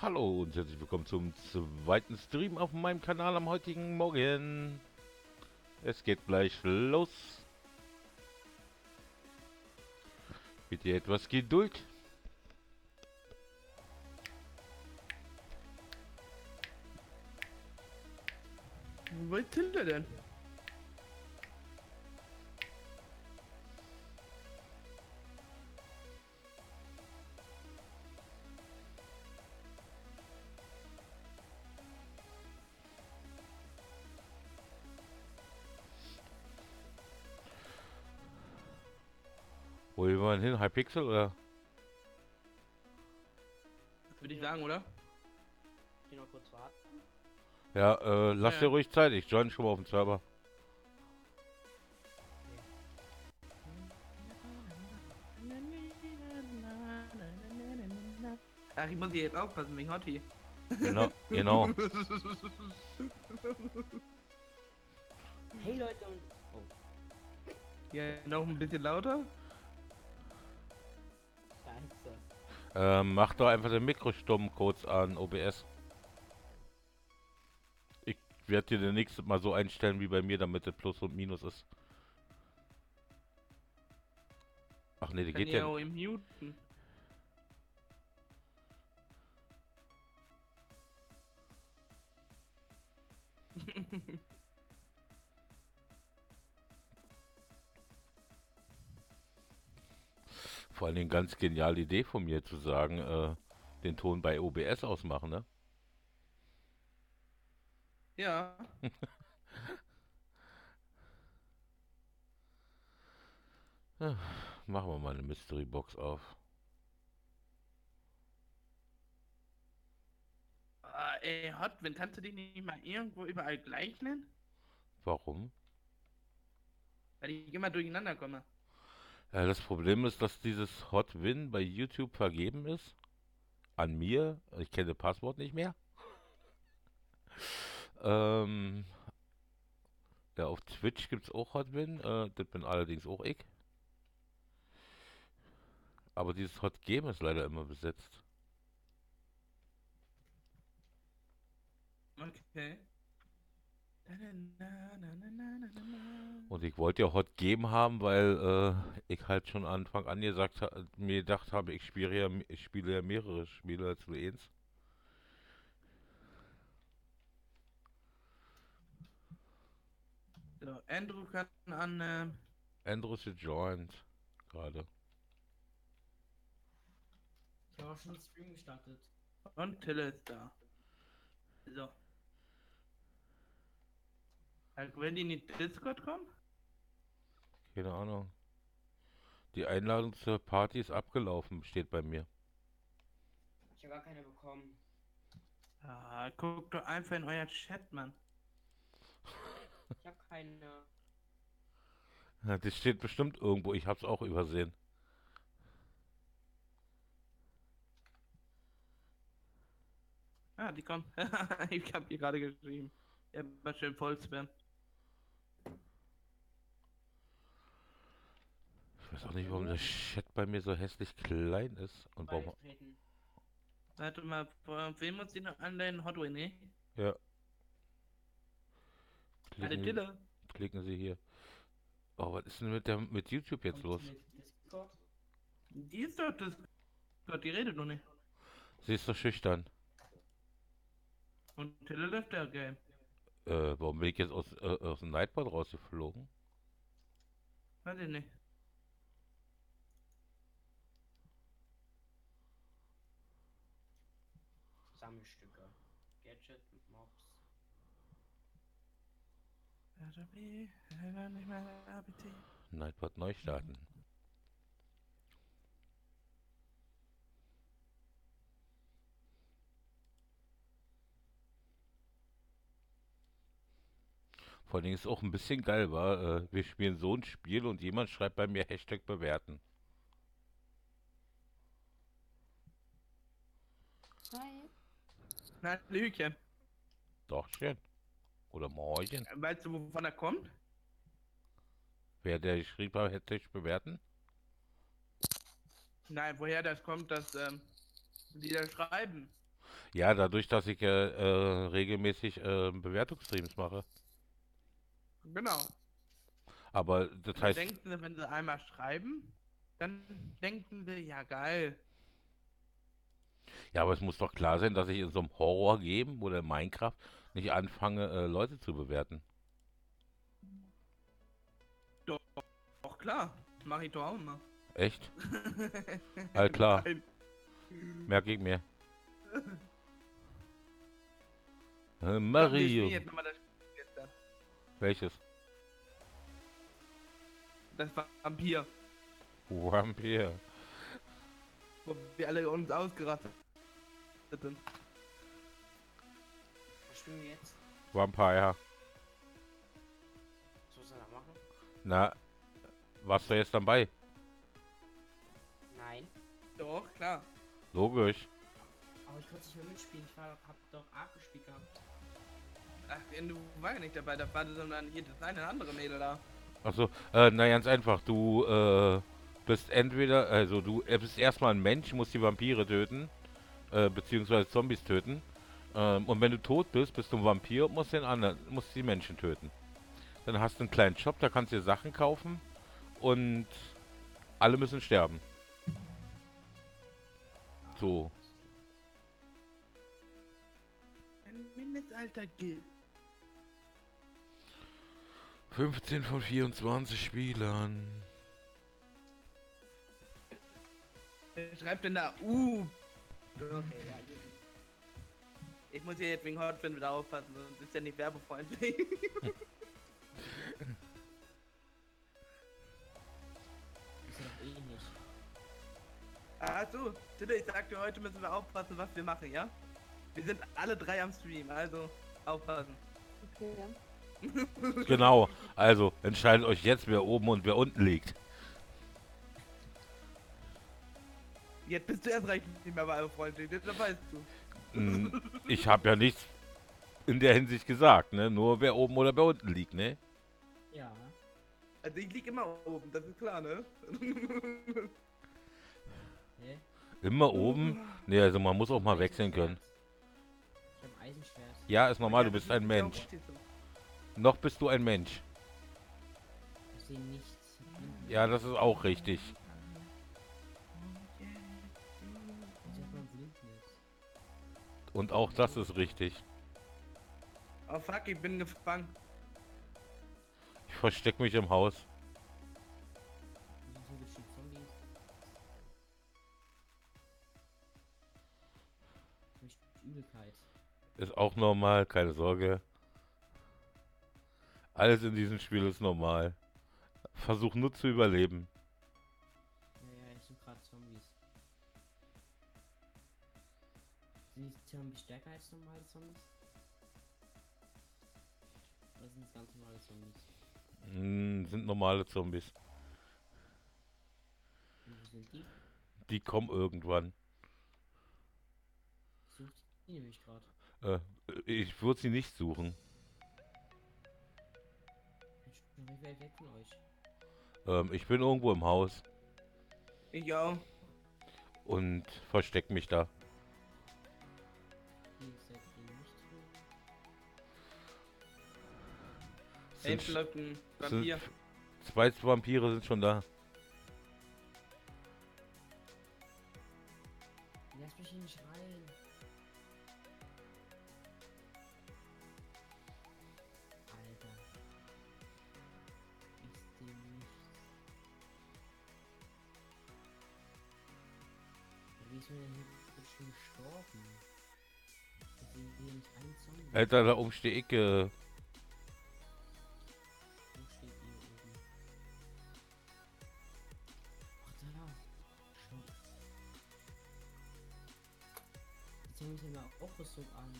Hallo und herzlich willkommen zum zweiten Stream auf meinem Kanal am heutigen Morgen. Es geht gleich los. Bitte etwas Geduld. Wo ist Tilde denn? Wo will man hin? Hypixel oder? Würde ich sagen, oder? Die noch kurz warten. Ja, lass dir Ja. ruhig Zeit. Ich join schon mal auf dem Server. Ach, ich muss hier jetzt aufpassen wegen Hottie. Genau, genau. Hey Leute und. Oh, Ja, noch ein bisschen lauter. scheiße. Mach doch einfach den Mikrostumm kurz an OBS. Ich werde dir den nächstes Mal so einstellen wie bei mir, damit es Plus und Minus ist. Ach nee, die Kann geht ja ja. auch im Muten. Vor allen Dingen ganz geniale Idee von mir zu sagen, den Ton bei OBS ausmachen, ne? Ja. Machen wir mal eine Mystery Box auf. Ey, Hotwin, kannst du dich nicht mal irgendwo überall gleich nennen? Warum? Weil ich immer durcheinander komme. Das Problem ist, dass dieses Hot Win bei YouTube vergeben ist. An mir. Ich kenne das Passwort nicht mehr. Ähm, ja, auf Twitch gibt es auch Hot Win. Das bin allerdings auch ich. Aber dieses Hot Game ist leider immer besetzt. Okay. Und ich wollte ja Hot Game haben, weil ich halt schon Anfang an mir gedacht habe, ich spiele ja mehrere Spiele als nur eins. So, Andrew kann an. Andrews gejoint gerade. Ich habe auch schon einen Stream gestartet. Und Tille ist da. So. Wenn die in die Discord kommen? Keine Ahnung. Die Einladung zur Party ist abgelaufen, steht bei mir. Ich habe gar keine bekommen. Ah, guckt doch einfach in euer Chat, Mann. Ich habe keine. Ja, das steht bestimmt irgendwo, ich hab's auch übersehen. Ah, die kommen. Ich hab hier gerade geschrieben. Ja, war schön voll spam. Ich weiß auch nicht, warum der Chat bei mir so hässlich klein ist. Und warum. Beitreten. Warte mal, von wem muss ich noch anleihen? Hotway, ne? Ja, Alle klicken, Tille. klicken Sie hier. Oh, was ist denn mit YouTube jetzt Kommt los? mit Discord. Die ist doch das. Gott, die redet noch nicht. Sie ist so schüchtern. Und Tille läuft der Game. Warum bin ich jetzt aus dem Nightbot rausgeflogen? Weiß ich nicht. Sammelstücke. Gadget, Mobs. Nicht mehr ABC. Nightbot neu starten. Vor allen Dingen ist auch ein bisschen geil, war. Wir spielen so ein Spiel und jemand schreibt bei mir Hashtag bewerten. Hi. Na, Lügchen. Doch schön. Oder morgen. Weißt du, wovon er kommt? Wer der geschrieben hat, Hashtag bewerten? Nein, woher das kommt, dass die da schreiben. Ja, dadurch, dass ich regelmäßig Bewertungsstreams mache. Genau. Aber das Und dann heißt, denken sie, wenn sie einmal schreiben, dann denken sie, ja geil. ja, aber es muss doch klar sein, dass ich in so einem Horror-Game oder in Minecraft nicht anfange, Leute zu bewerten. Doch klar, mach ich doch auch immer. Echt? All klar, Nein. merke ich mir. Komm, wir Mario. spielen jetzt nochmal das Spiel gestern. Welches? Das Vampir, Vampir. wo wir alle uns ausgerastet sind. Was spielen wir jetzt? Vampire. Was soll er machen? Na, warst du jetzt dabei? Nein. Doch, klar. Logisch. Aber ich konnte nicht mehr mitspielen. Hab doch abgespielt gehabt. Ach, du war ja nicht dabei, da war sondern hier das eine andere Mädel da. Achso, na ganz einfach. Du bist entweder, also du bist erstmal ein Mensch, musst die Vampire töten, beziehungsweise Zombies töten. Und wenn du tot bist, bist du ein Vampir und musst die Menschen töten. Dann hast du einen kleinen Shop, da kannst du dir Sachen kaufen und alle müssen sterben. So. Ein Mindestalter gilt. 15 von 24 Spielern. Wer schreibt denn da? Okay, ja. Ich muss hier jetzt wegen Hotfin wieder aufpassen, sonst ist ja nicht werbefreundlich. Ist ja doch eh nicht. Achso, Titte, ich sagte, heute müssen wir aufpassen, was wir machen, ja? Wir sind alle drei am Stream, also aufpassen. Okay. Genau. Also entscheidet euch jetzt, wer oben und wer unten liegt. Jetzt bist du erst recht nicht mehr werbefreundlich, das weißt du. Ich habe ja nichts in der Hinsicht gesagt, ne? Nur wer oben oder wer unten liegt, ne? Ja. Also ich lieg immer oben, das ist klar, ne? Hä? Immer oben? Ne, also man muss auch mal wechseln können. Ich hab Eisenschwert. Ja, ist normal, Ja, du das bist ein ist ja auch Mensch. richtig so. Noch bist du ein Mensch. Ich sehe nichts. Ja, das ist auch richtig. Ich hab mal Blindnis. Und auch das ist richtig. Oh fuck, ich bin gefangen. Ich versteck mich im Haus. Hier sind bestimmt Zombies. Ich hab Übelkeit. Ist auch normal, keine Sorge. Alles in diesem Spiel ist normal. Versuch nur zu überleben. Ja, ich suche gerade Zombies. Sind die Zombies stärker als normale Zombies? Oder sind es ganz normale Zombies? Sind normale Zombies. Und wo sind die? Die kommen irgendwann. Sucht die nämlich gerade. Ich würde sie nicht suchen. Ich bin schon recht weit weg von euch. Ich bin irgendwo im Haus Ich auch. und versteck mich da. Hier seid ihr nicht drin. Da hinten läuft ein sind Vampir. zwei Vampire sind schon da. Lass mich hier nicht rein. Alter. Ist dem nichts. Wie ist mir denn hier schon gestorben? Ich sehe hier nicht einen Zombie. Alter, da oben stehe ich. Wo steht ihr oben? Ach da. Schon. Die Zombies haben ja auch Rüstung an.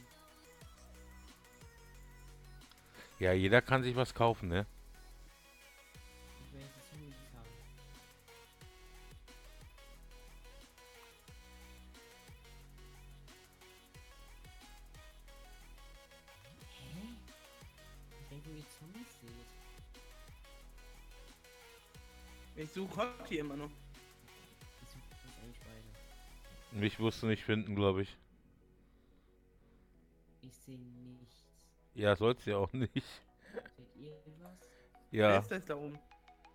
Ja, jeder kann sich was kaufen, ne? Ich will jetzt die Zombies haben. Hä? Ich denke, wie ihr Zombies seht. Ich suche Hot hier immer noch. Ich suche das eigentlich beide. Mich wirst du nicht finden, glaube ich. Ich sehe nichts. Ja, soll's ja auch nicht. Seht ihr was? Wer Ja, ist das da oben?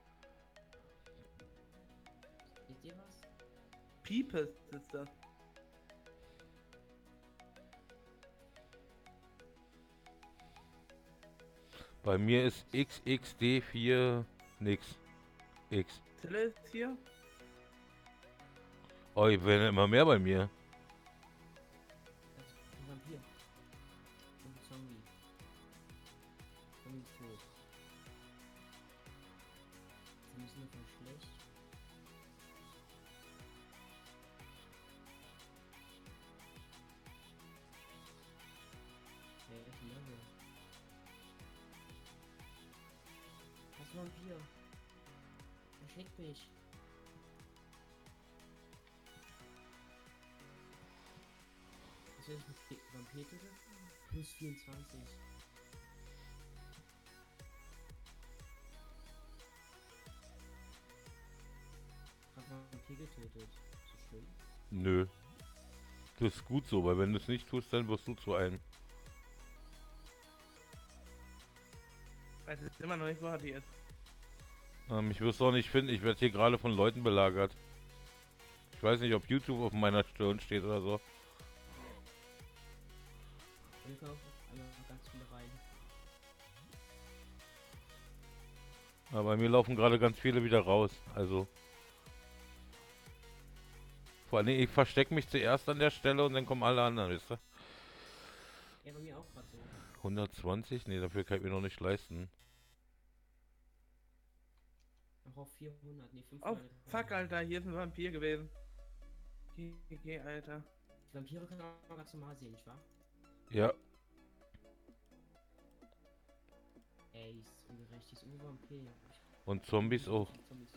Seht ihr was? Piepes ist das. bei mir ist XXD4 nix. X. Tille ist hier. Oh, ich werden immer mehr bei mir. Das ist ein Vampir. Und ein Zombie. Zombie ist tot. Sie müssen einfach schlecht. Ey, ich love. Das ist ein Vampir. Er schlägt mich. Was will ich mit Vampir töten? Plus 24. Hab Vampir getötet. Ist das schlimm? Nö. Das ist gut so, weil wenn du es nicht tust, dann wirst du zu einem. Weiß jetzt immer noch nicht, wo die ist. Ich wirst auch nicht finden. Ich werde hier gerade von Leuten belagert. Ich weiß nicht, ob YouTube auf meiner Stirn steht oder so. Ich kaufe einmal ganz viele rein. Aber bei mir laufen gerade ganz viele wieder raus. Also. Vor allem, ich verstecke mich zuerst an der Stelle und dann kommen alle anderen, wisst ihr? Ja, bei mir auch gerade so. 120? Nee, dafür kann ich mir noch nicht leisten. Noch auf 400, nee, Oh, 500. fuck, Alter, hier ist ein Vampir gewesen. GG, Alter. Die Vampire können auch ganz normal sehen, nicht wahr? Ja. Ey, ist ungerecht, die ist Vampir. Und Zombies auch. Zombies.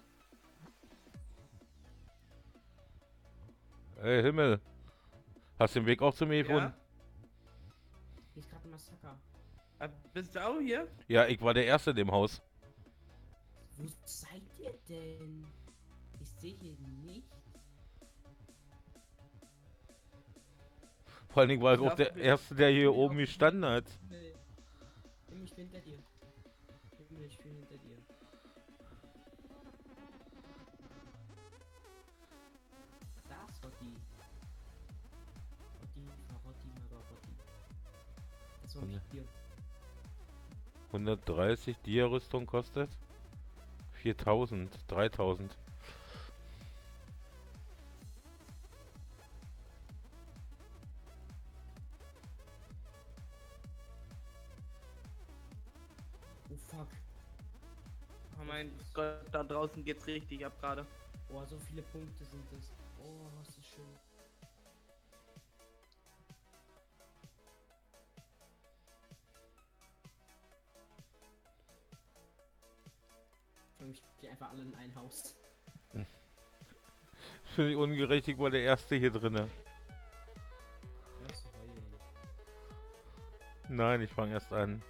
Ey, Himmel. Hast du den Weg auch zu mir gefunden? Ja? Hier ist gerade ein Massaker. Bist du auch hier? Ja, ich war der Erste in dem Haus. Wo seid ihr denn? Ich sehe hier nichts. Vor allen Dingen war ich Ich auch der glaub, wir- Erste, der hier oben gestanden hat. Himmel, ich bin hinter dir. Himmel, ich bin hinter dir. Da ist Rotti. Rotti, Magarotti. Das war Ja. hier. 130 Dia-Rüstung kostet 4000, 3000. Oh fuck. Oh mein Gott, da draußen geht's richtig ab gerade. Oh, so viele Punkte sind es. Oh, was ist schön. Ich gehe einfach alle in ein Haus. Finde ich ungerecht, ich war der Erste hier drinne. Was heulen? Nein, ich fange erst an.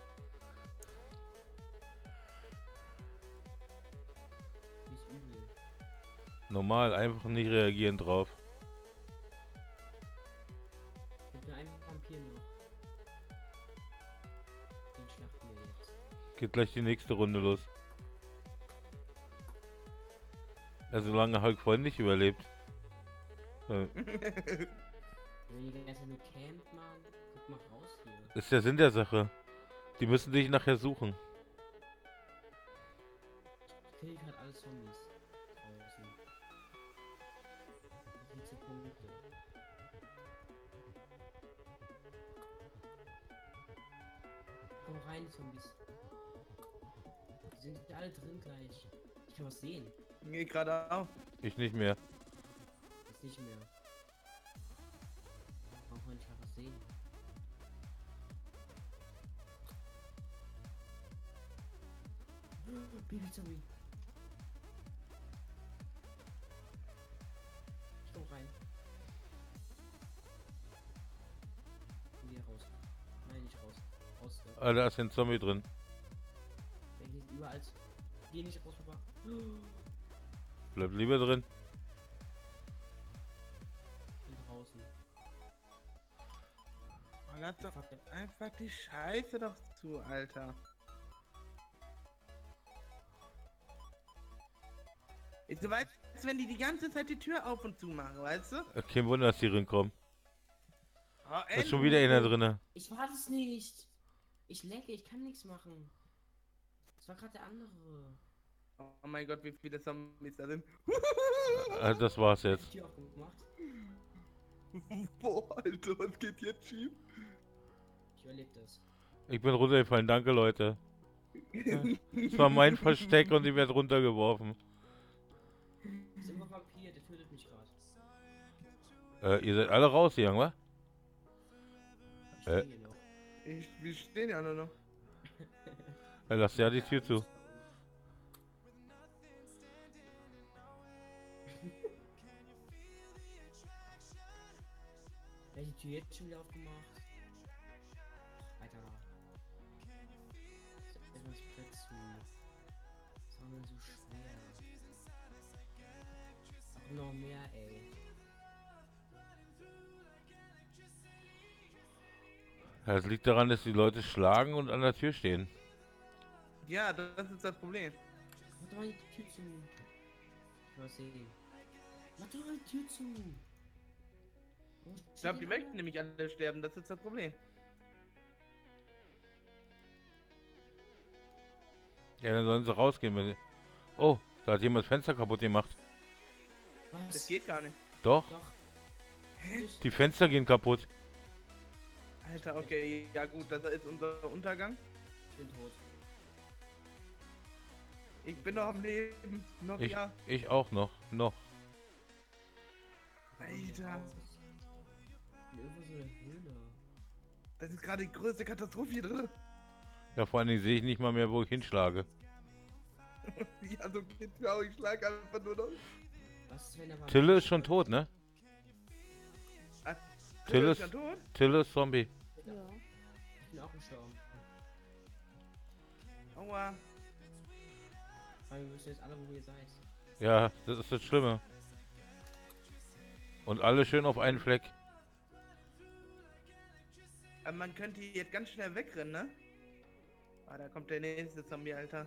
Wie ist übel. Normal, einfach nicht reagieren drauf. Ich bin ein Vampir noch. Den schlachten wir jetzt. Geht gleich die nächste Runde los. Ja, solange Hulk freundlich überlebt. Wenn ihr die ganze Zeit nur campt, Mann, guck mal raus hier. Das ist der Sinn der Sache. Die müssen dich nachher suchen. Ich kill gerade alle Zombies draußen. 17 Punkte. Komm rein, Zombies. Die sind alle drin gleich. Ich kann was sehen. Geh gerade auf. Ich nicht mehr. Ist nicht mehr. Warum kann ich was sehen? Baby-Zombie. Ich komm rein. Geh raus. Nein, nicht raus. Raus. Ah, da ist ein Zombie drin. Hier sind überall. Geh nicht raus, Papa. Bleib lieber drin. Ich bin draußen. Lass doch einfach die Scheiße doch zu, Alter. Du weißt, wenn die ganze Zeit die Tür auf und zu machen, weißt du? Kein Wunder, dass die reinkommen. Oh, Da ist schon wieder einer Andrew. drinne. Ich war das nicht. Ich lecke, ich kann nichts machen. Das war gerade der andere. Oh mein Gott, wie viele Zombies da sind. Das war's Die jetzt. Tür aufgemacht. Boah, Alter, was geht jetzt schief? Ich überlebe das. Ich bin runtergefallen, danke Leute. Das war mein Versteck und ich werde runtergeworfen. Das ist immer Vampir, der tötet mich gerade. Ihr seid alle rausgegangen, wa? Ich stehe hier noch. Wir stehen ja nur noch. Lass ja die Tür zu. Wer hat die Tür jetzt schon wieder aufgemacht? Alter. Etwas Platz zu. Das war mir so schwer. Ach, noch mehr, ey. Das liegt daran, dass die Leute schlagen und an der Tür stehen. Ja, das ist das Problem. Mach doch mal die Tür zu. Ich will sehen. Mach doch mal die Tür zu. Ich glaube, die möchten nämlich alle sterben, das ist das Problem. Ja, dann sollen sie rausgehen. Wenn sie... Oh, da hat jemand das Fenster kaputt gemacht. Das Was? geht gar nicht. Doch, Doch. die Fenster gehen kaputt. Alter, okay, ja gut, das ist unser Untergang. Ich bin tot. Ich bin noch am Leben. Noch Ich, ja. ich auch noch. Alter. Irgendwo so eine Höhle. Das ist gerade die größte Katastrophe hier drin. Ja, vor allen Dingen sehe ich nicht mal mehr, wo ich hinschlage. Ja, so geht's mir auch. Ich schlag einfach nur noch. Was ist, wenn er Tille ist schon tot, ne? Ah, Till ist ist, ja tot? Tille ist Zombie. Ja. Ich bin auch gestorben. Aua. Aber wir wissen jetzt alle, wo ihr seid. Ja, das ist das Schlimme. Und alle schön auf einen Fleck. Aber man könnte hier jetzt ganz schnell wegrennen, ne? Ah, da kommt der nächste Zombie, Alter.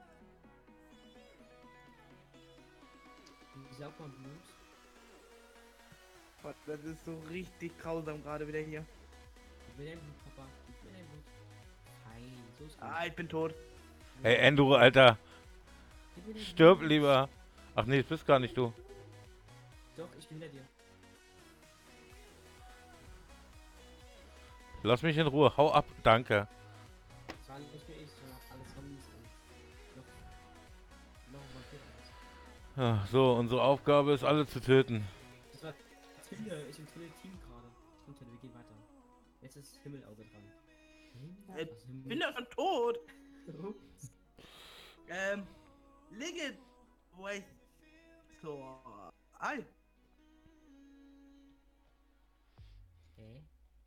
Ich saug mal Blut. Gott, das ist so richtig grausam gerade wieder hier. Gib mir dein Blut, Papa. Gib mir dein Blut. Fein, so ist gut. Ah, ich bin tot. Ey, Enduro, Alter. Gib mir dein Stirb Blut. lieber. Ach nee, das bist gar nicht du. Doch, ich bin hinter dir. Lass mich in Ruhe. Hau ab. Danke. Das war nicht mehr ich, sondern alles Zombies und noch ein Vampir. Ja, so, unsere Aufgabe ist, alle zu töten. Das war Tille, ich bin Tille Team gerade. Und Tille, wir gehen weiter. Jetzt ist Himmelauge dran. Was, Ich bin ja schon tot. Ups. Liget. Wait. So. Ei. Hä?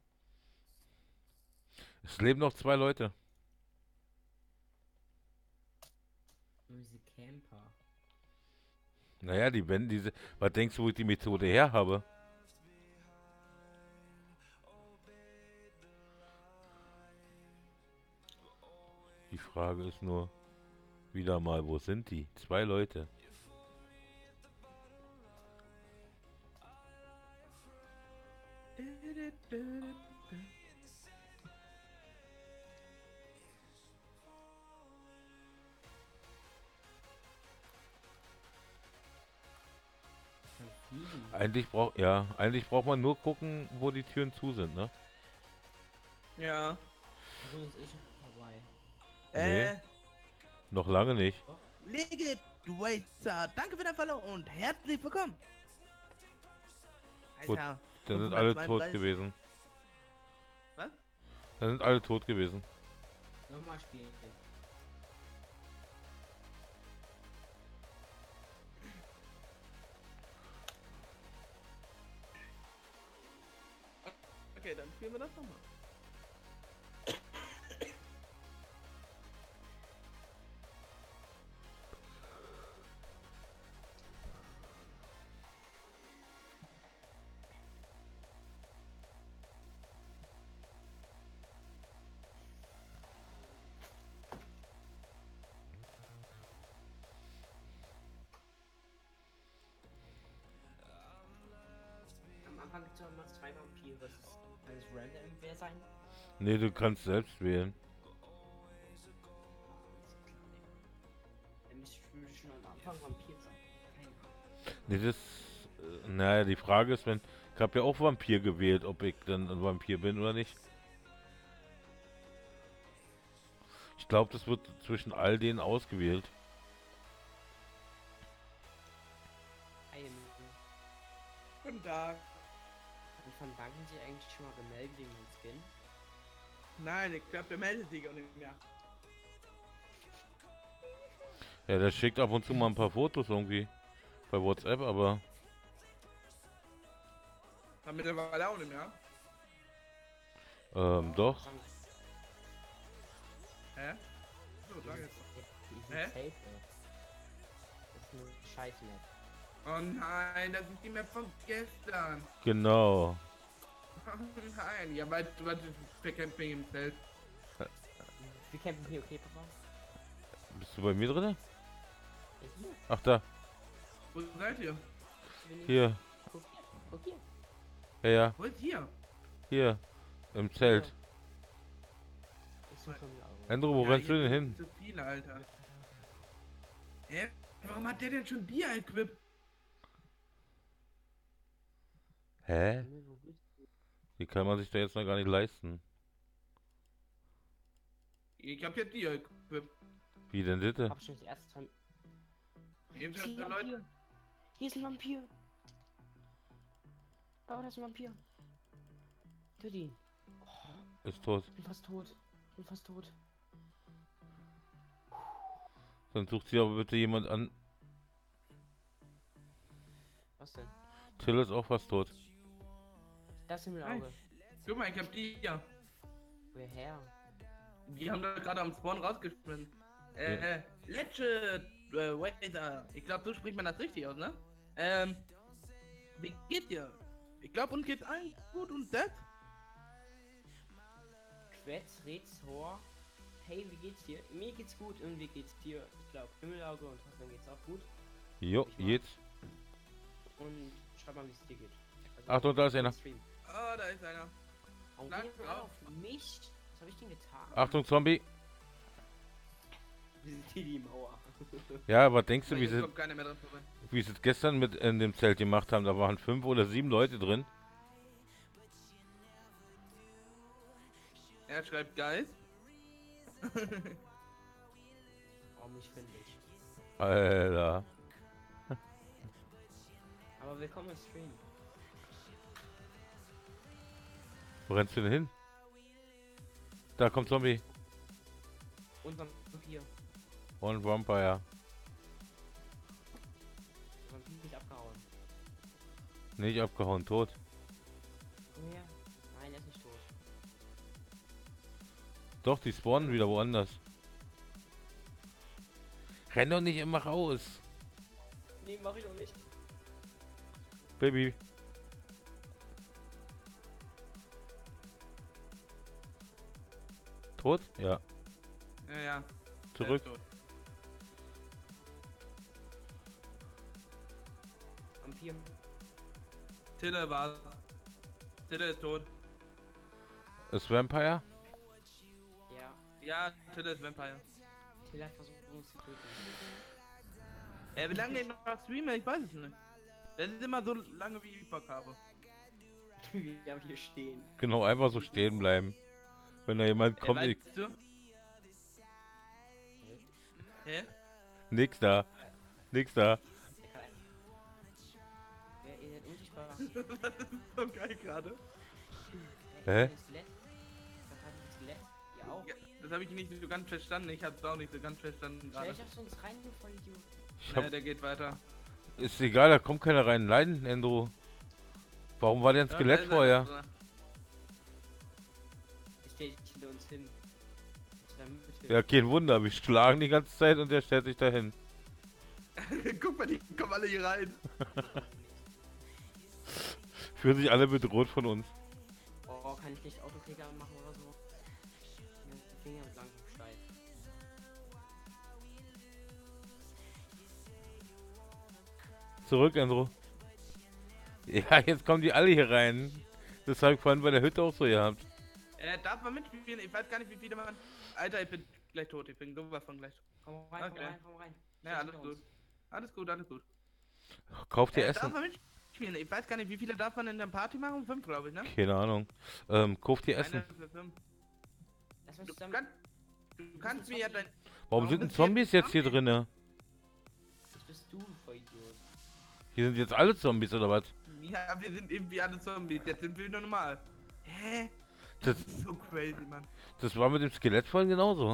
Es leben noch 2 Leute. Nur diese Camper. Naja, die wenden diese... Was denkst du, wo ich die Methode her habe? Die Frage ist nur... Wieder mal, wo sind die? 2 Leute. Eigentlich braucht man nur gucken, wo die Türen zu sind, ne? Ja. Also ist eh schon vorbei. Nee. Noch lange nicht. Liget. Waiter. Danke für dein Follow und herzlich willkommen. Gut, Alter. Dann sind alle tot 532. gewesen. Was? Dann sind alle tot gewesen. Nochmal spielen. Okay, dann spielen wir das nochmal. Anfang gibt es immer 2 Vampire. Kann es random wer sein? Nee, du kannst selbst wählen. Dann müsste schon am Anfang Vampir sein. Keine Ahnung. Nee, das. Naja, die Frage ist, wenn. Ich habe ja auch Vampir gewählt, ob ich dann ein Vampir bin oder nicht. Ich glaube, das wird zwischen all denen ausgewählt. Guten Tag. Und von wann haben Sie eigentlich schon mal gemeldet wegen dem Skin? Nein, ich glaube, der meldet sich auch nicht mehr. Ja, der schickt ab und zu mal ein paar Fotos irgendwie bei WhatsApp, aber Haben mittlerweile auch nicht mehr. doch. Hä? So, sag jetzt. Die Hä? sind safe, ey. Das ist eine scheiß Map. Oh nein, das ist die Map von gestern. Genau. Oh nein, ja, weil du für Camping im Zelt. Wir campen hier, okay, Papa? Bist du bei mir drin? Ja, hier. Ach da, Wo seid ihr? hier. Guck hier. Ja, ja, Wo ist hier? hier. Im Zelt. Ist so schon Andrew, wo Ja, rennst du hier denn sind hin? Zu viele, Alter. Hä? Warum hat der denn schon Bier equipped? Hä? Die kann man sich da jetzt noch gar nicht leisten. Ich hab jetzt Bier equipped. Wie denn bitte? Hab schon das erste Mal. Eben Hier ist schon ein Leute. Vampir. Hier ist ein Vampir. Oh, das ist ein Vampir. Töte ihn. Ist tot. Ich bin fast tot. Ich bin fast tot. Dann sucht sie aber bitte jemand an. Was denn? Till ist auch fast tot. Das im Nein. Auge. Guck mal, ich hab die hier. Woher? Die haben da gerade am Spawn rausgeschmissen. Legend Wader. Ich glaube, so spricht man das richtig aus, ne? Wie geht's dir? Ich glaube, uns geht's allen gut und das? Quetz, Rätz, Hor. Hey, wie geht's dir? Mir geht's gut und wie geht's dir? Ich glaube, Himmelauge und Hoffmann geht's auch gut. Jo, Ich mach- jetzt. Und schau mal, wie es dir geht. Also, Achtung, da ist einer. Stream. Oh, da ist einer. Warum Schlag geht ihr drauf. auf mich? Was habe ich denn getan? Achtung, Zombie. Wir sind hier die Mauer. Ja, aber denkst du, Jetzt kommt keiner mehr dran vorbei. wie sie es gestern mit in dem Zelt gemacht haben? Da waren 5 oder 7 Leute drin. Er schreibt Geist. Oh, mich finde ich. Alter. Aber willkommen im Stream. Wo rennst du denn hin? Da kommt Zombie. Und Vampir. Und Vampire. Vampir nicht abgehauen. Nicht abgehauen, tot. Komm her. Nein, er ist nicht tot. Doch, die spawnen wieder woanders. Renn doch nicht immer raus. Nee, mach ich doch nicht. Baby. Tot? Ja. Ja, ja. Zurück. Er ist tot. Vampir. Tille war's. Tille ist tot. Ist Vampire? Ja. Ja, Tille ist Vampire. Till hat versucht, uns zu töten. Wie lange ich noch streame, ich weiß es nicht. Das ist immer so lange, wie ich Bock habe. Wir haben hier stehen. Genau, einfach so stehen bleiben. Wenn da jemand kommt, ich, Weißt du? Hä? nix da. Nix da. Wer ihr seid unsichtbar? Das ist so geil gerade. Hä? Ein Skelett? Was hat ein Skelett? Ihr auch? Ja, das habe ich nicht so ganz verstanden. Ich habe es auch nicht so ganz verstanden Stell gerade. dich auf uns rein, du Vollidiot. Ich Ja, hab, der geht weiter. ist egal, da kommt keiner rein. Nein, Andrew. Warum war der ein Ja, Skelett da ist vorher? einer. Ich stell dich hinter uns hin. Zu der Mitte. Ja, kein Wunder. Wir schlagen die ganze Zeit und der stellt sich dahin. Guck mal, die kommen alle hier rein. Fühlen sich alle bedroht von uns. Oh, kann ich nicht Autoklicker machen oder so? Die Finger sind langsam steif. Zurück, Andrew. Ja, jetzt kommen die alle hier rein. Das habe ich vorhin bei der Hütte auch so gehabt. Darf man mitspielen? Ich weiß gar nicht, wie viele man... Alter, ich bin gleich tot. Ich bin sowas von gleich. Komm rein, Okay. komm rein, komm rein. Ja, alles gut. Alles gut, alles gut. Kauft ihr Darf Essen? man mitspielen? Ich weiß gar nicht, wie viele darf man in der Party machen? 5, glaube ich, ne? Keine Ahnung. Kauft ihr Essen? Eine für 5. Lass uns Du, zusammen. du kannst mir ja dein... Warum sind denn Zombies jetzt hier drinne? Das bist du, Vollidiot. Hier sind jetzt alle Zombies oder was? Ja, wir sind irgendwie alle Zombies. Jetzt sind wir wieder normal. Hä? Das, Das ist so crazy, Mann. das war mit dem Skelett vorhin genauso.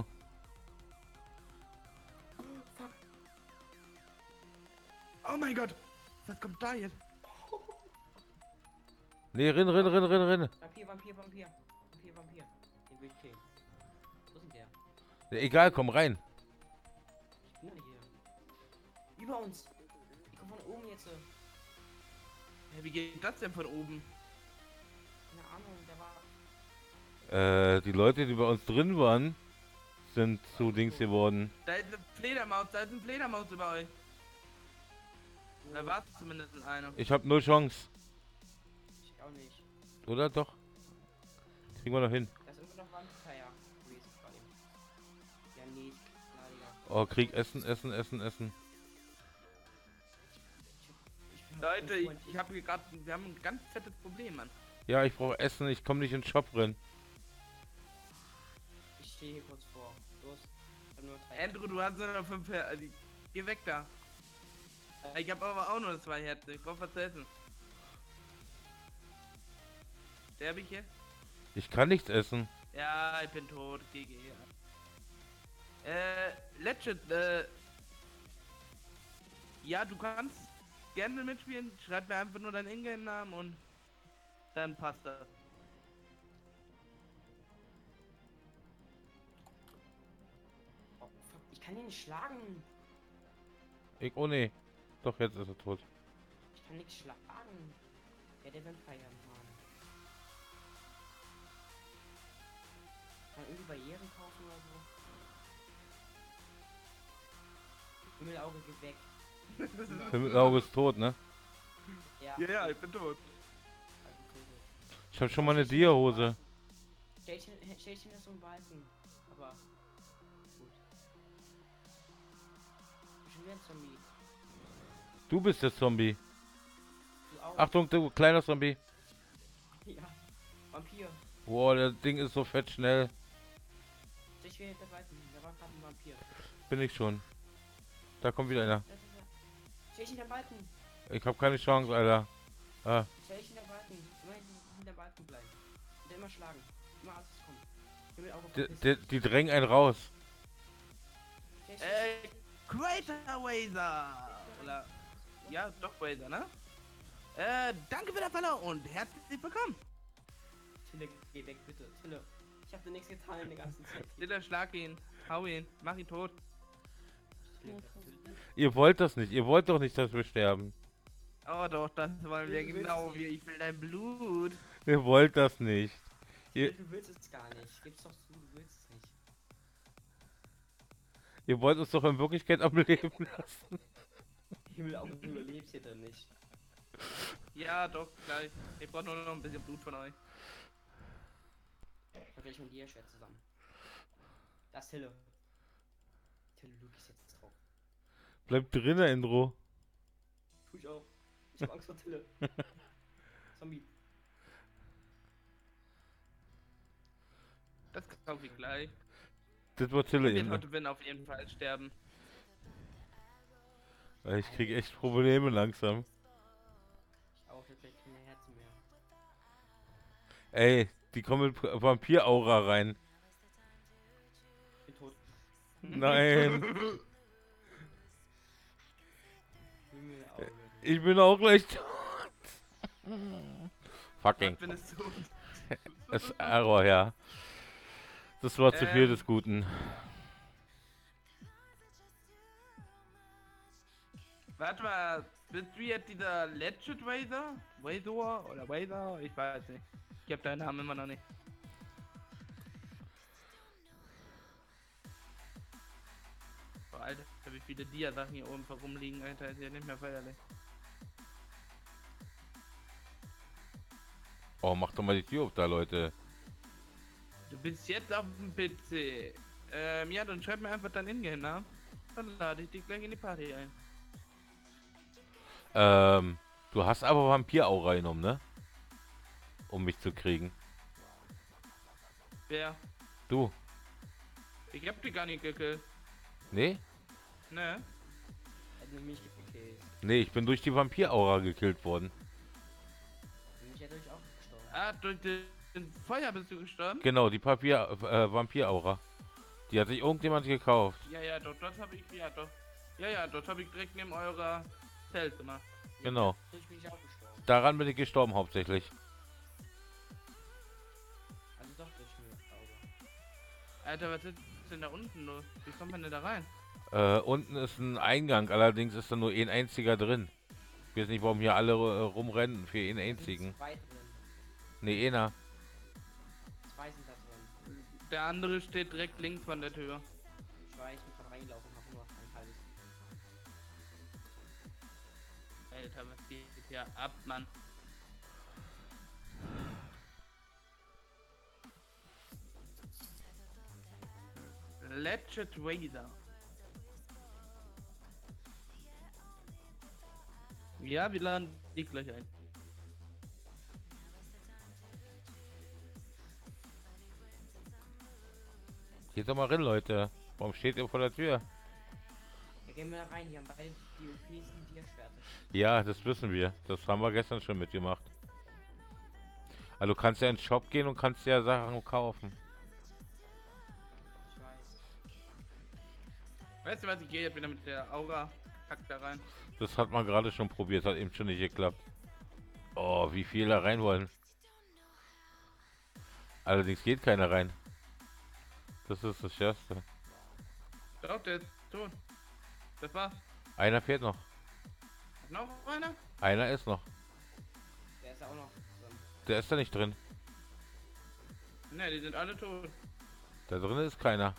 Oh mein Gott. Was kommt da jetzt? Nee, renn. Vampir. Den will ich killen. Wo ist denn der? Ja, egal, komm rein. Ich bin doch hier. Über uns. Ich komm von oben jetzt. Hä, wie geht das denn von oben? Keine Ahnung, der war. Die Leute, die bei uns drin waren, sind zu Dings geworden. Da ist eine Fledermaus über euch. Da war zumindest einer. Ich hab null Chance. Ich auch nicht. Oder doch? Kriegen wir noch hin. Da ist immer noch Vampire gewesen bei ihm. Ja, nee, na, Digga. Oh, Krieg, Essen. Ich bin Leute, unfreundlich. ich habe hier gerade, wir haben ein ganz fettes Problem, Mann. Ja, ich brauche Essen, ich komme nicht in den Shop rein. Ich stehe hier kurz vor. Los. Ich hab nur 3. Andrew, du hast nur noch 5 Herzen. Geh weg da. Ich habe aber auch nur 2 Herzen. Ich brauche was zu essen. Sterbe ich jetzt? Ich kann nichts essen. Ja, ich bin tot. GG. Legit, ja, du kannst gerne mitspielen. Schreib mir einfach nur deinen Ingame-Namen und dann passt das. Oh, fuck. Ich kann ihn nicht schlagen. Oh nee. Doch, jetzt ist er tot. Ich kann nichts schlagen. Ja, der Vampire, Mann. Kann man irgendwie Barrieren kaufen oder so? Himmelauge, geh weg. Himmelauge ist tot, ne? Ja, Ja, ich bin tot. Ich hab schon mal eine Dia-Hose. Städtchen ist so ein Balken. Aber. Gut. Ich bin schon wieder ein Zombie. Du bist der Zombie. Du auch. Achtung, du kleiner Zombie. Ja. Vampir. Boah, das Ding ist so fett schnell. Ich will hinter Balken. Da war gerade ein Vampir. Bin ich schon. Da kommt wieder einer. Stell dich hinter Balken. Ich hab keine Chance, Alter. Ah, Stell dich hinter Balken. Immer hinter Balken bleiben. Und immer schlagen. Immer alles kommt. die drängen einen raus. Crater Wazer! Oder. Ja, doch Wazer, ne? Danke für den Follow und herzlich willkommen! Tille, geh weg, bitte. Tille. Ich hab dir nichts getan in der ganzen Zeit. Bitte schlag ihn, hau ihn, mach ihn tot. Tille. Ihr wollt das nicht. Ihr wollt doch nicht, dass wir sterben. Oh doch, das wollen wir Du willst genau es wie. Ich will dein Blut. Ihr wollt das nicht. Ihr, Du willst es gar nicht. Gib's doch zu, du willst es nicht. ihr wollt uns doch in Wirklichkeit am Leben lassen. Himmel, auch du überlebst hier dann nicht. Ja, doch, gleich. Ich brauche nur noch ein bisschen Blut von euch. Da will ich mit dir schwer zusammen. Das ist Tille. Tille, du gehst jetzt drauf. Bleibt drinnen, Endro. Tu ich auch. Ich hab Angst vor Tille. Zombie. Das kaufe ich gleich. Das war Tille Ich eben. werde heute Win auf jeden Fall sterben. Ich krieg echt Probleme langsam. Ich auch, jetzt hab ich keine Herzen mehr. Ey, die kommen mit Vampir-Aura rein. Ich bin tot. Nein, Himmelauge. ich bin auch gleich tot. Fucking. Ich bin es tot. Es ist Error, ja. Das war zu viel des Guten. Warte mal, bist du jetzt dieser Legit Wazer? Wazor oder Wazer? Ich weiß nicht. Ich hab deinen Namen immer noch nicht. Boah, Alter, wie viele Dia-Sachen hier oben rumliegen, Alter, ist ja nicht mehr feierlich. Oh, mach doch mal die Tür auf da, Leute. Du bist jetzt auf dem PC. Ja, dann schreib mir einfach deinen Ingame-Namen. Dann lade ich dich gleich in die Party ein. Du hast aber Vampir-Aura genommen, ne? Um mich zu kriegen. Wer? Du? Ich hab die gar nicht gekillt. Nee? Ne? Hätte mich gekillt. Nee, ich bin durch die Vampir-Aura gekillt worden. Mich hätte ich auch gestorben. Ah, durch den Feuer bist du gestorben? Genau, die Vampir-Aura. Die hat sich irgendjemand gekauft. Ja, ja, doch, das habe ich, ja, doch. Ja, ja, das habe ich direkt neben eurer Zelt gemacht. Genau. Durch mich auch gestorben. Daran bin ich gestorben hauptsächlich. Also doch durch mich Auge. Alter, was ist denn da unten los? Wie kommt man denn da rein? Unten ist ein Eingang, allerdings ist da nur ein einziger drin. Ich weiß nicht, warum hier alle rumrennen für einen einzigen. Zwei drin. Nee, einer. Zwei sind da drin. Der andere steht direkt links von der Tür. Ich weiß, ich bin gerade reingelaufen, hab nur ein halbes. Alter, was geht hier ab, Mann? Legend Raider. Ja, wir laden die gleich ein. Geht doch mal rein, Leute. Warum steht ihr vor der Tür? Ja, gehen wir da rein, die haben beide die OPs Dia-Schwerter. Ja, das wissen wir. Das haben wir gestern schon mitgemacht. Also du kannst ja in den Shop gehen und kannst ja Sachen kaufen. Ich weiß. Weißt du was, ich gehe jetzt wieder mit der Aura Kack da rein. Das hat man gerade schon probiert, hat eben schon nicht geklappt. Oh, wie viele da rein wollen. Allerdings geht keiner rein. Das ist das Schärfste. Doch, der ist tot. Das war's. Einer fehlt noch. Noch einer? Einer ist noch. Der ist auch noch drin. Der ist da nicht drin. Ne, die sind alle tot. Da drin ist keiner.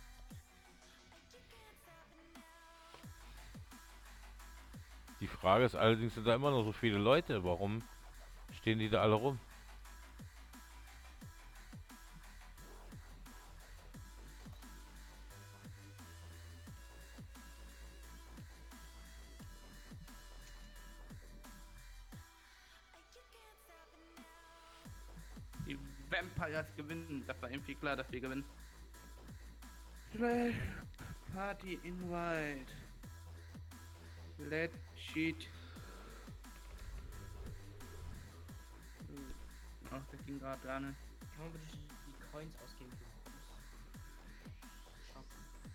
Die Frage ist allerdings, sind da immer noch so viele Leute. Warum stehen die da alle rum? Die Vampires gewinnen. Das war irgendwie klar, dass wir gewinnen. Flash Party Invite. Let's cheat. Ach, das ging gerade dran. Kann man bitte die Coins ausgeben für den Shop?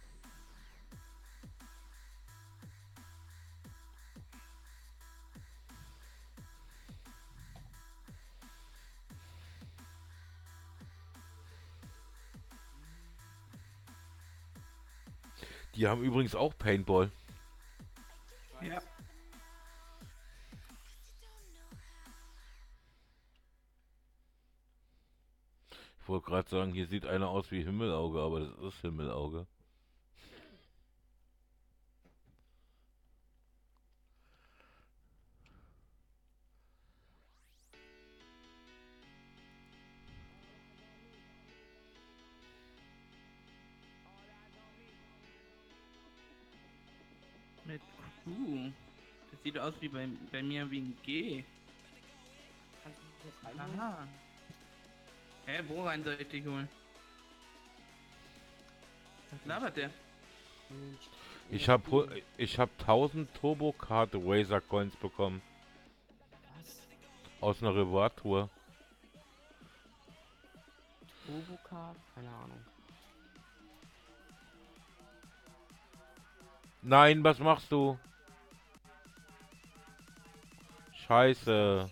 Die haben übrigens auch Paintball. Ich weiß. Ja. Ich wollte gerade sagen, hier sieht einer aus wie Himmelauge, aber das ist Himmelauge. Mit Q. Das sieht aus wie bei mir wie ein G. Kannst du das jetzt reinholen? Aha. Hä, wo rein soll ich dich holen? Was labert der? Ich hab 1000 Turbo Card Razer Coins bekommen Was? aus einer Reward-Tour. Turbo-Card? Keine Ahnung. Nein, was machst du? Scheiße.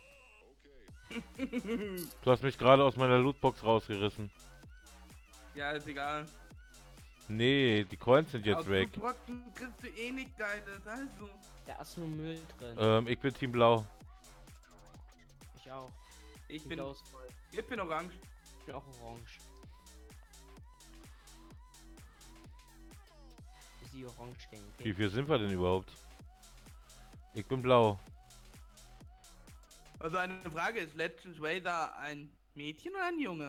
Du hast mich gerade aus meiner Lootbox rausgerissen. Ja, ist egal. Nee, die Coins sind jetzt Aus weg. Brocken kriegst du eh nicht Geiles, also. Da ist nur Müll drin. Ich bin Team Blau. Ich auch. Ich Die bin Blau ist voll. orange. Ich bin auch orange. Ist die orange Gang, Wie okay? viel sind wir denn überhaupt? Ich bin Blau. Also eine Frage, ist Legend Raider ein Mädchen oder ein Junge?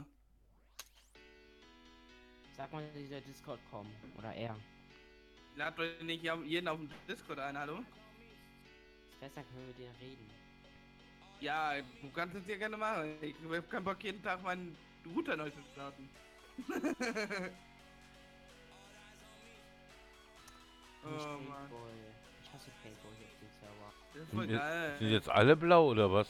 Sag mal, dieser Discord kommen. Oder er. Lad doch nicht jeden auf dem Discord ein, hallo? Ist besser, können wir mit dir reden. Ja, du kannst es ja gerne machen. Ich hab keinen Bock, jeden Tag meinen Router neu zu starten. Oh Nicht Mann, Paintball. Ich hasse Paintball hier auf dem Server. das ist voll Sind geil. jetzt alle blau oder was?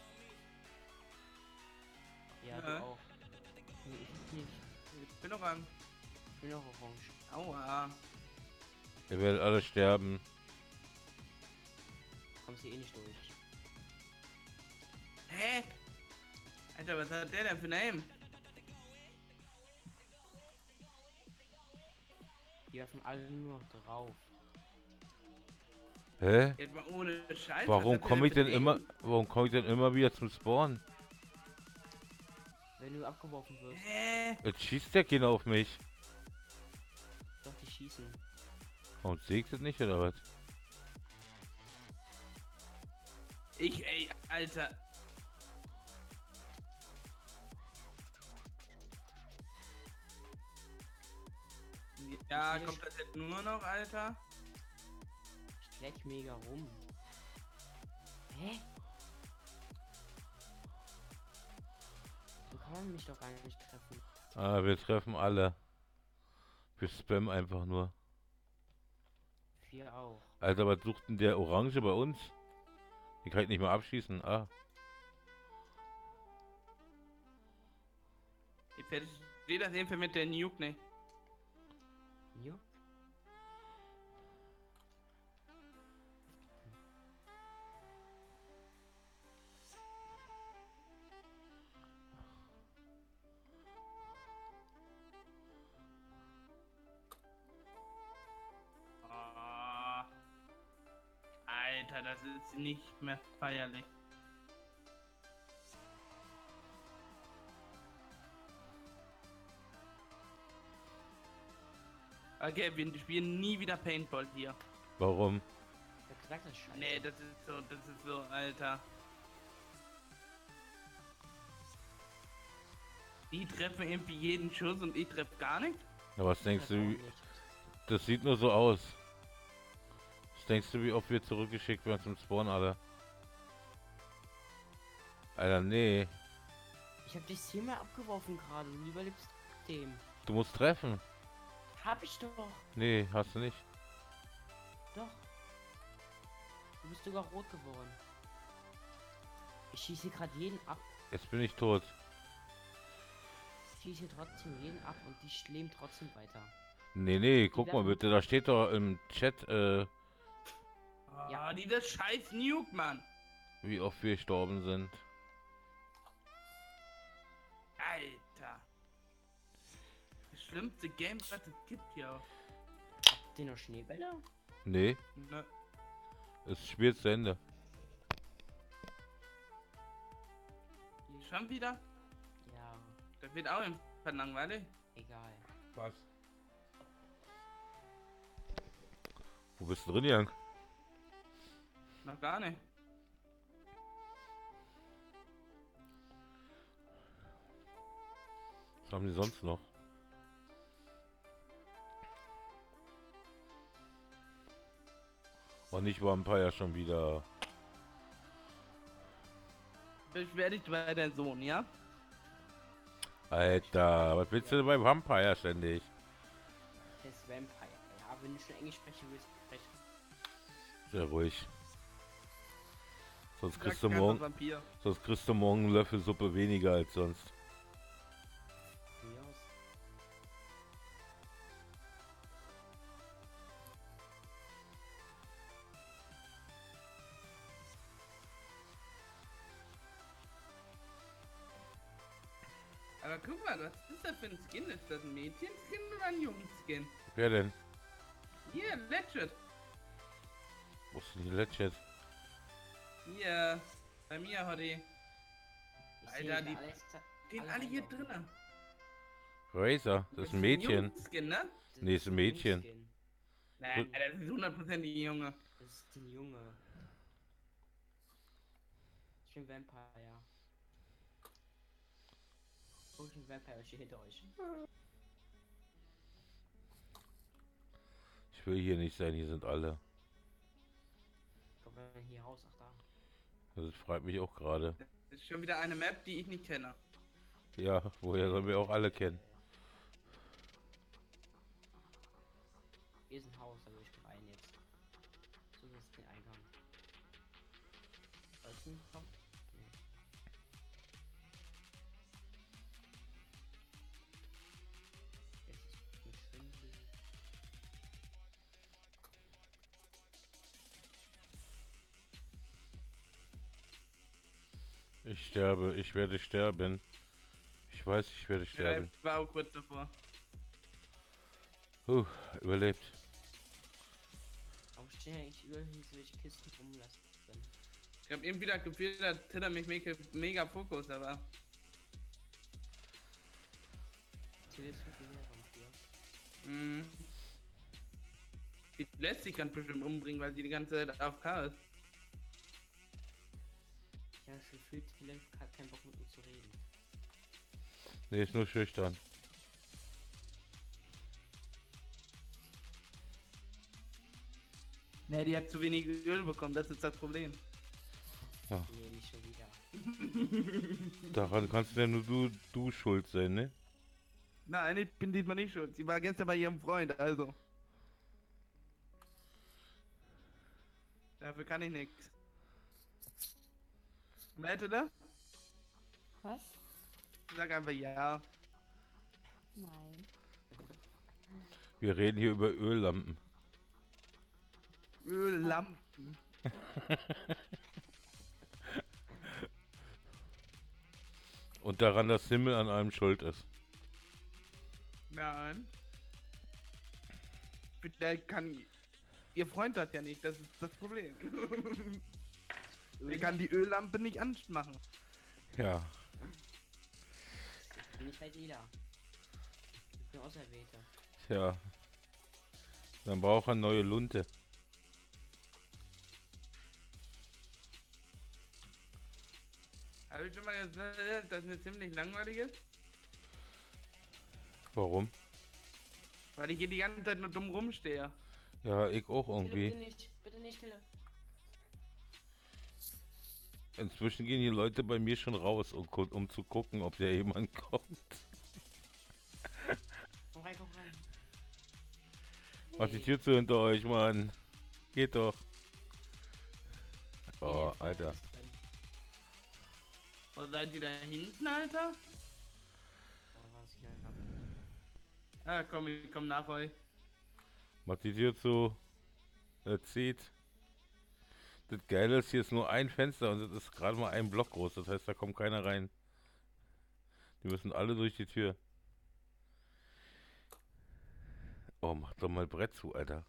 Ja, Ja. du auch. Nee, ich nicht. Ich bin noch an. Ich bin noch orange. Aua. Ihr werdet alle sterben. Kommst hier eh nicht durch. Hä? Alter, was hat der denn für Name? Die werfen alle nur noch drauf. Hä? Jetzt mal ohne Scheiß. Warum was hat der komme ich für denn Name? immer, warum komme ich denn immer wieder zum Spawn? Wenn du abgeworfen wirst, Hä? Jetzt schießt der keiner auf mich. doch die schießen. Warum sägt es nicht oder was? Ey, Alter. Ja, Hier kommt das jetzt nur noch, Alter? Ich kletsch mega rum. Hä? So kann man mich doch gar nicht treffen. Ah, wir treffen alle. Wir spammen einfach nur. 4 auch. Alter, was sucht denn der Orange bei uns? Die kann ich nicht mehr abschießen. Ah. Ich verstehe das irgendwie mit der Nuke nicht. Jo. Oh. Alter, das ist nicht mehr feierlich. Okay, wir spielen nie wieder Paintball hier. Warum? Ich hab gesagt, das ist scheiße. Nee, das ist so, Alter. Die treffen irgendwie jeden Schuss und ich treffe gar nicht. Ja, was Ich denkst treff auch du? nicht. Das sieht nur so aus. Was denkst du, wie oft wir zurückgeschickt werden zum Spawn alle? Alter, nee. Ich hab dich 10-mal abgeworfen gerade und du überlebst dem. Du musst treffen. Hab ich doch. Nee, hast du nicht. Doch. Du bist sogar rot geworden. Ich schieße gerade jeden ab. Jetzt bin ich tot. Ich schieße trotzdem jeden ab und die leben trotzdem weiter. Nee, guck mal werden- bitte, da steht doch im Chat, Ja, Ja. dieses scheiß Nuke, Mann. wie oft wir gestorben sind. Alter. Das schlimmste Game, was es gibt hier. Habt ihr noch Schneebälle? Nee, Ne. das Spiel ist zu Ende. Schon wieder? Ja, Das wird auch irgendwann langweilig. egal. Was? Wo bist du drin, Jan? Noch gar nicht. Was haben die sonst noch? Und nicht Vampire schon wieder. Beschwer dich bei deinem Sohn, ja? Alter, was willst du denn beim Vampire ständig? Das ist Vampire. Ja, wenn du schon Englisch sprechen willst, sprech. Sehr ruhig. Sonst Sag kriegst du einfach morgen, Vampir. sonst kriegst du morgen einen Löffel Suppe weniger als sonst. Von mir aus. Aber guck mal, was ist das für ein Skin? Ist das ein Mädchenskin oder ein Jungenskin? Wer denn? Hier, Legend. Wo ist denn die Legend? Hier, bei mir, Hoddy. Ich Alter, sehe die- alles, Stehen alle hier drinnen. Razor, das ist ein Mädchen. Jungenskin, ne? Nee, ist ein Mädchen. Nein, das ist 100% die Junge. Das ist ein Junge. Ocean Vampire. Ocean Vampire steht hinter euch. Ich will hier nicht sein, hier sind alle. Kommt man hier raus? Ach da. Das freut mich auch gerade. Das ist schon wieder eine Map, die ich nicht kenne. Ja, woher sollen wir auch alle kennen? Hier ist ein Haus, da will ich rein jetzt. So ist der Eingang. Außen kommt? Nee. Jetzt ist eine Schwindel. Ich sterbe, ich werde sterben. Ich weiß, ich werde Ja, sterben. ich war auch kurz davor. Überlebt. Warum stehen eigentlich überall solche Kisten rumlassen? Ich habe eben wieder gefühlt, dass Tinder mich mega Fokus, aber Till ist viel mehr Vampir. die lässt sich ganz bestimmt umbringen, weil sie die ganze Zeit AFK ist. Ich habe das Gefühl, Till hat keinen Bock mit mir zu reden. Nee, ist nur schüchtern. Ne, die hat zu wenig Öl bekommen, das ist das Problem. Nee, nicht schon wieder. Daran kannst ja nur du schuld sein, ne? Nein, ich bin diesmal nicht schuld. Sie war gestern bei ihrem Freund, also. Dafür kann ich nichts. Wette da? Was? Sag einfach ja. Nein. Wir reden hier über Öllampen. Öllampen. Und daran, dass Himmel an allem schuld ist. Nein. Vielleicht kann. Ihr Freund hat ja nicht, das ist das Problem. Er kann die Öllampe nicht anmachen. Ja. Bin ich halt jeder. Ich bin Auserwählter. Tja. Dann braucht er neue Lunte. Habe ich schon mal gesagt, dass es eine ziemlich langweilig ist? Warum? Weil ich hier die ganze Zeit nur dumm rumstehe. Ja, ich auch Till, irgendwie. bitte nicht, Till. Inzwischen gehen die Leute bei mir schon raus, um zu gucken, ob da jemand kommt. Komm rein, komm rein. Macht die Tür zu hinter euch, Mann. Geht doch. Oh, Alter. Wo seid ihr da hinten, Alter? Ah, komm, ich komm nach euch. Macht die Tür zu. Er zieht. Das Geile ist, hier ist nur ein Fenster und das ist gerade mal ein Block groß. Das heißt, da kommt keiner rein. Die müssen alle durch die Tür. Oh, mach doch mal Brett zu, Alter.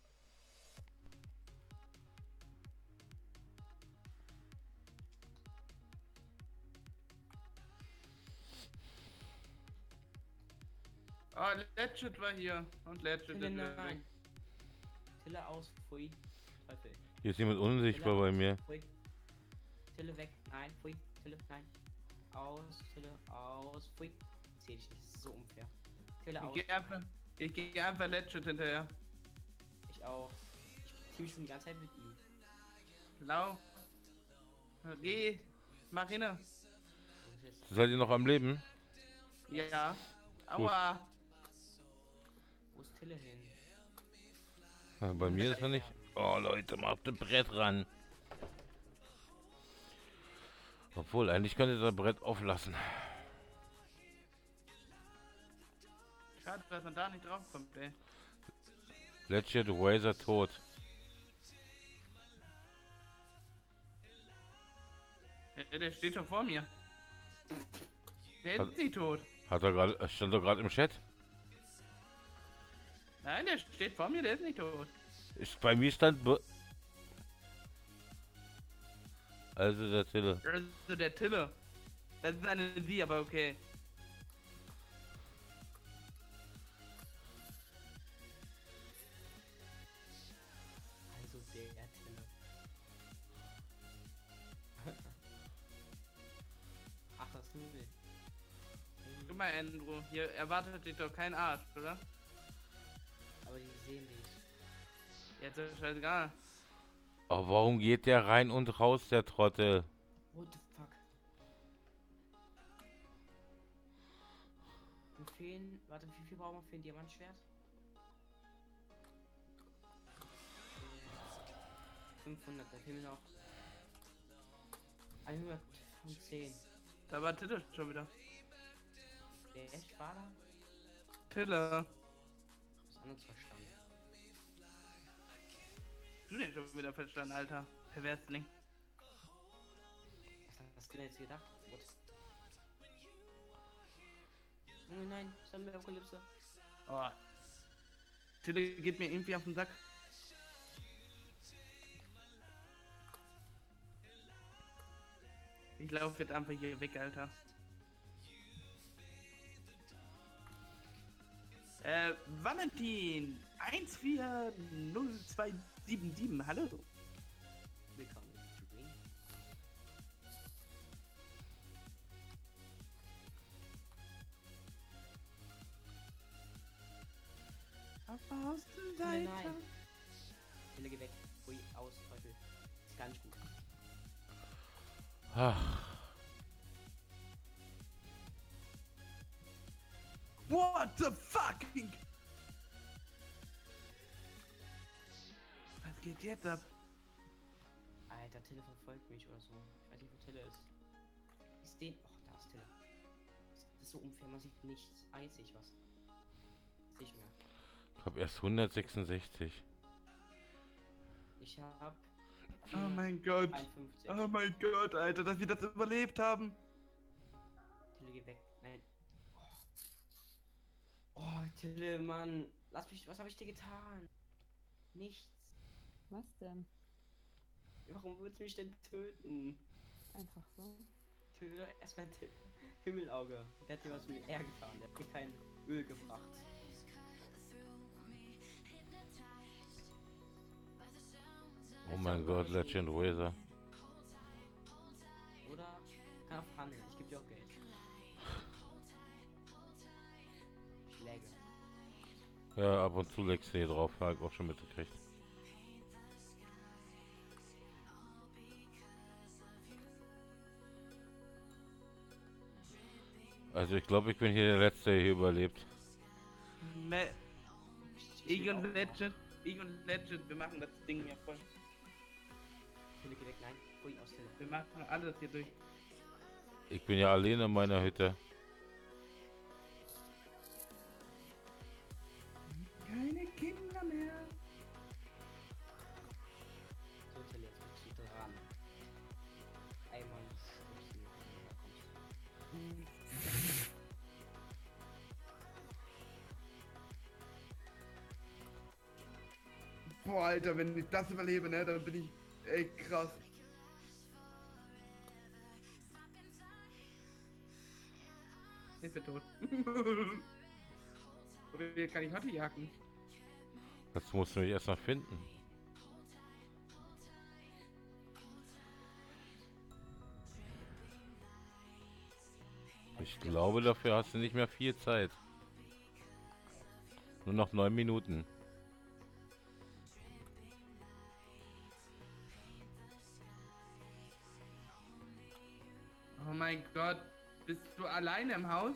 Oh, Legit war hier. Und Legit Tille, ist weg. nein. Tille aus, pfui. Teufel. Hier ist jemand unsichtbar bei mir. Pfui. Tille weg, nein, pfui. Tille, nein. Aus, Tille, aus, pfui. Zähl ich nicht, das ist so unfair. Tille aus. Ich geh einfach Legit hinterher. Ich auch. Ich team schon die ganze Zeit mit ihm. Lauf. Geh. Mach hin. Seid ihr noch am Leben? Ja. Aua. Wo ist Tille hin? Bei mir ist er nicht. Oh Leute, macht ein Brett ran. Obwohl, eigentlich könnte das Brett auflassen. Schade, dass man da nicht draufkommt, ey. Legit Razor tot. Der steht schon vor mir. Der Hat- ist nicht tot. Stand er gerade im Chat? Nein, der steht vor mir, der ist nicht tot. Bei mir stand. Also der Tille. Also der Tille. Das ist eine Sie, aber okay. Also der Tille. Guck mal, Andrew, hier erwartet dich doch kein Arsch, oder? Aber die sehen dich. Jetzt ist scheißegal. Oh, warum geht der rein und raus, der Trottel? What the fuck? Mir fehlen. Warte, wie viel brauchen wir für ein Diamantschwert? 500, da fehlen mir noch 110. Da war Tille schon wieder. Der echt war da? Tille. Das anderes verstanden. Du den schon wieder verstanden, Alter. Perversling. Was hast du denn jetzt gedacht? What? Oh nein, Zombie-Apokalypse. Oh. Tille geht mir irgendwie auf den Sack. Ich laufe jetzt einfach hier weg, Alter. Valentin 140277, hallo. Willkommen im Stream. Auf der Außenseite. Nein. Wille, geh weg. Ui, aus, Teufel. Ist gar nicht gut. Ach, What the fucking? Was geht jetzt ab? Alter, Tille verfolgt mich oder so. Ich weiß nicht, wo Tille ist. Ist den. Och, da ist Tille. Das ist so unfair, man sieht nichts. Ah, jetzt sehe ich was. Sehe ich mehr. ich hab erst 166. Ich hab. Oh mein Gott. 51. Oh mein Gott, Alter, dass wir das überlebt haben. Tille, geh weg. Nein. Oh, Tille, Mann. Lass mich. Was habe ich dir getan? Nichts. Was denn? Warum willst du mich denn töten? Einfach so. Töte doch erstmal Tille. Himmelauge. Der hat dir was mit R getan. Der hat mir kein Öl gebracht. Oh mein Gott, Legend Razor. Oder kann auch handeln. Ich gebe dir auch Geld. Schläge. Ja, ab und zu legst du hier drauf, hab ich auch schon mitgekriegt. Also ich glaube, ich bin hier der Letzte, der hier überlebt. Ne. Egon Legend, wir machen das Ding hier voll. Tille, geh weg. Nein. Ui, aus Tille. Wir machen alles hier durch. Ich bin ja alleine in meiner Hütte. Keine Kinder mehr. So, Tille, jetzt bist du dran. Einmal stirbst du, wenn du herkommst. Boah, Alter, wenn ich das überlebe, ne, dann bin ich echt krass. Ich bin tot. Oder hier kann ich Hotte jagen. Das musst du mich erst mal finden. Ich glaube, dafür hast du nicht mehr viel Zeit. Nur noch 9 Minuten. Oh mein Gott, bist du alleine im Haus?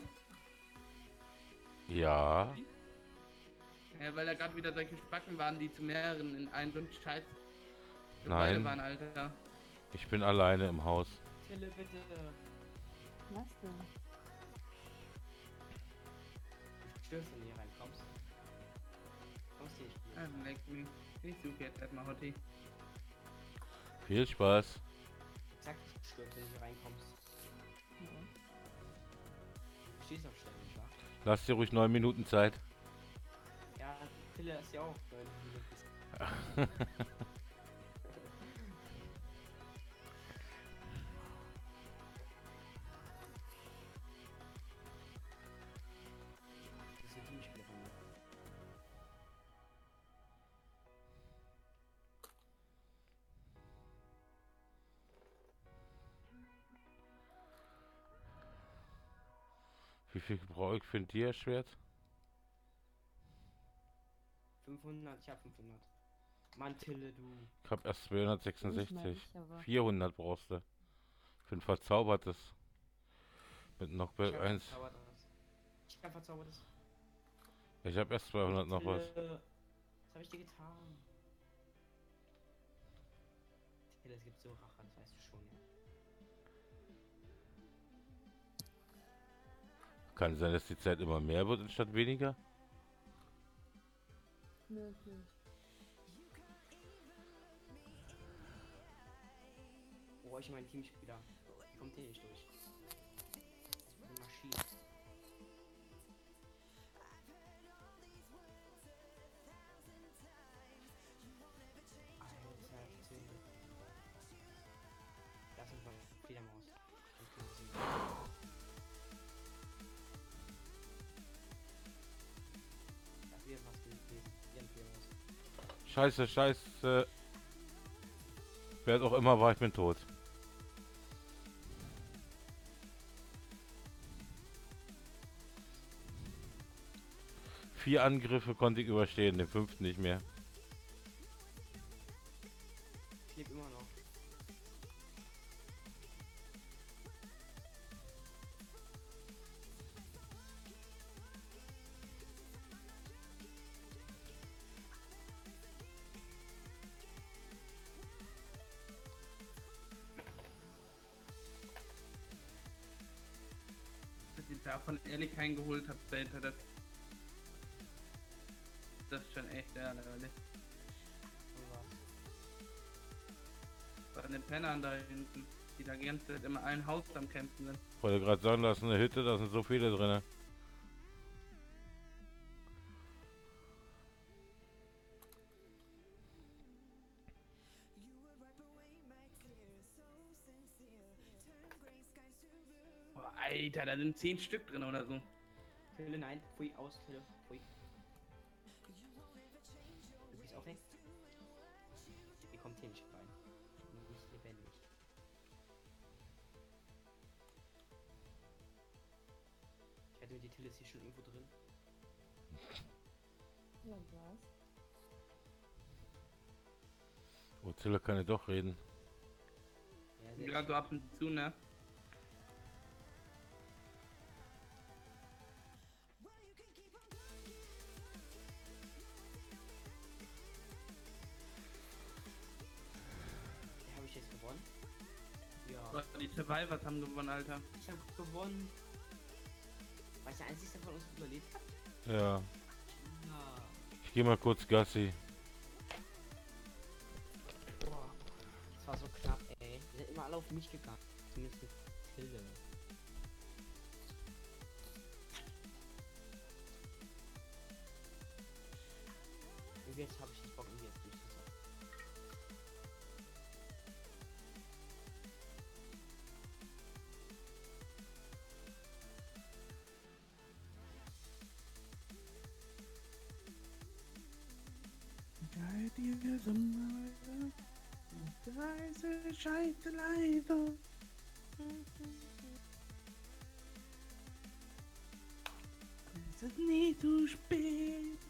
Ja. Ja, weil da gerade wieder solche Spacken waren, die zu mehreren in einen so einen Scheiß Nein. waren, Alter. Ich bin alleine im Haus. Tille, bitte. Was denn? Du stirbst, wenn du hier reinkommst. Kommst du nicht Ah, mehr. leck mich. Ich suche jetzt erstmal Hotti. Viel Spaß. Ich sag, du stirbst, wenn du hier reinkommst. Ja. Du stehst auf Stellen, nicht wahr? Lass dir ruhig 9 Minuten Zeit. Ja, Tille ist ja auch 9 Minuten. Das sind die Spiele von mir. Wie viel brauche ich für ein Dia-Schwert? 500, ich hab 500. Mann, Tille, du. Ich habe erst Nicht mal 266. ich, aber 400 brauchst du. Für ein verzaubertes. Mit noch Ich hab eins. verzaubertes. Ich hab verzaubertes. Ich habe erst 200 noch was. Tille, was hab ich dir getan? Tille, es gibt so Rache, das weißt du schon, ja. Kann sein, dass die Zeit immer mehr wird anstatt weniger? möglich. Oh, ich mein Teamspieler. Kommt hier nicht durch. Eine Maschine. Alter, Till. Das ist eine Fledermaus. Und können sie- Das wäre was gewesen. Die haben Fledermaus. Scheiße, scheiße. Wer es auch immer war, ich bin tot. Vier Angriffe konnte ich überstehen, den fünften nicht mehr. Ich lebe immer noch. Dass ich davon ehrlich keinen geholt habe später, das ist schon echt ärgerlich. Und was? Bei den Pennern da hinten, die da die ganze Zeit immer ein Haus am Kämpfen sind. Ich wollte gerade sagen, da ist eine Hütte, da sind so viele drin. Boah, Alter, da sind 10 Stück drin oder so. Tille, nein. Pfui, aus, Tille. Pfui. Du bist auch weg. Ihr kommt hier nicht rein. Nicht lebendig. Ich wette, die Tille ist hier schon irgendwo drin. Ja, was? Mozilla kann ja doch reden. Ja, sehr Gerade so ab und zu, ne? Habe ich jetzt gewonnen? Ja. Boah, die Survivors haben gewonnen, Alter. Ich habe gewonnen. War ich der Einzige von uns überlebt hat? Ja. Ja. Ich gehe mal kurz Gassi. Boah. Das war so knapp, ey. Wir sind immer alle auf mich gegangen. Zumindest mit Tilde. Und jetzt habe ich nicht Bock, irgendwie jetzt durchzusetzen. Ja, die Sommerweise. Leise, scheiße, leise. Es ist nie zu spät.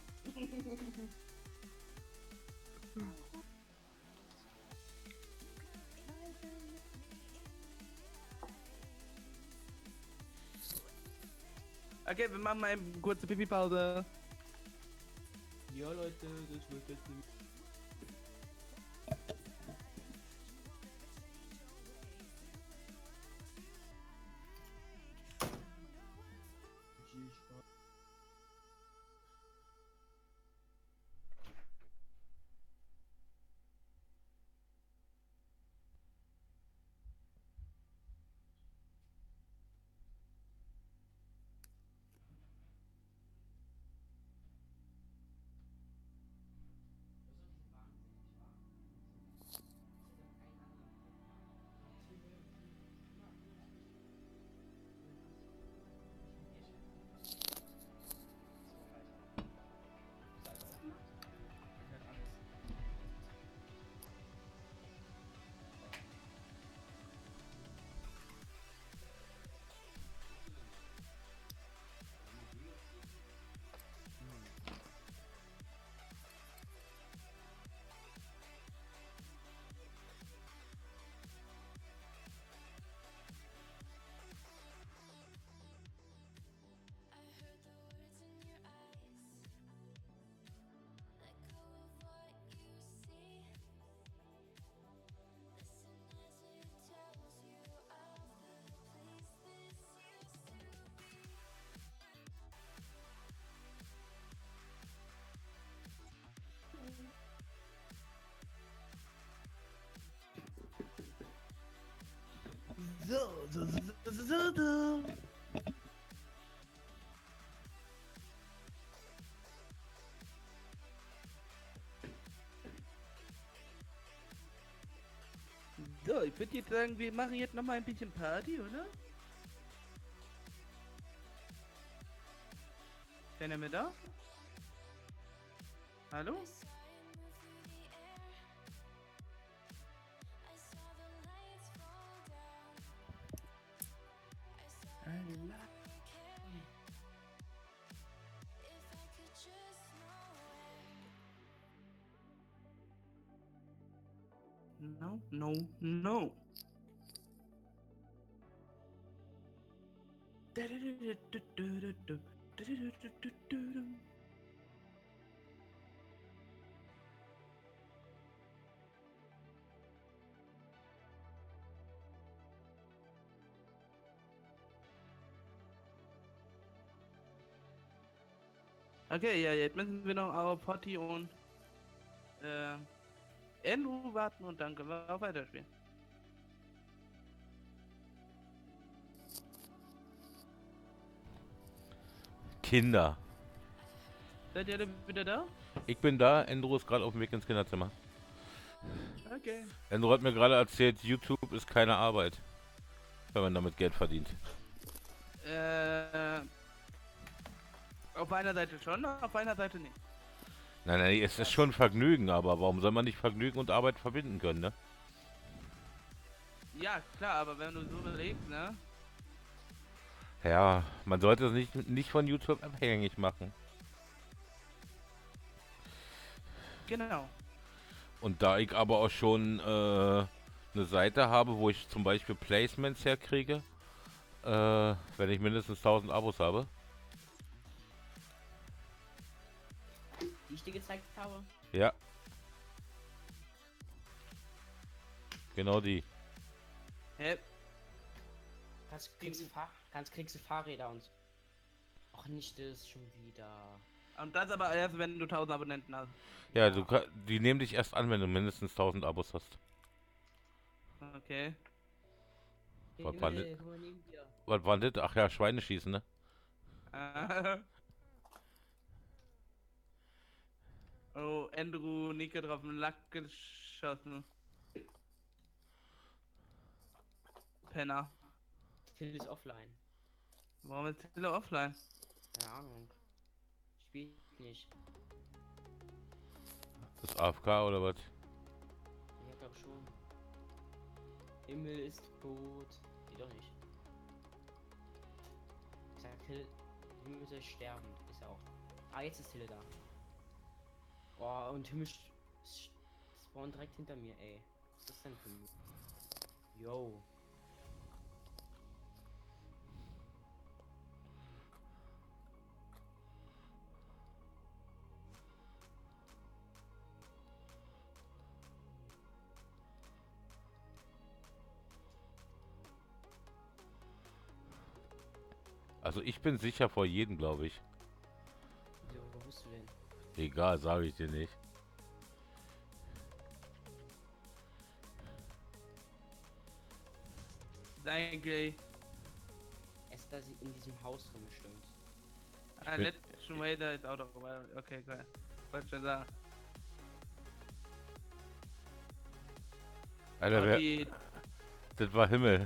Okay, wir machen mal eine kurze Pipi-Pause. Ja, Leute, das wird jetzt nicht. So, ich würde jetzt sagen, wir machen jetzt nochmal ein bisschen Party, oder? Ist einer mehr da? Hallo? No, no, no. Okay, ja, jetzt müssen wir noch auf Potty und Andrew warten und dann können wir auch weiterspielen. Kinder. Seid ihr alle wieder da? Ich bin da, Andrew ist gerade auf dem Weg ins Kinderzimmer. Okay. Andrew hat mir gerade erzählt, YouTube ist keine Arbeit, wenn man damit Geld verdient. Auf einer Seite schon, auf einer Seite nicht. Nein, nein, es ist schon Vergnügen, aber warum soll man nicht Vergnügen und Arbeit verbinden können, ne? Ja, klar, aber wenn du so überlegst, ne? Ja, man sollte es nicht von YouTube abhängig machen. Genau. Und da ich aber auch schon eine Seite habe, wo ich zum Beispiel Placements herkriege, wenn ich mindestens 1000 Abos habe. Die ich dir gezeigt habe. Ja. Genau die. Hä? Kannst kriegst du Fahrräder und. Ach, nicht das schon wieder. Und das aber erst, wenn du 1000 Abonnenten hast. Ja, die nehmen dich erst an, wenn du mindestens 1000 Abos hast. Okay. Was war das? Was war das? Ach ja, Schweineschießen, ne? Oh, Andrew, Nico drauf den Lack geschossen. Penner. Till ist offline. Warum ist Tille offline? Keine Ahnung. Spielt nicht. Das ist AFK oder was? Ja, glaub schon. Himmel ist tot. Nee, doch nicht. Ich sag Till, Himmel soll sterben. Ist er auch. Ah, jetzt ist Till da. Oh, und Himmel spawnt direkt hinter mir, ey. Was ist das denn für ein... Yo. Also ich bin sicher vor jedem, glaube ich. Wieso, wo bist du denn? Egal, sage ich dir nicht. Eigentlich. Er ist da in diesem Haus drin bestimmt. Letzten Raider ist auch doch. Okay, geil. Wollte schon sagen. Alter, Potty, das war Himmel.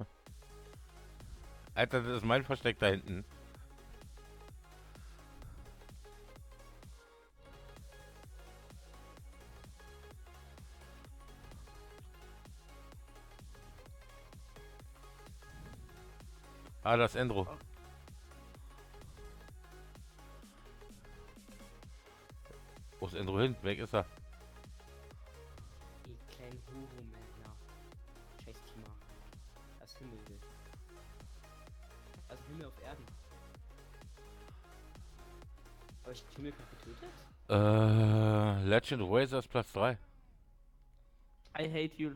Alter, das ist mein Versteck da hinten. Ah, das ist Endro. Wo ist Endro hin? Weg ist er. Die kleinen Huru-Männer. Scheiß Klima. Das Himmel. Also Himmel auf Erden. Aber ich Himmel getötet? Legend of Razor ist Platz 3. I hate you.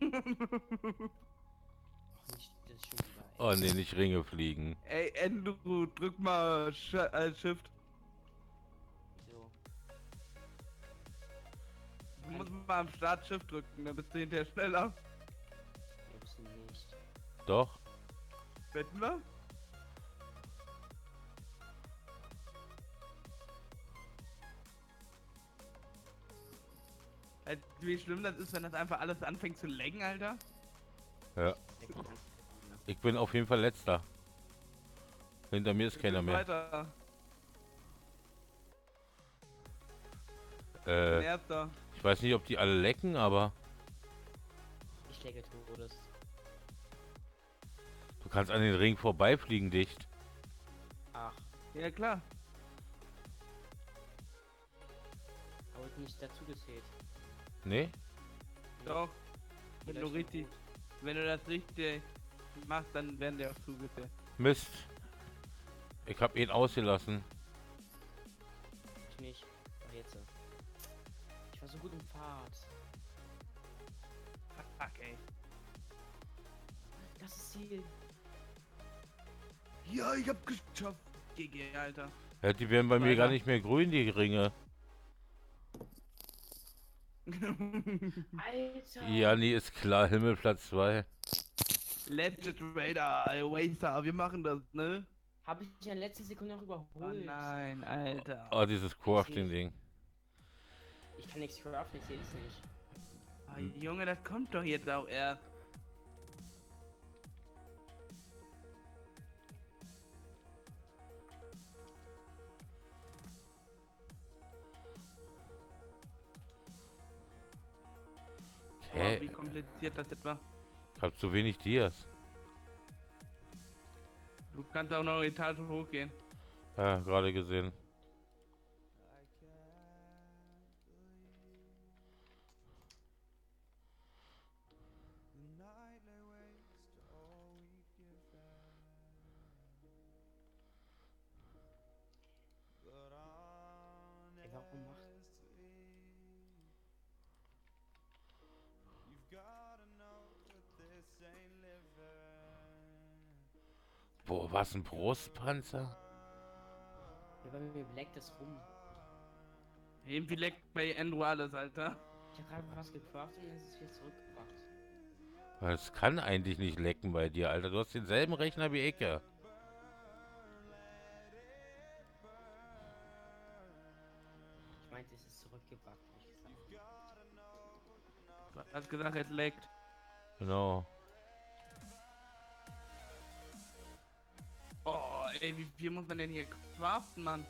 Ach, nicht das schon wieder. Ey. Oh nee, nicht Ringe fliegen. Ey, Andrew, drück mal Shift. So. Du musst mal am Start Shift drücken, dann bist du hinterher schneller. Ja, bist du nicht. Doch. Wetten wir? Wie schlimm das ist, wenn das einfach alles anfängt zu laggen, Alter. Ja. Ich bin auf jeden Fall letzter. Hinter mir ist keiner mehr. Weiter. Äh, Erster. ich weiß nicht, ob die alle lecken, aber Ich lecke Todes. du kannst an den Ring vorbeifliegen, dicht. Ach, Ja klar. aber wird nicht dazu gezählt. Nee? Doch. Die Wenn du Leistung richtig, gut. wenn du das richtig machst, dann werden die auch zugezählt. Mist. Ich hab ihn ausgelassen. Ich nicht. Ach, jetzt. Ich war so gut im Fahrt. Fuck, ey. Das ist Ziel. Ja, ich hab geschafft. GG, Alter. Ja, die werden bei mir gar Weiter. nicht mehr grün, die Ringe. Alter! Ja, nee, ist klar. Himmelplatz 2. Legend Raider, Waster, wir machen das, ne? Habe ich in der letzten Sekunde noch überholt. Oh nein, Alter. Oh, dieses Crafting-Ding. Ich kann nichts craften, ich sehe es nicht. Oh, Junge, das kommt doch jetzt auch erst. Hä? Oh, wie kompliziert das jetzt war. Ich hab zu wenig Dias. Du kannst auch noch eine Etage hochgehen. Ja, gerade gesehen. Ey, warum macht... Boah, was ein Brustpanzer? Ja, bei mir leckt es rum. Irgendwie leckt bei Andrew alles, Alter. Ich habe gerade was gecraftet und es ist wieder zurückgebracht. Das kann eigentlich nicht lecken bei dir, Alter. Du hast denselben Rechner wie Ecke. Ich meinte, es ist zurückgebracht, hab ich gesagt. Du hast gesagt, es leckt. Genau. Oh, ey, wie viel muss man denn hier craften, Mann?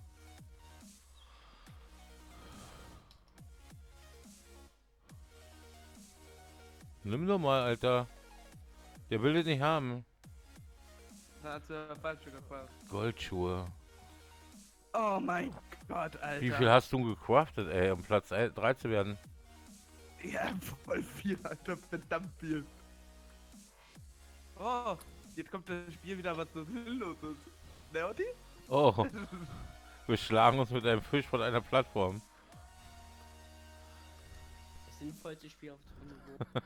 Nimm doch mal, Alter. Der will das nicht haben. Da hast du falsch gefragt. Goldschuhe. Oh mein Gott, Alter. Wie viel hast du gecraftet, ey, um Platz 3 zu werden? Ja, voll viel, Alter, verdammt viel. Oh, jetzt kommt das Spiel wieder, was so sinnlos ist. Ne, Otti? Oh, wir schlagen uns mit einem Fisch von einer Plattform. Das sinnvollste Spiel auf dem Niveau.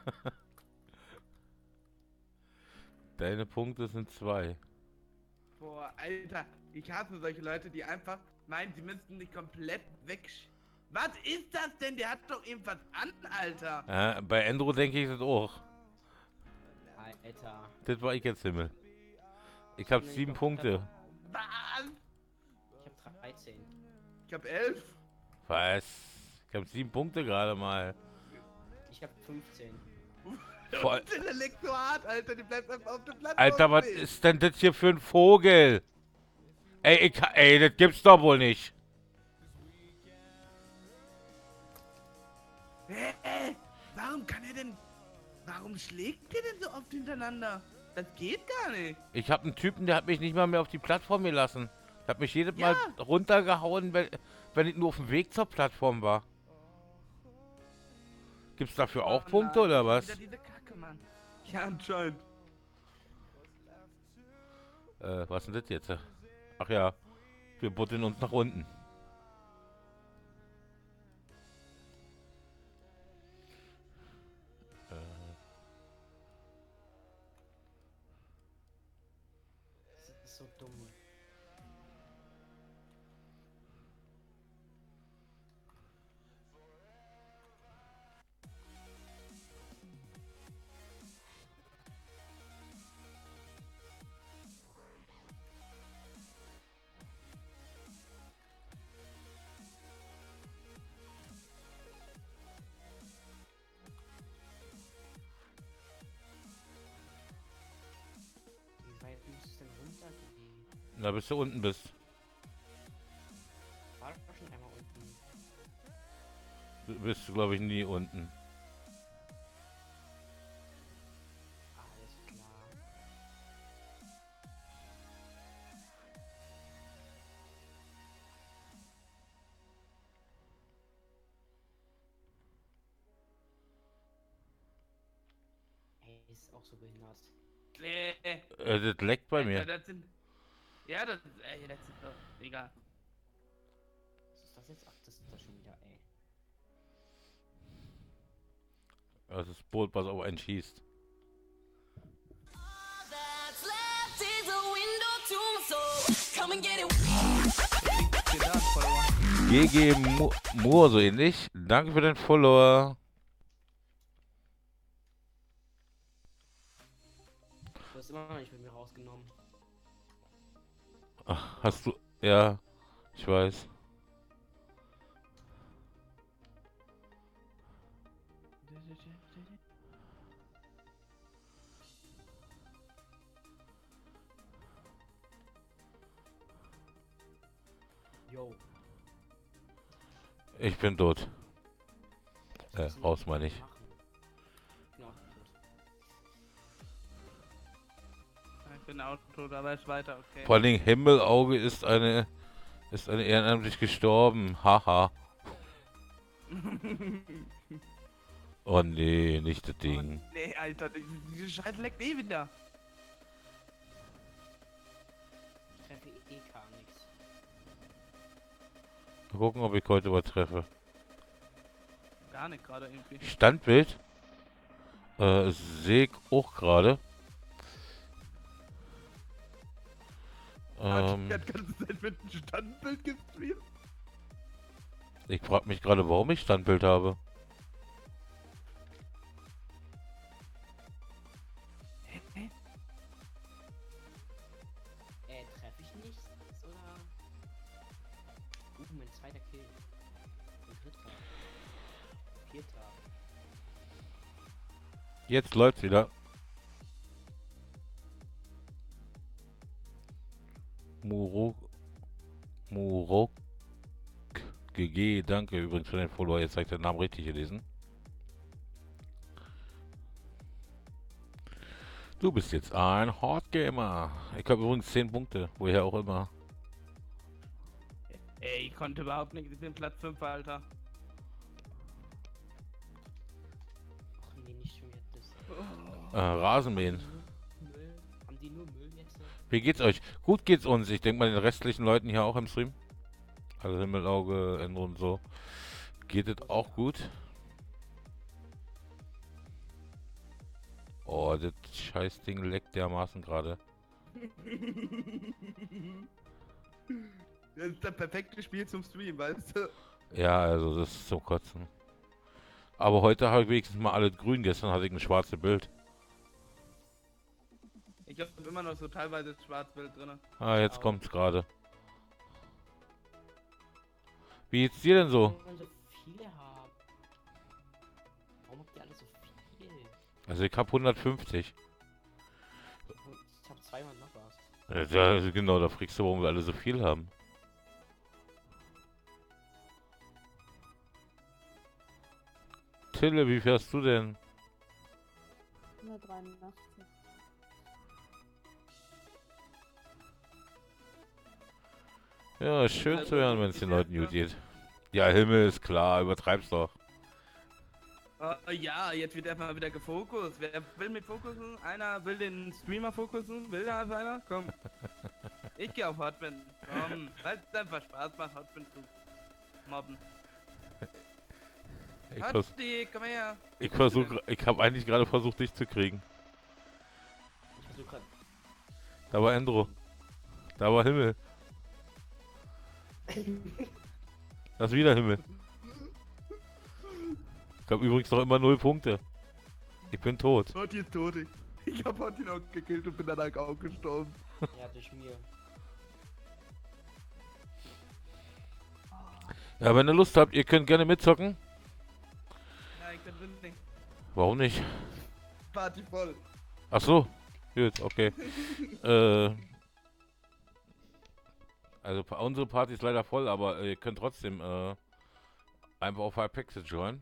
Deine Punkte sind 2. Boah, Alter, ich hasse solche Leute, die einfach meinen, sie müssten nicht komplett weg. Was ist das denn? Der hat doch irgendwas an, Alter. Bei Endro denke ich das auch. Alter. Das war ich jetzt Himmel. Ich habe 7 Punkte. Was? Ich hab 13. Ich hab 11. Was? Ich habe 7 Punkte gerade mal. Ich hab 15. Voll. Der leckt so hart, Alter, die bleibt einfach auf dem Platz. Alter, was ist denn das hier für ein Vogel? Ey, ey, das gibt's doch wohl nicht. Hä? Warum kann er denn... Warum schlägt der denn so oft hintereinander? Das geht gar nicht. Ich habe einen Typen, der hat mich nicht mal mehr auf die Plattform gelassen. Der hat mich jedes Ja. Mal runtergehauen, wenn ich nur auf dem Weg zur Plattform war. Gibt's dafür auch Oh Punkte nein, oder schon was? wieder diese Kacke, Mann. Ja, anscheinend. Was ist denn das jetzt? Ach ja, wir buddeln uns nach unten. Das ist so dumm. Da bis du unten bist. War doch schon einmal unten. Du bist, glaube ich, nie unten. Alles klar. Ey, ist auch so behindert. Das leckt bei mir. Das sind. Ja, das sind doch. Egal. Was ist das jetzt? Ach, das ist das schon wieder, ey. Das ist das Boot, was auf einen schießt. That's left is a window to my soul. Come and get it. Steht da, Follower. GG Moore, so ähnlich. Danke für den Follower. Du hast immer noch nicht mit mir rausgenommen. Ach, hast du... Ja, ich weiß. Yo. Ich bin tot. Was müssen wir Raus jetzt meine ich. machen? Genau, tot. Ich bin Auto, da ist weiter, okay. Vor allen Dingen Himmelauge ist eine ehrenamtlich gestorben. Haha. Oh nee, nicht das Ding. Nee, Alter, diese Scheiße leckt eh wieder. Ich treffe eh gar nichts. Mal gucken, ob ich heute übertreffe. Gar nicht gerade irgendwie. Standbild. Sehe ich auch gerade. Die hat ganze Zeit mit einem Standbild gestreamt. Ich frage mich gerade, warum ich Standbild habe. Treffe ich nichts? Oder? Mein zweiter Kill. Mein dritter. Vierter. Jetzt läuft's wieder. Murok GG, danke übrigens für den Follower. Jetzt habe ich den Namen richtig gelesen. Du bist jetzt ein Hardgamer. Ich habe übrigens 10 Punkte, woher auch immer. Ey, ich konnte überhaupt nicht. Ich bin Platz 5, Alter. Ach nee, nicht schon wieder das. Rasenmähen. Müll. Haben die nur Müll jetzt? Wie geht's euch? Gut geht's uns. Ich denke mal den restlichen Leuten hier auch im Stream. Also Himmelauge, Endo und so. Geht es auch gut? Oh, das Scheißding leckt dermaßen gerade. Das ist das perfekte Spiel zum Stream, weißt du? Ja, also das ist zum Kotzen. Aber heute habe ich wenigstens mal alles grün. Gestern hatte ich ein schwarzes Bild. Ich habe immer noch so teilweise das Schwarzbild drin. Ah, jetzt Au. kommt's gerade. Wie geht's dir denn so? Warum so viele haben? Warum habt ihr alle so viel? Also ich habe 150. Ich hab 200 noch was. Ja, also genau, da fragst du, warum wir alle so viel haben. Tille, wie fährst du denn? 183. Ja, ist schön zu hören, wenn es den Leuten gut geht. Ja, Himmel ist klar, übertreib's doch. Ja, jetzt wird erstmal wieder gefokust. Wer will mit fokussen? Einer will den Streamer fokussen? Will da einer? Komm. Ich gehe auf Hotman. Komm, weil es einfach Spaß macht, Hotman zu mobben. Hotti, komm her. Ich habe eigentlich gerade versucht, dich zu kriegen. Ich versuche gerade. Da war Endro. Da war Himmel. Das ist wieder Himmel. Ich habe übrigens noch immer 0 Punkte. Ich bin tot. Hotti ist tot. Ich hab Hotti noch gekillt und bin dann auch gestorben. Ja, durch mir. Ja, wenn ihr Lust habt, ihr könnt gerne mitzocken. Ja, ich bin nicht. Warum nicht? Party voll. Ach so. Gut, okay. Also unsere Party ist leider voll, aber ihr könnt trotzdem einfach auf Hypixel joinen.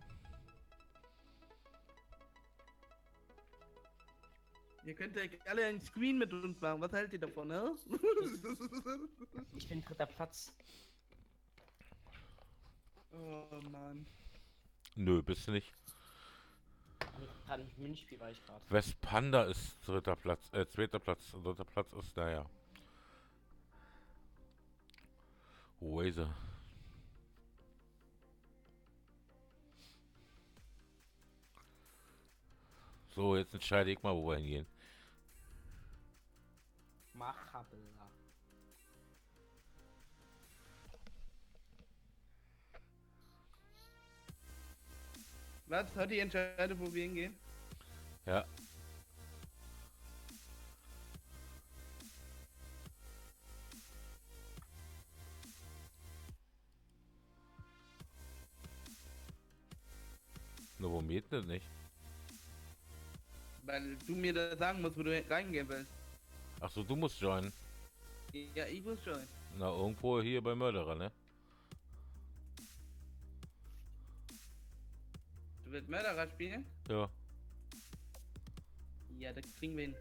Ihr könnt ja alle einen Screen mit uns machen. Was haltet ihr davon, ne? Ich bin dritter Platz. Oh Mann. Nö, bist du nicht. Nee, gerade im Minispiel war ich gerade. Westpanda ist zweiter Platz. Dritter Platz ist, naja. Wazer. So, jetzt entscheide ich mal, wo wir hingehen. Machabella. Was? Hat die entscheidet, wo wir hingehen? Ja. Nur warum geht das nicht? Weil du mir das sagen musst, wo du reingehen willst. Ach so, du musst joinen. Ja, ich muss schon. Na, irgendwo hier bei Mörderer, ne? Du willst Mörderer spielen? Ja. Ja, das kriegen wir hin.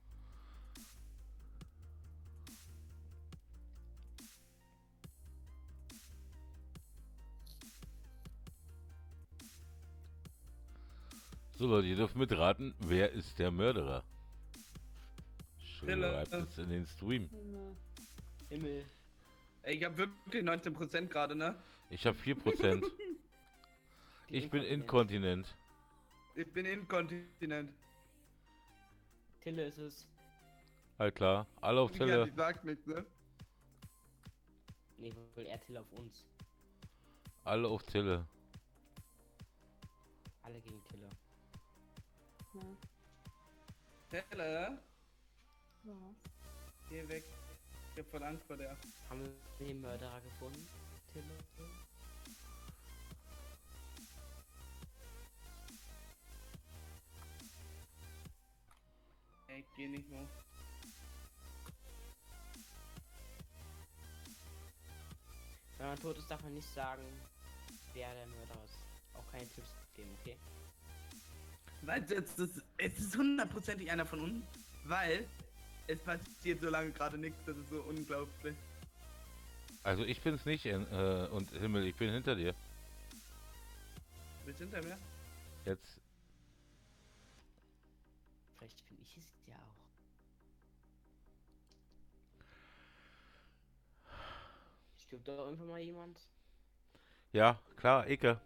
So Leute, ihr dürft mitraten, wer ist der Mörderer? Stille. Schreibt es in den Stream. Himmel. Himmel. Ey, ich hab wirklich 19% gerade, ne? Ich habe 4%. Ich bin inkontinent. Ich bin inkontinent. Tille ist es. Halt klar. Alle auf Ja, Telle. die sagt nichts, ne? Nee, will er Tille auf uns. Alle auf Tille. Alle gegen Tille. Ja. Telle, Was? geh weg. Ich hab voll Angst vor der. Haben wir den Mörderer gefunden? Tille? Ey, ich geh nicht hoch. Wenn man tot ist, darf man nicht sagen, wer der Mörder ist. Auch keine Tipps geben, okay? Weil es ist hundertprozentig einer von uns, weil es passiert so lange gerade nichts, das ist so unglaublich. Also ich bin's nicht und Himmel, ich bin hinter dir. Du bist hinter mir? Jetzt. Vielleicht bin ich es ja auch. Stirbt da irgendwann mal jemand? Ja, klar, Icke.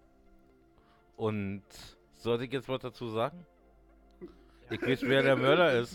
Und sollte ich jetzt was dazu sagen? Ich weiß, wer der Mörder ist.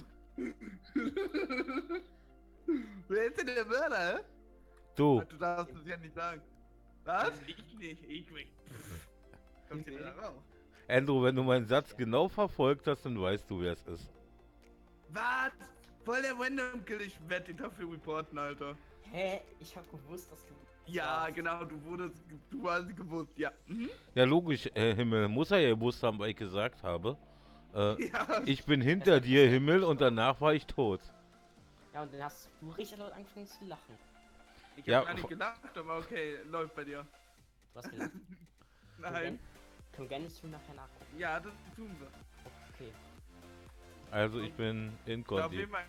Wer ist denn der Mörder, hä? Du. Du darfst es ja nicht sagen. Was? Ich nicht, ich weg. Kommt ihr da raus? Andrew, wenn du meinen Satz genau verfolgt hast, dann weißt du, wer es ist. Was? Voll der Random Kill, ich werde dich dafür reporten, Alter. Hä? Ich hab gewusst, dass du. Ja, warst. genau, du hast gewusst, ja. Mhm. Ja, logisch, Himmel. Muss er ja gewusst haben, weil ich gesagt habe. Ja, Ich bin hinter dir, Himmel, und danach war ich tot. Ja, und dann hast du richtig laut angefangen zu lachen. ich hab Ja, gar nicht gedacht, aber okay, läuft bei dir. Du hast gelacht. Nein. Können wir gerne zu nachher nachgucken. Ja, das tun wir. Okay. Also ich bin Da auf inkontinent. jeden Fall.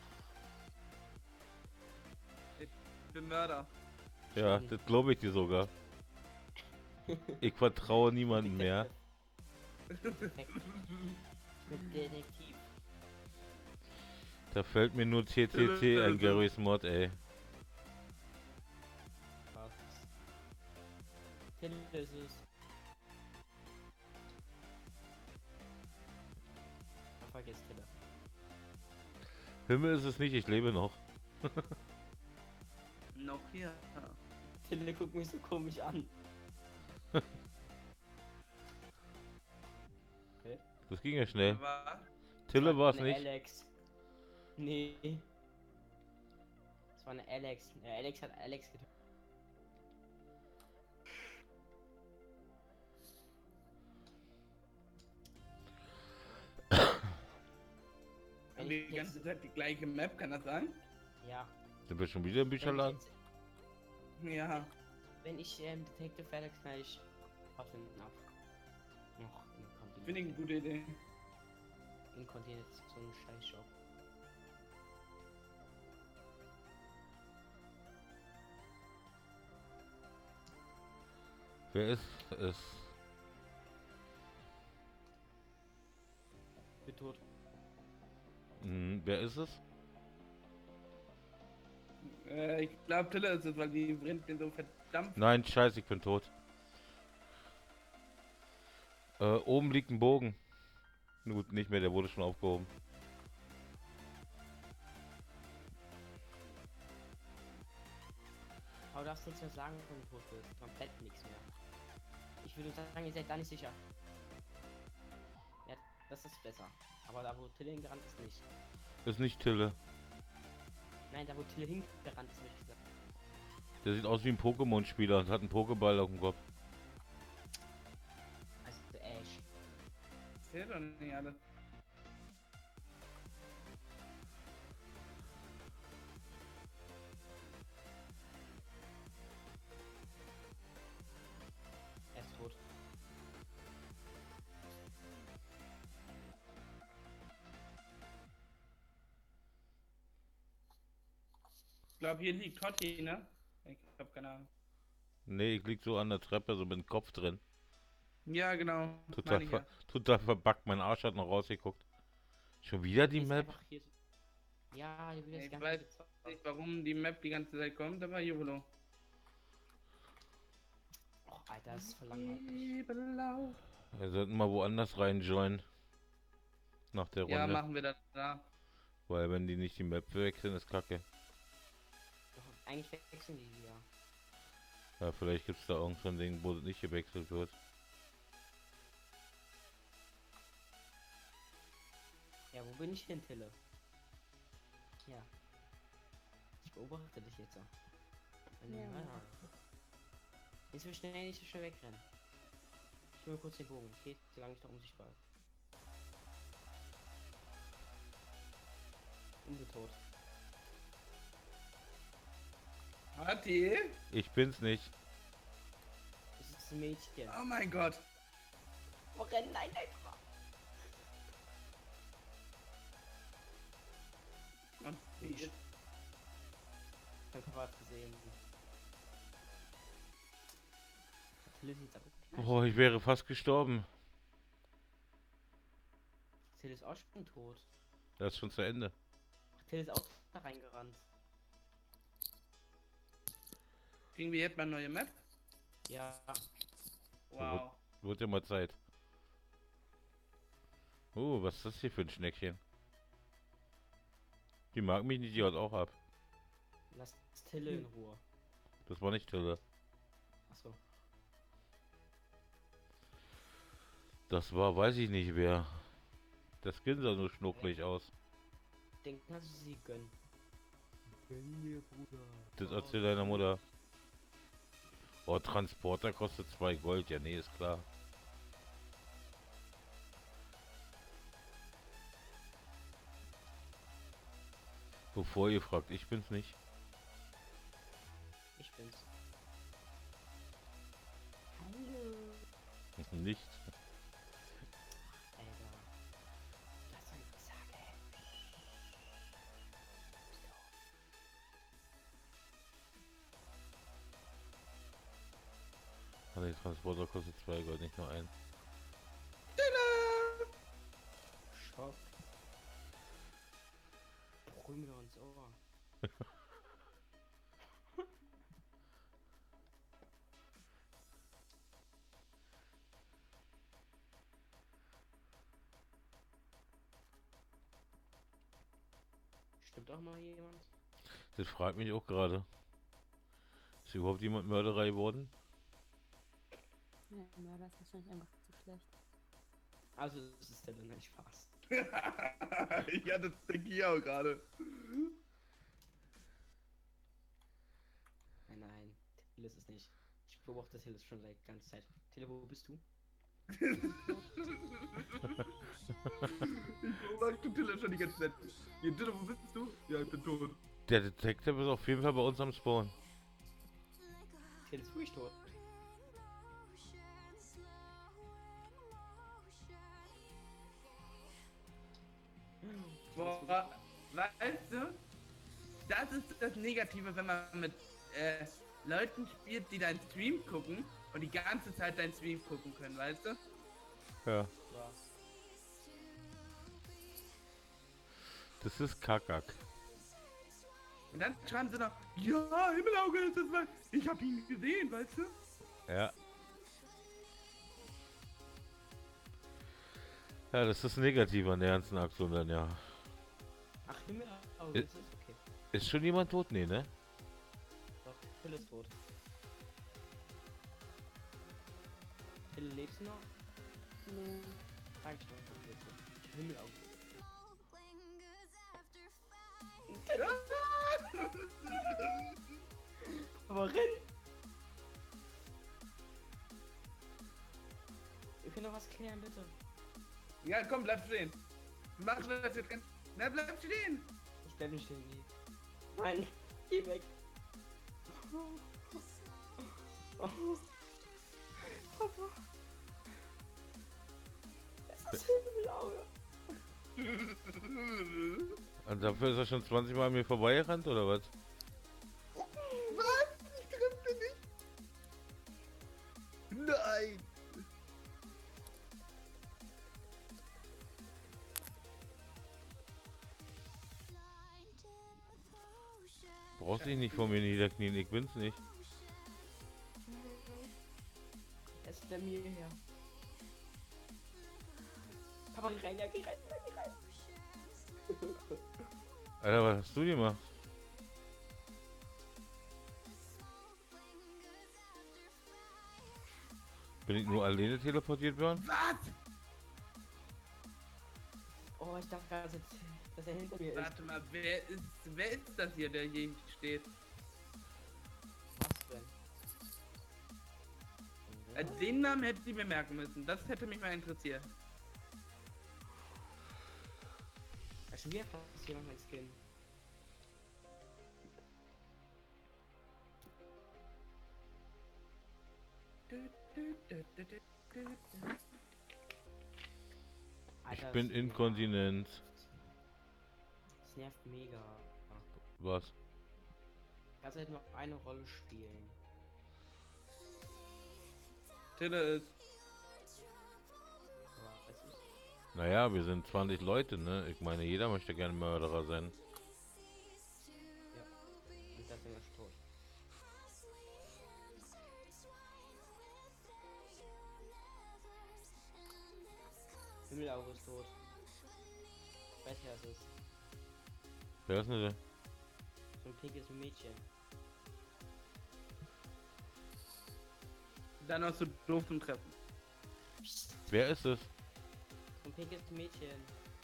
Ich bin Mörder. Ja, das glaube ich dir sogar. Ich vertraue niemandem mehr. Perfekt. Mit Detektiv. Da fällt mir nur TTT ein Garys Mod, ey. Was? Tille ist es. Ach, vergiss Tille. Himmel ist es nicht, ich lebe noch. Noch hier. Tille guckt mich so komisch an. Okay. Das ging ja schnell. War Tille war es Eine nicht. Alex. Nee. Das war eine Alex. Alex hat Alex getötet. die ganze Zeit die gleiche Map, kann das sein? Ja. Sind wir schon wieder im Wenn ich Bücherladen? jetzt- Ja. Wenn ich Detective werde, knall ich Waffen ab. Noch Finde ich eine gute Idee. Inkontinent ist so ein Scheißjob. Wer ist es? Bin tot. Wer ist es? Ich glaube, Tille ist es, weil die brennt den so verdammt. Nein, scheiße, ich bin tot. Oben liegt ein Bogen. Gut, nicht mehr, der wurde schon aufgehoben. Aber du darfst nichts mehr sagen, wenn du tot bist. Komplett nichts mehr. Ich würde sagen, ihr seid da nicht sicher. Ja, das ist besser. Aber da, wo Tille hingerannt ist, nicht. Ist nicht Tille. Nein, da, wo Tille hingerannt ist, würde ich gesagt. Der sieht aus wie ein Pokémon-Spieler und hat einen Pokéball auf dem Kopf. Also, Ash. Zählt doch nicht alles. Er ist tot. Ich glaube, hier liegt Totti, ne? Ich hab keine Ahnung. Nee, ich lieg so an der Treppe, so mit dem Kopf drin. Ja, genau. Total, meine ich ja. total verbuggt, mein Arsch hat noch rausgeguckt. Schon wieder die Ist Map? einfach hier so- Ja, die will Ich jetzt ganz weiß nicht, warum die Map die ganze Zeit kommt, aber YOLO. Oh, Alter, das ist verlangt. Wir sollten mal woanders reinjoinen. Nach der Runde. Ja, machen wir das da. Weil wenn die nicht die Map wechseln, ist kacke. Eigentlich wechseln die ja. Ja, vielleicht gibt es da irgend so ein Ding, wo nicht gewechselt wird. Ja, wo bin ich hin, Tille? Ja. Ich beobachte dich jetzt. Ja. Jetzt will schnell nicht so schnell wegrennen. Ich will mir kurz den Bogen. Es geht, solange ich noch unsichtbar ist. Und bin tot. Totti? Ich bin's nicht. Das ist ein Mädchen. Oh mein Gott. Oh, rennen, nein, nein. Und die ist Ich hab gerade gesehen. Till ist jetzt aber Oh, ich wäre fast gestorben. Till ist auch schon tot. Das ist schon zu Ende. Ach, Till ist auch da reingerannt. Kriegen wir jetzt mal eine neue Map? Ja. Wow. Wird ja mal Zeit. Oh, was ist das hier für ein Schneckchen? Die mag mich nicht, die haut auch ab. Lass Tille in Ruhe. Das war nicht Tille. Achso. Das war, weiß ich nicht wer. Das Skin sah nur schnucklig aus. Den kannst du sie gönnen. Gönn mir, Bruder. Das erzählt deiner Mutter. Oh, Transporter kostet 2 Gold. Ja, nee, ist klar. Bevor ihr fragt, ich bin's nicht. Ich bin's. Nicht. Alter. Was soll ich sagen? Ah, nee, Transporter kostet 2 Gold, nicht nur ein. Schock. Brüll mir doch ins Ohr. Stimmt auch mal jemand? Das fragt mich auch gerade. Ist überhaupt jemand Mörderei geworden? Ja, Mörder ist wahrscheinlich einfach zu schlecht. Also, das ist der dann Spaß. Ja, das denke ich auch gerade. Nein, nein. Till ist es nicht. Ich beobachte Till schon seit ganzer Zeit. Till, wo bist du? Ich sagte Tille schon die ganze Zeit. Ja, Tille, wo bist du? Ja, ich bin tot. Der Detective ist auf jeden Fall bei uns am Spawn. Kennst du mich tot? Boah, weißt du, das ist das Negative, wenn man mit Leuten spielt, die deinen Stream gucken und die ganze Zeit deinen Stream gucken können, weißt du? Ja. Ja. Das ist Kackak. Und dann schreiben sie noch, ja, Himmelauge ist das, weil ich hab ihn gesehen, weißt du? Ja. Ja, das ist negativ an der ganzen Aktion dann, ja. Ach, Himmel, oh, Äh. das ist okay. Ist schon jemand tot? Nee, ne? Doch, Phil ist tot. Phil, lebst du noch? Nee. Dankeschön, Phil ist tot. Himmel, oh. Aber renn! Wir können doch was klären, bitte. Ja, komm, bleib stehen. Wir machen das jetzt ganz... Na, bleib stehen! Ich bleib nicht stehen, nee. Nein, geh weg. Oh. Papa. Es ist Himmelauge. Und dafür ist er schon 20 Mal an mir vorbeigerannt, oder was? Was? Ich treffe nicht! Nein! Brauchst dich nicht vor mir niederknien, ich bin's nicht. Es ist der mir her. Papa, geh rein, ja, geh rein, geh rein. Alter, was hast du gemacht? Bin ich nur alleine teleportiert worden? Was? Oh, ich dachte gerade, dass er hinter mir ist. Warte mal, wer ist das hier, der hier steht? Was denn? Den Namen hätte ich mir merken müssen. Das hätte mich mal interessiert. Ja, schon wieder fast hier noch mein Skin. Ich Alter, bin das inkontinent. Das nervt mega. Was? Kannst halt noch eine Rolle spielen. Tille ist. Aber es ist. Naja, wir sind 20 Leute, ne? Ich meine, jeder möchte gerne Mörderer sein. Ja. Und das Ding ist tot. Himmelauge ist tot. Ich weiß wer es ist. Wer ist denn der? So ein pinkes Mädchen. Dann auch so doof zum Treffen. Wer ist es? So ein pinkes Mädchen.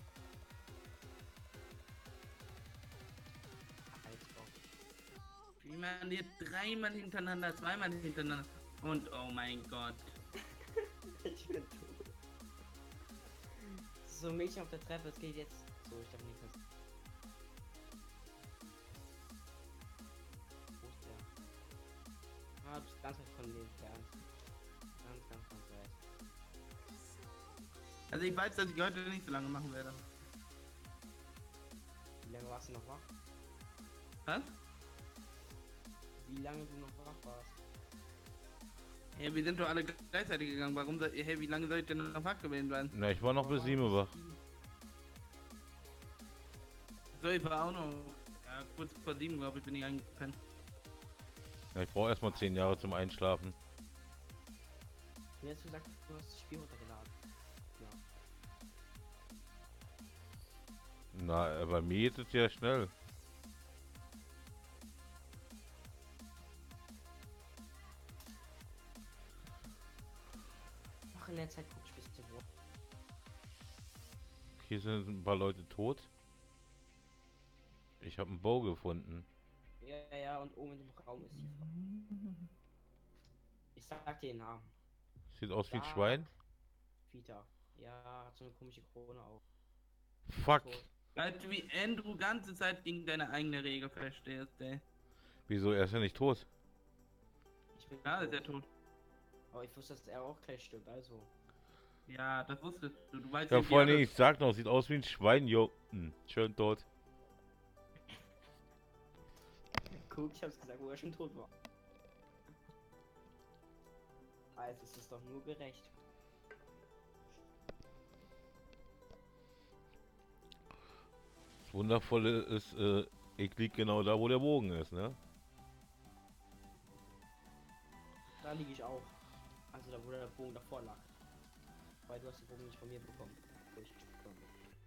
Wie man hier dreimal hintereinander, zweimal hintereinander. Und oh mein Gott. Ich bin tot. So ein Mädchen auf der Treppe, es geht jetzt. So, ich darf nichts. Wo ist der? Ah, du bist ganz weit von dem entfernt. Ganz weit. Also ich weiß, dass ich heute nicht so lange machen werde. Wie lange warst du noch wach? Was? Wie lange du noch wach warst? Hey, wir sind doch alle gleichzeitig gegangen. Warum soll hey, wie lange soll ich denn noch wach gewesen sein? Na, ich war noch bis 7 wach. So, ich war auch noch. Ja, kurz vor 7, glaube ich, bin ich eingepennt. Ja, ich brauche erstmal 10 Jahre zum Einschlafen. Mir hast du gesagt, du hast das Spiel runtergeladen. Ja. Na, bei mir geht es ja schnell. Ach, in der Zeit guck ich bis zu wo. Hier sind ein paar Leute tot. Ich habe einen Bow gefunden. Ja, und oben im Raum ist die Frau. Ich sag dir den Namen. Sieht aus wie ein Da. Schwein. Vita. Ja, hat so eine komische Krone auf. Fuck. Tot. Weißt du, wie Andrew ganze Zeit gegen deine eigene Regel verstehst, ey. Wieso? Er ist ja nicht tot. Ich bin Ja, ist tot. er tot. Aber ich wusste, dass er auch gleich stirbt, also. Ja, das wusstest du. Du weißt Ja, nicht, wie vor allem, alles- ich sag noch, sieht aus wie ein Schwein, jo. Schön tot. Guck, ich hab's gesagt, wo er schon tot war. Also, es ist doch nur gerecht. Das Wundervolle ist, ich lieg genau da, wo der Bogen ist, ne? Da liege ich auch. Also da, wo der Bogen davor lag. Weil du hast den Bogen nicht von mir bekommen. Wo ich gestorben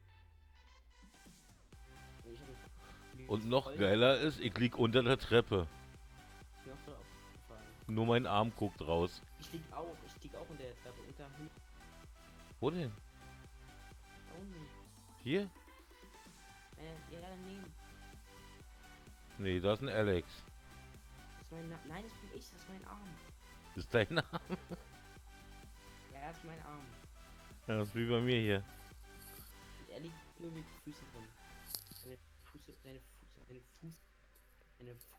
bin. Ich hab Und noch voll- geiler ist, ich lieg unter der Treppe. Ist mir auch so aufgefallen. Nur mein Arm guckt raus. Ich lieg auch unter der Treppe. Unter Wo denn? unten. Hier? Ja, daneben. Nee, da ist ein Alex. Das ist mein Nein, das bin ich, das ist mein Arm. Das ist dein Arm. Ja, das ist mein Arm. Ja, das ist wie bei mir hier. Und er liegt nur mit Füßen drin. Deine Füße, deine Füße, deine Fuß. Deine Fu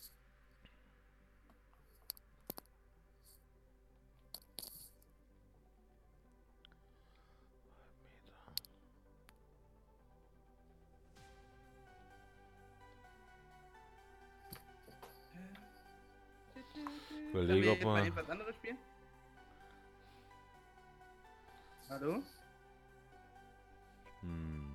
Ich Sollen überlege, wir ob jetzt mal man. etwas anderes spielen? Hallo? Hm.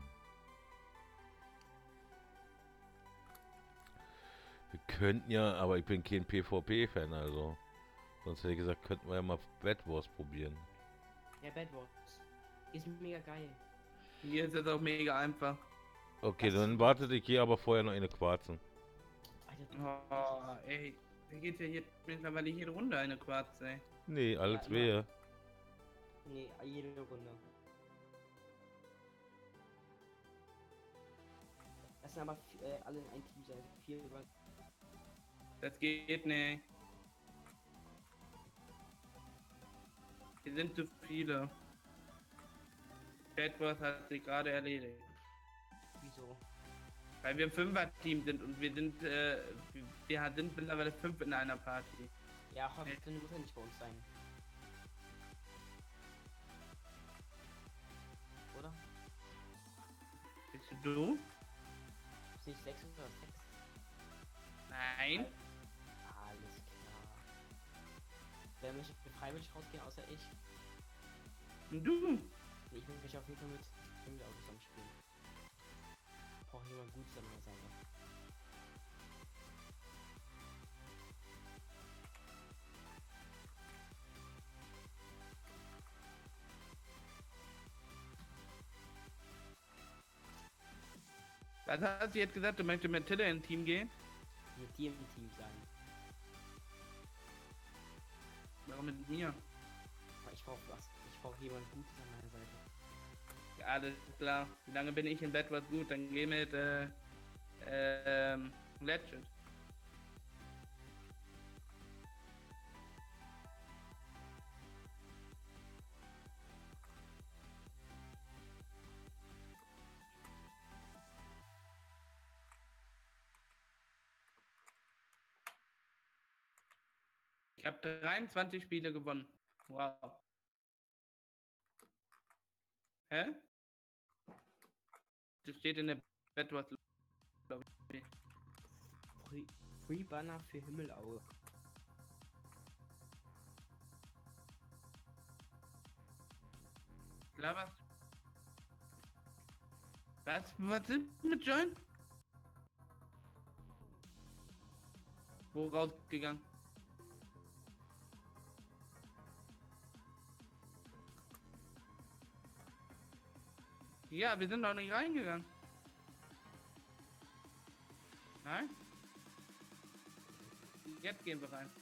Wir könnten ja, aber ich bin kein PvP-Fan, also. Sonst hätte ich gesagt, könnten wir ja mal Bed Wars probieren. Ja, Bad Wars. Ist mega geil. Hier ist es auch mega einfach. Okay, Was? dann wartet ich hier aber vorher noch eine Quarzen. Alter, Oh, ey. Da geht ja hier mittlerweile jede Runde eine Quarz, ey. Nee, alles Ja, wehe. nee, jede Runde. Das sind aber alle in ein Team sein. 4 über. Das geht nicht. Hier sind zu viele. Bedwars hat sich gerade erledigt. Wieso? Weil wir ein Fünfer-Team sind und wir sind mittlerweile 5 in einer Party. Ja, heute muss er nicht bei uns sein. Oder? Bist du? Ist nicht 6 oder 6? Nein. Alles klar. Wer möchte freiwillig rausgehen, außer ich? Und du? Ich will mich auf jeden Fall mit Himmel zusammen spielen. Braucht jemand gut an meiner Seite. Was hast du jetzt gesagt? Du möchtest mit Tille in Team gehen? Mit dir im Team sein. Warum mit mir? Aber ich brauche was. Ich brauche jemand Gutes an meiner Seite. Ja, alles klar. Wie lange bin ich in Bedwars gut? Dann geh mit Legend. Ich habe 23 Spiele gewonnen. Wow. Hä? Das steht in der Bedwars. Free Banner für Himmelaue. Laberst. Was ist mit Join? Wo rausgegangen? Ja, wir sind noch nicht reingegangen. Nein? Jetzt gehen wir rein.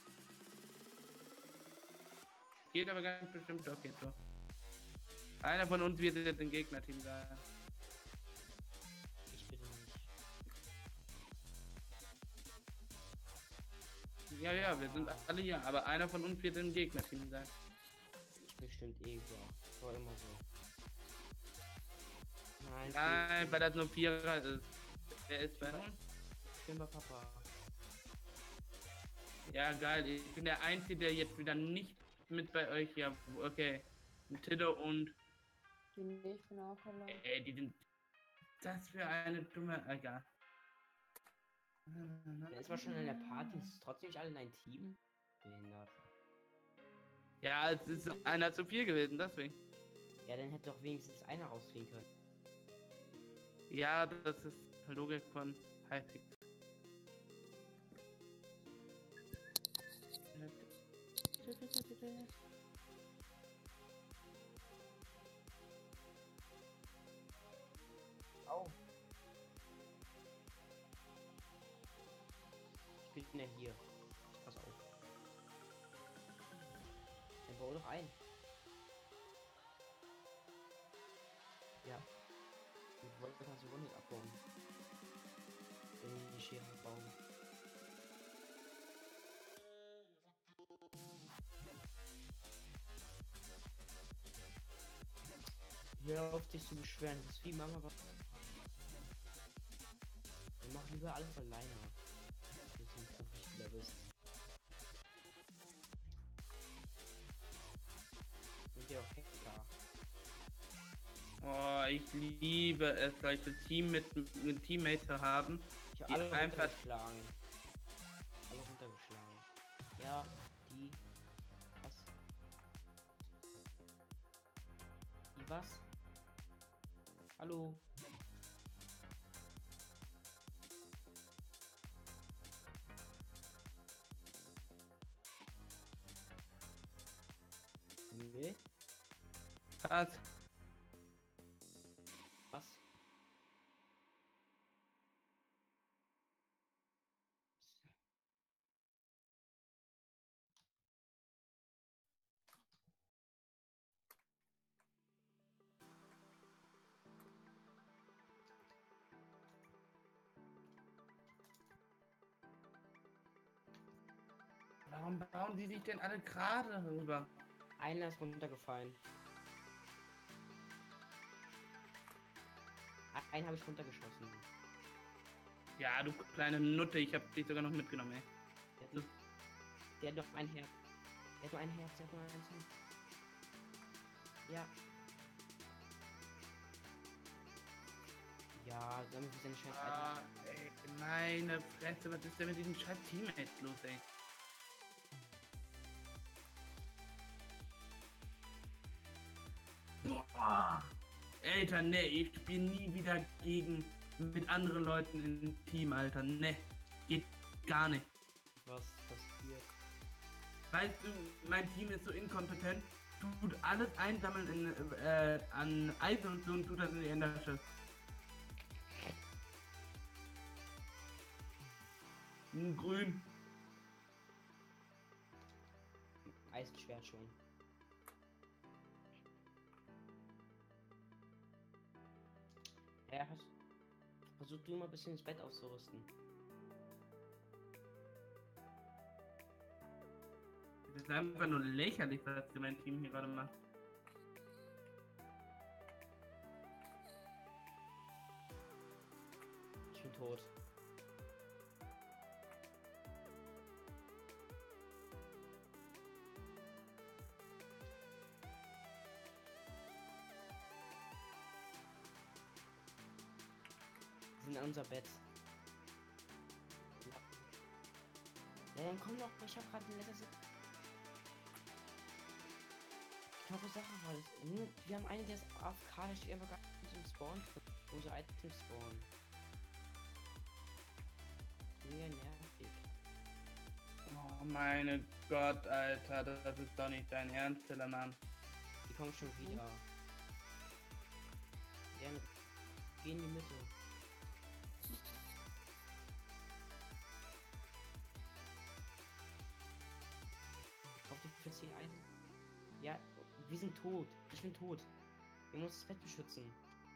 Geht aber ganz bestimmt doch, geht so. Einer von uns wird jetzt im Gegnerteam sein. Ich bitte nicht. Ja, ja, wir sind alle hier, aber einer von uns wird im Gegnerteam sein. Ich bestimmt eh so. Das war immer so. Nein, Nein, weil das nur Vierer ist. Wer ist bei uns? ich bin bei Papa. Ja, geil. Ich bin der Einzige, der jetzt wieder nicht mit bei euch hier. Okay. Tiddo und. Nee, ich bin auch allein. Ey, die sind. Das für eine dumme. Egal. Dann ist man schon in der Party, ist trotzdem nicht alle in ein Team. Behindert. Ja, es ist einer zu viel gewesen, deswegen. Ja, dann hätte doch wenigstens einer rausfliegen können. Ja, das ist Logik von Hypixel. Au. Ich bin ja hier. Pass auf. Dann bau doch ein. Ja. Ich wollte das so nicht abbauen. Wenn ich die Schere bauen. Hör auf dich zu beschweren, das ist wie Mama was. Wir machen lieber alles alleine. Wenn du ein Profispieler bist. Und ja auch Hacker. Oh, ich liebe es, solche mit Teammates zu haben. Ich habe Die alle einfach- runtergeschlagen. Alle runtergeschlagen. Ja, die. Was? Die was? Hallo? Nee? Was? Was? Warum bauen die sich denn alle gerade rüber? Einer ist runtergefallen. Einen habe ich runtergeschossen. Ja, du kleine Nutte, ich hab dich sogar noch mitgenommen, ey. Der hat noch ein Herz. Der hat nur ein Herz, der hat nur ein Herz. Ja. Ja, damit ist seine scheiß Ah, ey, meine Fresse, was ist denn mit diesen scheiß Teammates los, ey? Boah. Alter, ne, ich spiele nie wieder mit anderen Leuten im Team, Alter, ne. Geht gar nicht. Was passiert? Weißt du, mein Team ist so inkompetent, tut alles einsammeln an Eisen und so und tut das in die Endertasche. Grün. Eisenschwert schon. Ja, versuch du mal ein bisschen das Bett auszurüsten. Das ist einfach nur lächerlich, was mein Team hier gerade macht. Ich bin tot. Wir sind an unser Bett. Ja, dann komm doch, ich hab gerade den letzten. Knappe Sache war das. Wir haben einen, der ist AFK, der steht einfach gar nicht im Spawn. Unser Item Spawn. Mega nervig. Oh meine Gott, Alter, das ist doch nicht dein Ernst, Mann. Die kommen schon wieder. Ja, geh in die Mitte. Ich brauch die 40 Eisen. Ja, wir sind tot. Ich bin tot. Wir müssen das Bett beschützen.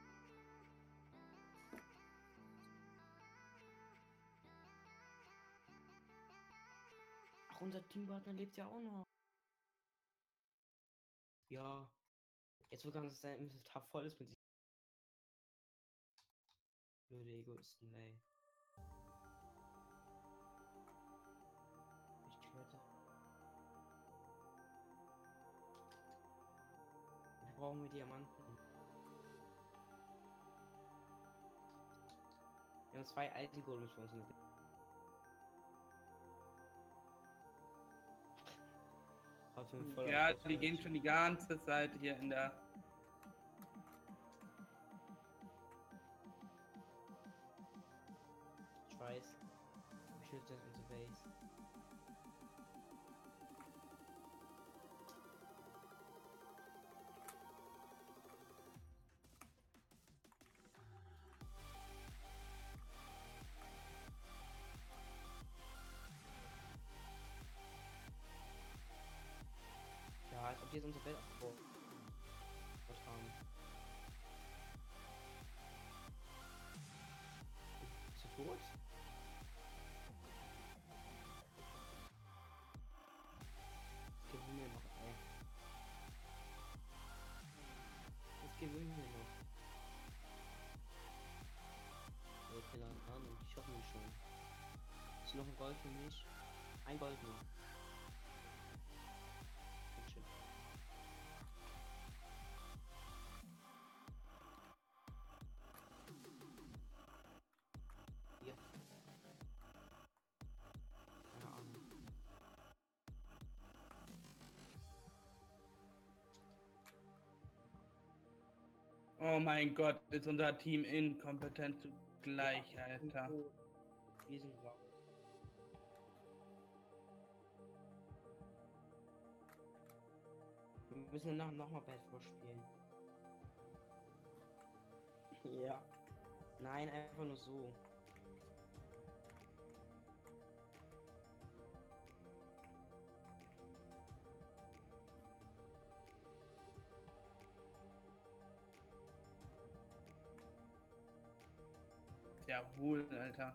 Ach, unser Teampartner lebt ja auch noch. Ja. Jetzt wo ganz sein Inventar voll ist mit sich. Blöde Egoisten, ey. Ich brauchen wir Diamanten. Wir haben 2 Eisengolems für uns. Ja, die gehen schon die ganze Zeit hier in der. Ich weiß. Beschützt unsere Base. Ja, als ob die jetzt unser Bett abgebaut haben. Bist du tot? Das gewinnen wir noch, ey. Das gewinnen wir noch. Ey, keine Ahnung, ich hoffe nicht schon. Ist noch ein Gold für mich? Ein Gold nur. Dankeschön. Hier. Keine Ahnung. Oh mein Gott, ist unser Team inkompetent zugleich, Alter. Wir sind raus. Wir müssen noch mal Bad Wars spielen. Ja. Nein, einfach nur so. Jawohl, Alter.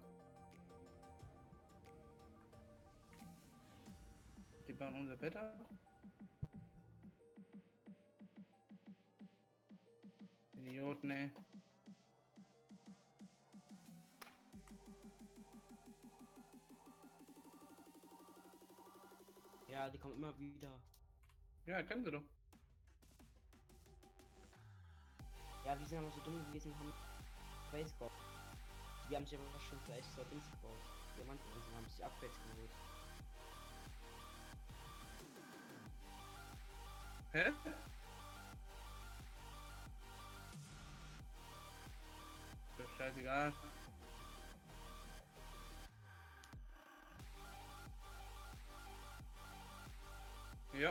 Die bauen unser Bett ab. Idioten, ey. Ja, die kommen immer wieder. Ja, können sie doch. Ja, wir sind aber so dumm gewesen, haben Base gebaut. Die haben sich aber schon vielleicht so Dings gebaut. Diamanten und sie haben sich Upgrades geholt. Hä? Das ist scheißegal. Ja.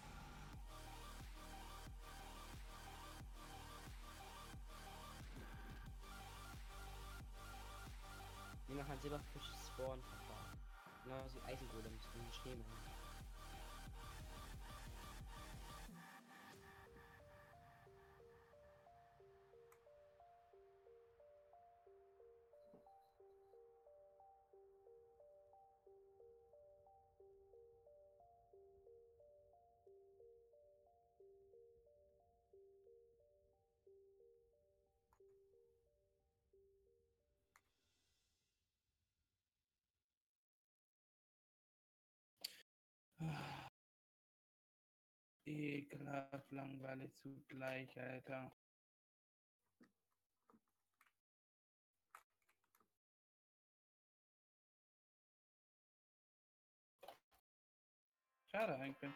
Die machen halt Silberfische spawnen verfahren. Genau wie Eisengolems und Schneemann. Ekelhaft langweilig zugleich, Alter. Schade eigentlich.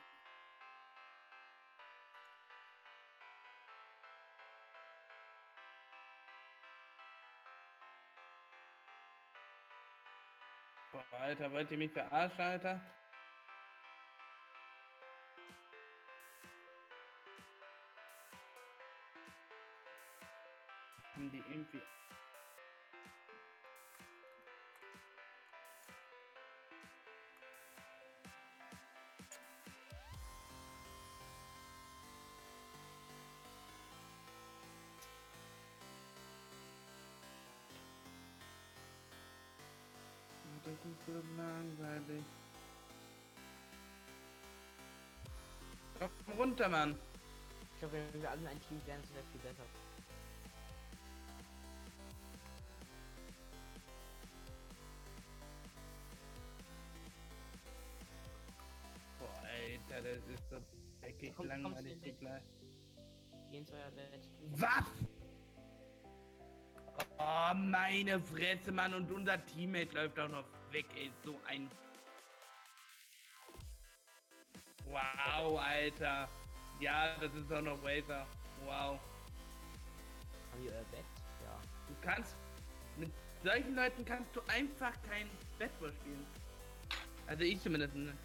Boah, Alter, wollt ihr mich verarschen, Alter? Haben die irgendwie... Das ist so langweilig. Komm runter, Mann. Ich glaube, wenn wir alle ein Team wären, das wäre viel besser. Boah, Alter, das ist so dreckig Kommst du langweilig mit? zugleich. Geh ins euer Bett. Was? Oh, meine Fresse, Mann. Und unser Teammate läuft auch noch weg, ey. So ein... Wow, Alter. Ja, das ist auch noch Wazer. Wow. Haben die euer Bett? Ja. Du kannst... Mit solchen Leuten kannst du einfach kein Baseball spielen. Also ich zumindest nicht.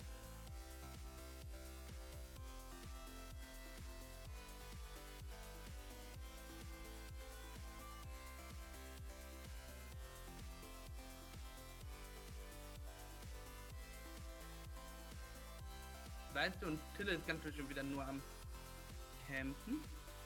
Weißt du, und Tille ist ganz schon wieder nur am Campen.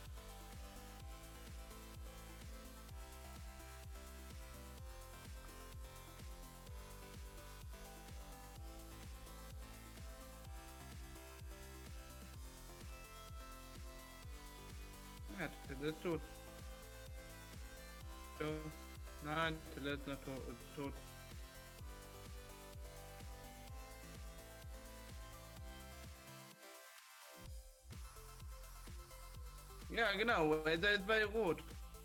Ja, Tille ist tot. So. Nein, Tille ist noch tot. Ja, genau, er ist bei Rot.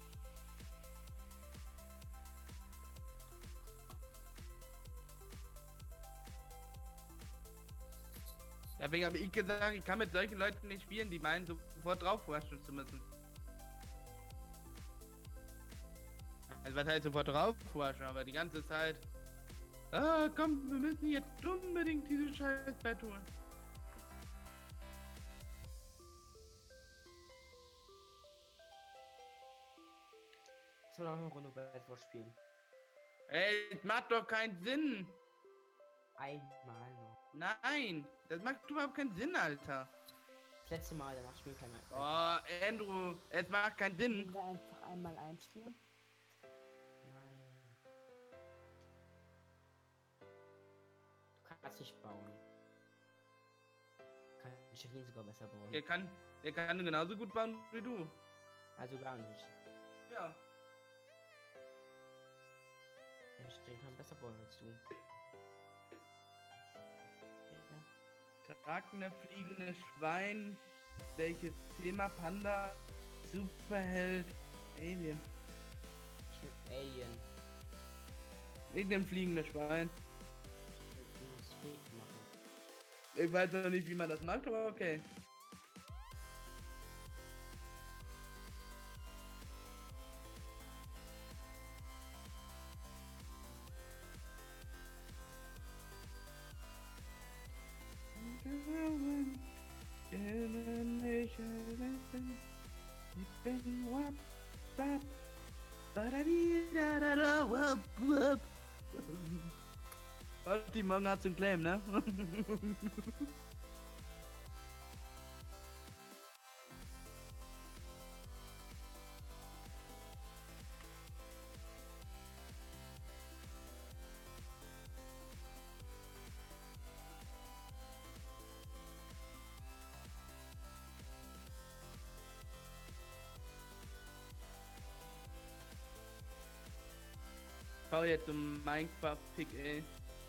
Deswegen habe ich gesagt, ich kann mit solchen Leuten nicht spielen, die meinen, sofort drauf rushen zu müssen. Also was heißt sofort drauf rushen, aber die ganze Zeit. Ah, komm, wir müssen jetzt unbedingt diese scheiß Bett holen. Ich soll auch eine Runde Baseball spielen. Ey, das macht doch keinen Sinn. Einmal noch. Nein, das macht überhaupt keinen Sinn, Alter. Das letzte Mal, danach spielen kein mehr. Oh, Andrew, es macht keinen Sinn. Können wir einfach einmal einspielen? Nein. Du kannst nicht bauen. Kann Shirin sogar besser bauen. Der kann genauso gut bauen wie du. Also gar nicht. Ja. Shirin kann besser bauen als du. Tragende fliegende Schwein. Welches Thema? Panda. Superheld. Alien. Ich will Alien. Irgendein fliegendes Schwein. Ich muss Fake machen. Ich weiß noch nicht, wie man das macht, aber okay. Die Morgen hat's einen Claim, ne? Ich baue jetzt so einen Minecraft-Pick, ey.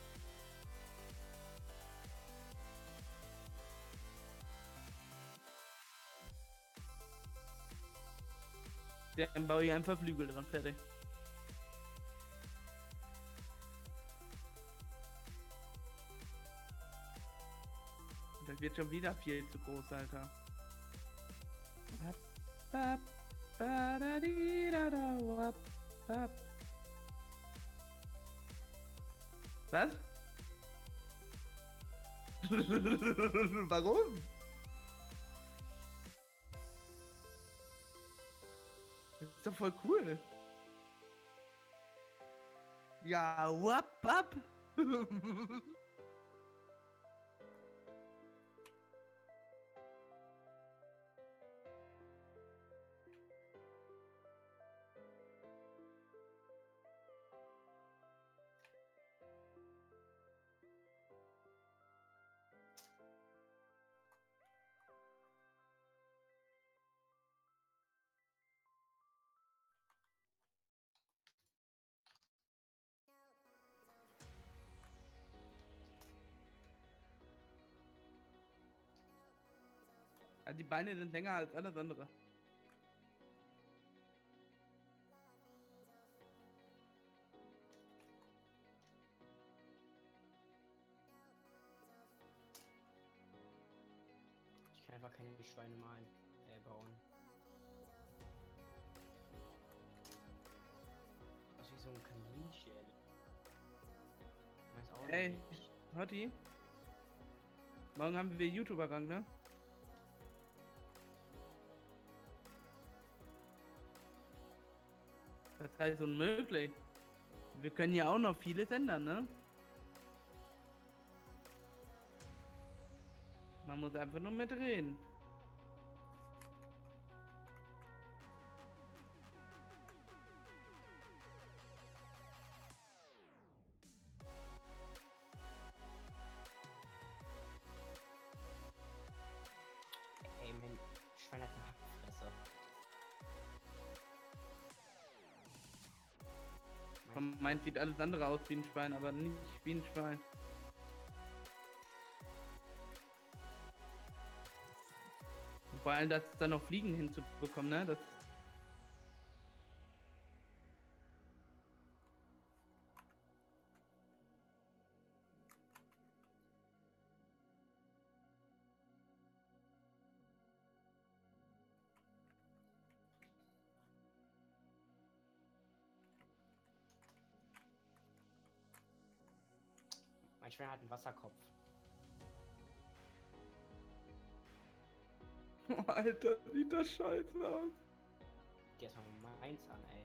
Dann baue ich einfach Flügel dran, fertig. Und das wird schon wieder viel zu groß, Alter. Was? Warum? Das ist doch voll cool. Ja, wap. Also die Beine sind länger als alles andere. einfach keine Schweine malen, bauen. Das ist wie so ein Kaninchen. Weiß auch Ey, nicht. Hotti. Morgen haben wir YouTuber-Gang, ne? Das heißt unmöglich. Wir können ja auch noch vieles ändern, ne? Man muss einfach nur mitreden. Ey, mein Schwein hat eine Hackfresse. Meint sieht alles andere aus wie ein Schwein, aber nicht wie ein Schwein. Und vor allem, dass da noch Fliegen hinzubekommen, ne? Das Mein Schwein hat einen Wasserkopf. Alter, sieht das scheiße aus. Der ist mal meins an, ey.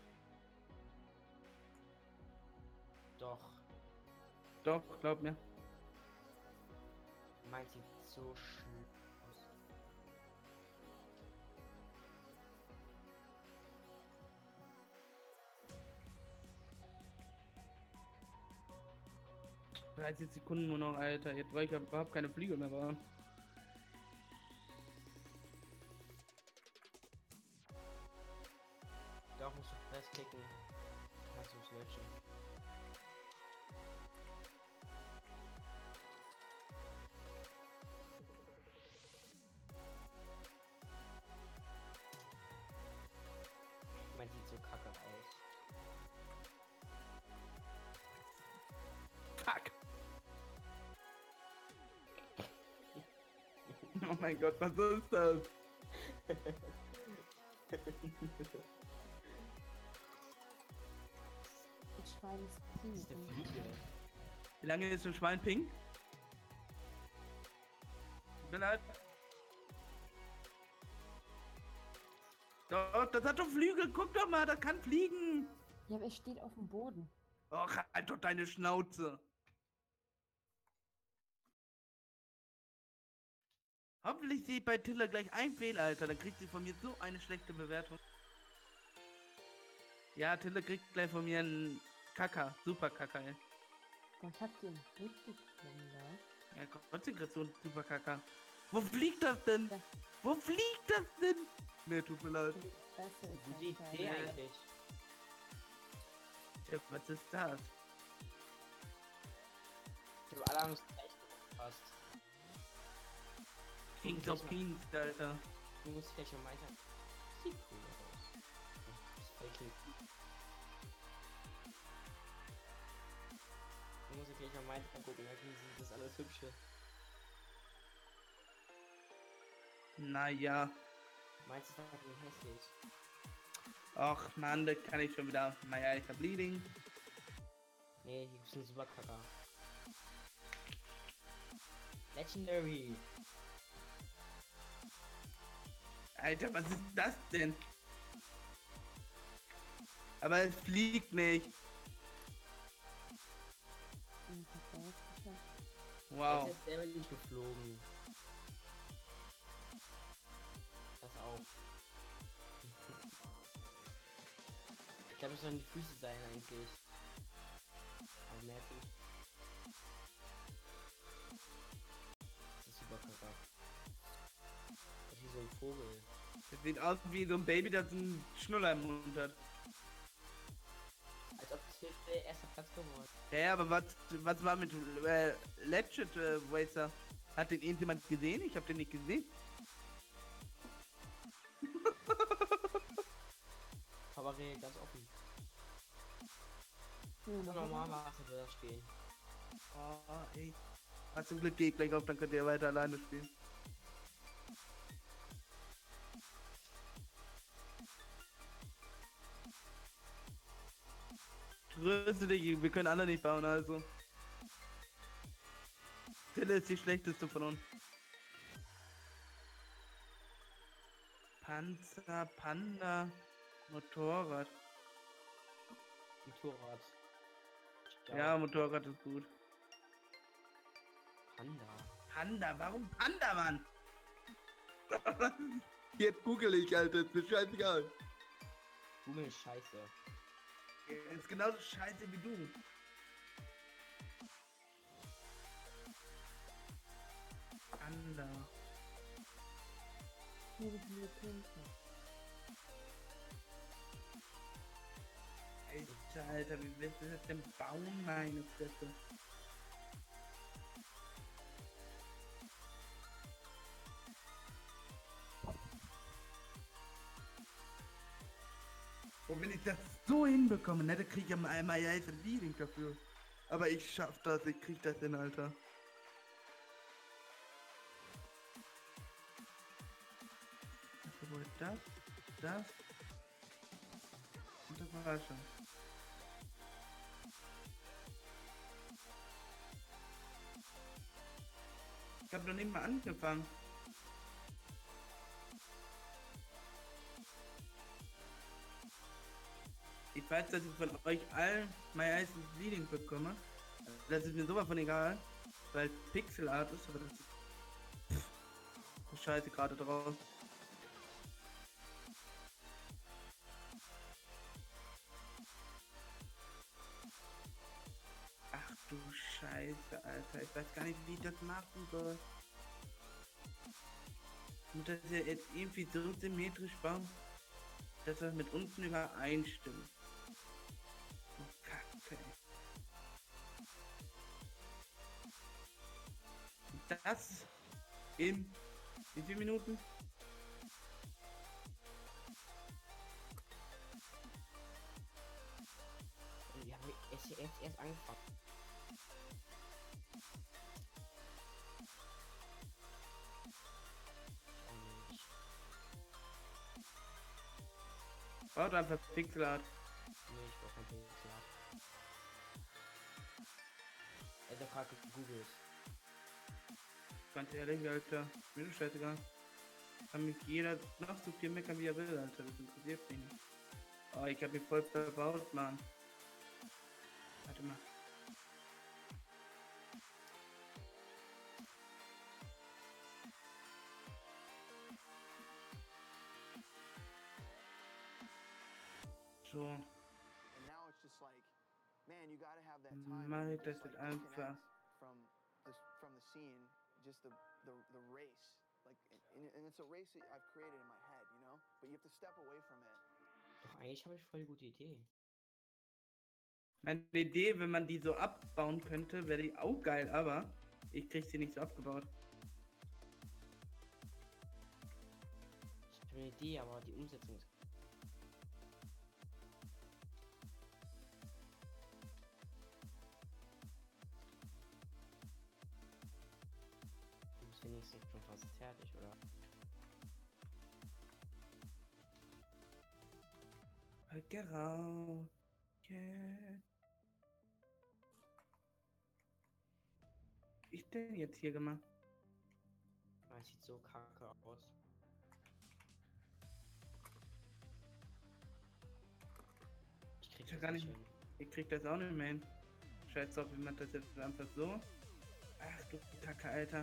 Doch, Doch, glaub mir. meins sieht so schlimm aus. Ja. 30 Sekunden nur noch, Alter. Jetzt weil ich überhaupt keine Fliege mehr war. Doch, musst du festklicken. Kannst du es löschen. Man sieht so kacke aus. Fuck! Oh mein Gott, was ist das? Das Schwein ist Das ist eine pink. Fliege. Wie lange ist ein Schwein pink? Ich bin halt. Doch, das hat doch Flügel. Guck doch mal, das kann fliegen. Ja, aber es steht auf dem Boden. Och, halt doch deine Schnauze. Hoffentlich sehe ich bei Tiller gleich ein Fehler, Alter. Dann kriegt sie von mir so eine schlechte Bewertung. Ja, Tiller kriegt gleich von mir einen Kacker. Super Kacker, ey. Boah, ich hab den richtig drin, da. Ja, Konzentration, super Kacker. Wo fliegt das denn? Ja. Wo fliegt das denn? Nee, tut mir leid. Die Fresse ist Gute einfach- Idee Ja. eigentlich. Tja, was ist das? Du alle haben es gleich gepasst. Kings of Kings, Alter. Du musst vielleicht mal weiter. Sieht cool aus. Das fällt nicht. Du musst gleich mal weiter gucken, dann sieht das alles hübsche. Naja. Meinst du, das war hässlich? Ach man, das kann ich schon wieder. Naja, ich hab Bleeding. Nee, hier gibt's einen Superkacker. Legendary. Alter, was ist das denn? Aber es fliegt nicht. Und hat er jetzt geschafft. Wow. Jetzt ist selber nicht geflogen. Pass auf. Ich glaube, es sollen die Füße sein eigentlich. Aber merke ich. Das ist Superkacker. Das ist wie so ein Vogel. Das sieht aus wie so ein Baby, das einen Schnuller im Mund hat. Als ob es hier der erste Platz geworden. Ja, aber was war mit Legend Racer? Hat den irgendjemand gesehen? Ich hab den nicht gesehen. Aber ganz offen. Ja, So noch normal ein- machen wir das stehen. Oh, ey. Hast zum Glück gehe ich gleich auf, dann könnt ihr weiter alleine spielen. tröste dich, wir können alle nicht bauen, also. Tille ist die schlechteste von uns. Panzer, Panda, Motorrad. Motorrad. Ja, Motorrad ist gut. Panda. Panda, warum Panda, Mann? Jetzt google ich, Alter, ist mir scheißegal. Google ist scheiße. Ist genauso scheiße wie du. Panda. Nee, wie viele Punkte? Alter, wie willst du das denn bauen, meine Fresse? Und wenn ich das so hinbekomme, ne, dann krieg ich einmal ja jetzt ein Leading dafür. Aber ich schaff das, ich krieg das hin, Alter. Sowohl das und das war schon. Ich hab noch nicht mal angefangen. Ich weiß, dass ich von euch allen mein erstes Leading bekomme. Das ist mir sowas von egal, weil Pixel Art ist, aber das ist scheiße gerade drauf. Ach du Scheiße, Alter. Ich weiß gar nicht, wie ich das machen soll. Ich muss das ja jetzt irgendwie so symmetrisch bauen, dass das mit unten übereinstimmt. Oh, Kacke. Und das in wie viele Minuten? Wir haben erst angefangen. Und Baut einfach Pixel Art. nee, ich brauch kein Pixelart. Also gerade gegoogelt. Ganz ehrlich, Alter. Mir doch scheißegal. Kann mich jeder noch so viel meckern, wie er will, Alter. Das interessiert mich nicht. Oh, ich hab mich voll verbaut, Mann. Warte mal. So. And now it's just like, man, you gotta have that time. Mach where you ich das just, jetzt like, einfach. disconnect from the scene, just the race. Like, and it's a race that I've created in my head, you know? But you have to step away from it. Doch eigentlich habe ich voll die gute Idee. Meine Idee, wenn man die so abbauen könnte, wäre die auch geil, aber ich krieg sie nicht so abgebaut. Ich habe eine Idee, aber die Umsetzung ist. Du bist wenigstens schon fast fertig, oder? Genau. Yeah. Was ich denn jetzt hier gemacht? Es sieht so kacke aus. Ich krieg Ich hab das gar nicht nicht- hin. Ich krieg das auch nicht mehr hin. Scheiß drauf, wie man das jetzt einfach so. Ach du Kacke, Alter.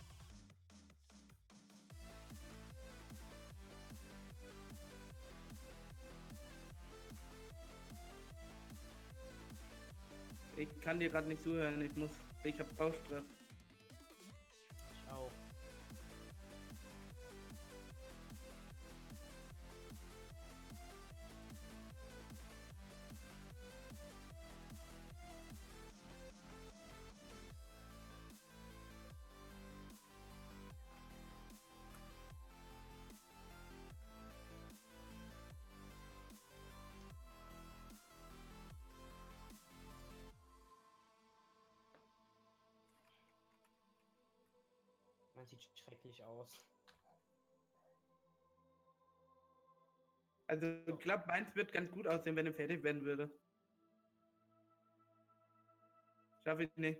Ich kann dir gerade nicht zuhören, ich hab Bauchstress. Ich auch. Man sieht schrecklich aus. Also ich glaube, meins wird ganz gut aussehen, wenn er fertig werden würde. Darf ich nicht.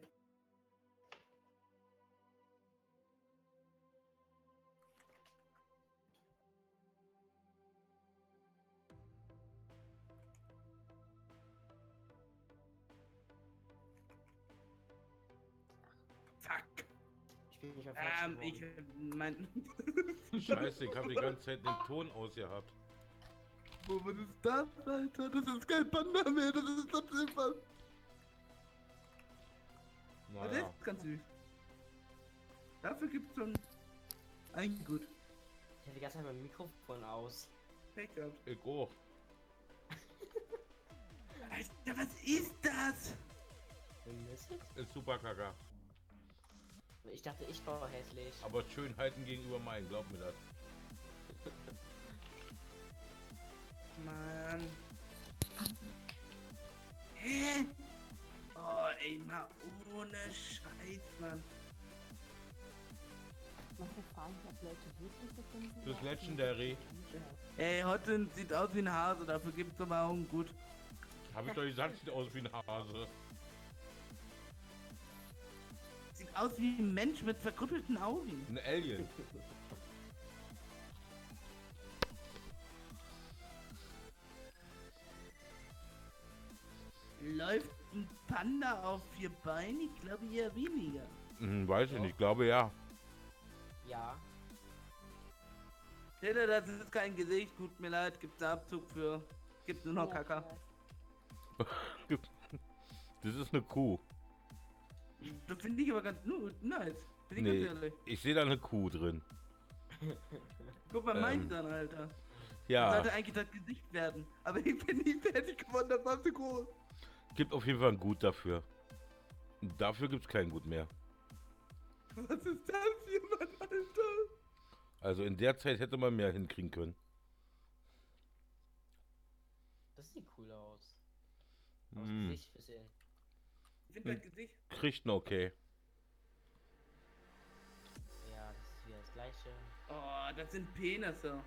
Fuck. Ich bin nicht mehr fertig Ich geworden. mein. Scheiße, ich habe die ganze Zeit den Ton ausgehabt. Was ist das, Alter? Das ist kein Panda mehr, das ist trotzdem was. Aber der Naja, ist ganz süß. Dafür gibt's schon ein gut. Ich hatte die ganze Zeit mein Mikrofon aus. Pech gehabt. ich auch. Alter, was ist das? Ist super Kaka. Ich dachte, ich war hässlich. Aber Schönheiten gegenüber meinen, glaub mir das. Mann. Hä? Oh, ey, mal ohne Scheiß, Mann. Manche fragen sich, ob Leute wirklich so finden. Das ist Legendary. Ey, Hotten sieht aus wie ein Hase, dafür gibt's aber auch ein gut. Hab ich doch gesagt, sieht aus wie ein Hase. Sieht aus wie ein Mensch mit verkrüppelten Augen. Ein Alien. Läuft ein Panda auf 4 Beinen? Ich glaube eher weniger. Weiß ich nicht, glaube ja. Ja. Stille, das ist kein Gesicht, tut mir leid, gibt's einen Abzug für. Gibt nur noch Kaka. Das ist eine Kuh. Das finde ich aber ganz nice. Bin ich Nee, ganz ehrlich. ich sehe da eine Kuh drin. Guck mal, meins an, Alter. Das Ja, sollte eigentlich das Gesicht werden. Aber ich bin nie fertig geworden, das war zu groß. gibt auf jeden Fall ein Gut dafür. Und dafür gibt's kein Gut mehr. Was ist das hier, Mann, Alter? Also in der Zeit hätte man mehr hinkriegen können. Das sieht cool aus. Aber das Hm, Gesicht bisschen. Ich finde das Gesicht. kriegt ein okay. Ja, das ist wieder das gleiche. Oh, das sind Penisse.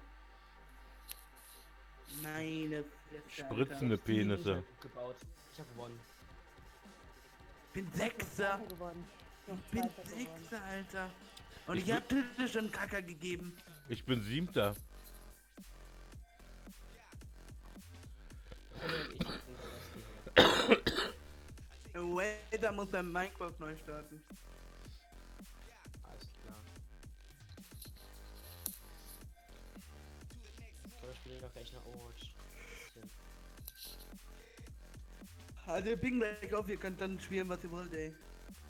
Meine Fresse, Spritzende Alter. Penisse. Gebaut. Ich hab gewonnen. Ich bin Sechser. geworden. Ich bin Sechser, Alter. Und Ich ich hab Tilde schon Kacker gegeben. Ich bin 7. Ich hab den ersten. Wader muss beim Minecraft neu starten. Alles klar. Oder spielen wir doch gleich nach Overwatch. Bisschen. Also, ping gleich auf, ihr könnt dann spielen, was ihr wollt, ey.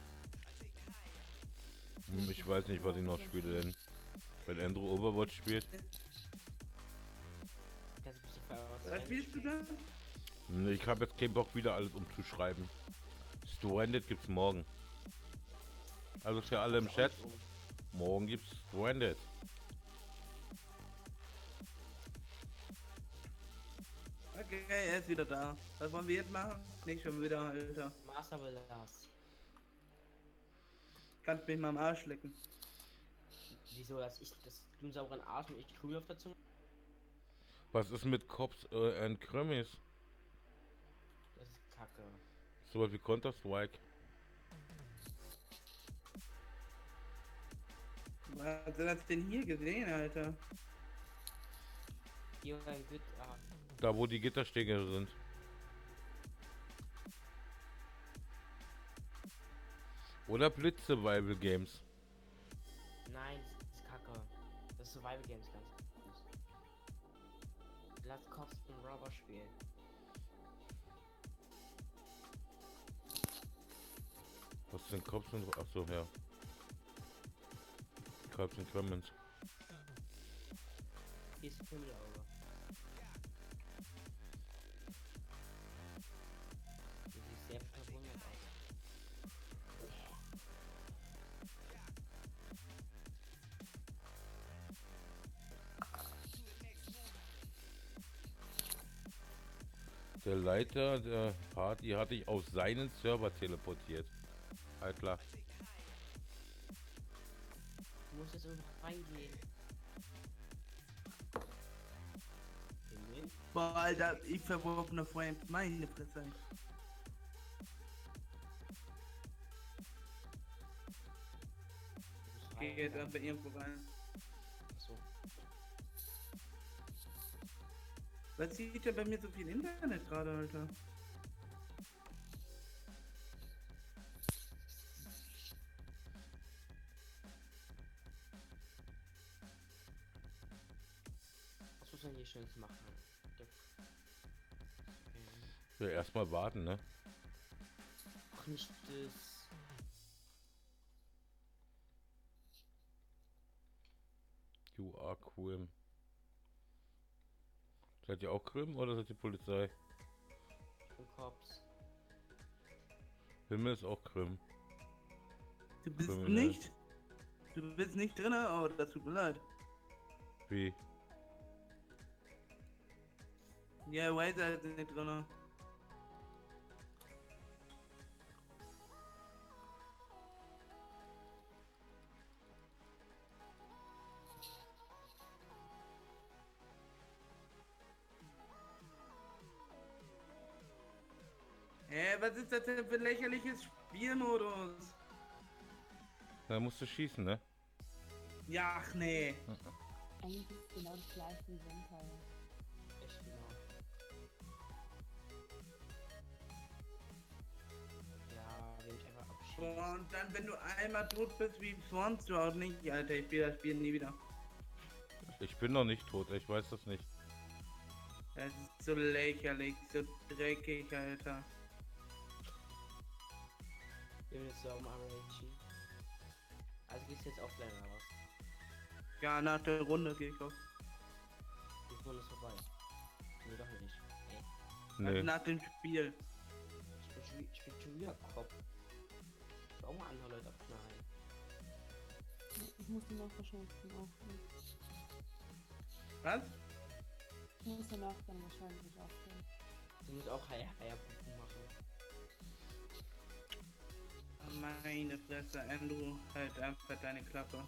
Ich weiß nicht, was ich noch spiele denn. Wenn Andrew Overwatch spielt. Kannst du bitte vorher was Was spielst du da? Ich habe jetzt keinen Bock, wieder alles umzuschreiben. Stranded gibt's morgen. Also für alle im Chat, morgen gibt's Stranded. Okay, er ist wieder da. Was wollen wir jetzt machen? Nicht schon wieder, Alter. Master Blast. Kannst mich mal am Arsch lecken. Wieso, dass du einen sauren Arsch und ich Krügel auf der Zunge? Was ist mit Cops and Krimis? Das ist kacke. So was wie Counter-Strike. Was hast du denn hier gesehen, Alter? Hier ein Good. Ah, Da wo die Gitterstäbe sind. Oder Blitz Survival Games. nein, das ist kacke. Das ist Survival Games ganz gut. Lass Cops und Robber spielen. Was sind Cops und... Achso, ja. Cops and Criminals. Hier ist ein Himmelauge. Du siehst sehr verwundert aus. Der Leiter der Party hat dich auf seinen Server teleportiert. Halt klar. Du musst jetzt irgendwo reingehen. Himmel? Boah, Alter, ich verworfene Frames. Meine Fresse. gerade bei irgendwo rein. Achso. Was sieht denn bei mir so viel Internet gerade, Alter? Was muss man hier schön machen? Der- Ja, erstmal warten, ne? Ach, nicht das. You are Krim. Seid ihr auch Krim oder seid ihr Polizei? Ich bin Cops. Himmel ist auch Krim. Du bist Kriminell. nicht? Du bist nicht drin? Oh, das tut mir leid. Wie? Ja, Wazer ist nicht drin. Was ist das denn für ein lächerliches Spielmodus? Da musst du schießen, ne? Ja, ach nee. Eigentlich ist es genau das gleiche wie Vampire. Echt genau. Ja, wenn ich einfach abschieße. Und dann, wenn du einmal tot bist, wie sonst du auch nicht. Alter, ich spiele das Spiel nie wieder. Ich bin noch nicht tot, ich weiß das nicht. Das ist so lächerlich, so dreckig, Alter. Wir haben jetzt so am RNG. Also gehst du jetzt offline oder was? Ja, nach der Runde gehe ich auf. Die Runde ist vorbei. Nee, doch nicht. Ey, Nee. Nach dem Spiel. ich bin schon wieder Kopf. Ich will auch mal andere Leute abknallen. Ich muss die noch verschenken aufgehen. Was? Ich muss den auch dann wahrscheinlich aufgehen. Du musst auch Haya-Puppen machen. Meine Fresse, Andrew, halt einfach deine Klappe.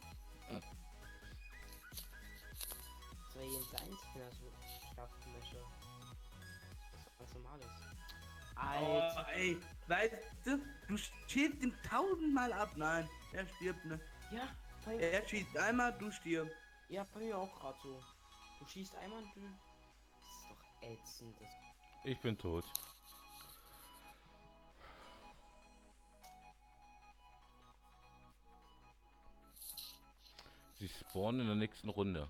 Das war jeden seins, wenn er so schlafen möchte. Das ist ganz normales. Alter. Oh, ey, weißt du schießt ihn tausendmal ab. Nein, er stirbt ne. Ja, bei, Er schießt einmal, du stirbst. ja, bei mir auch gerade so. Du schießt einmal und du. Das ist doch ätzend. Das Ich bin tot. Sie spawnen in der nächsten Runde.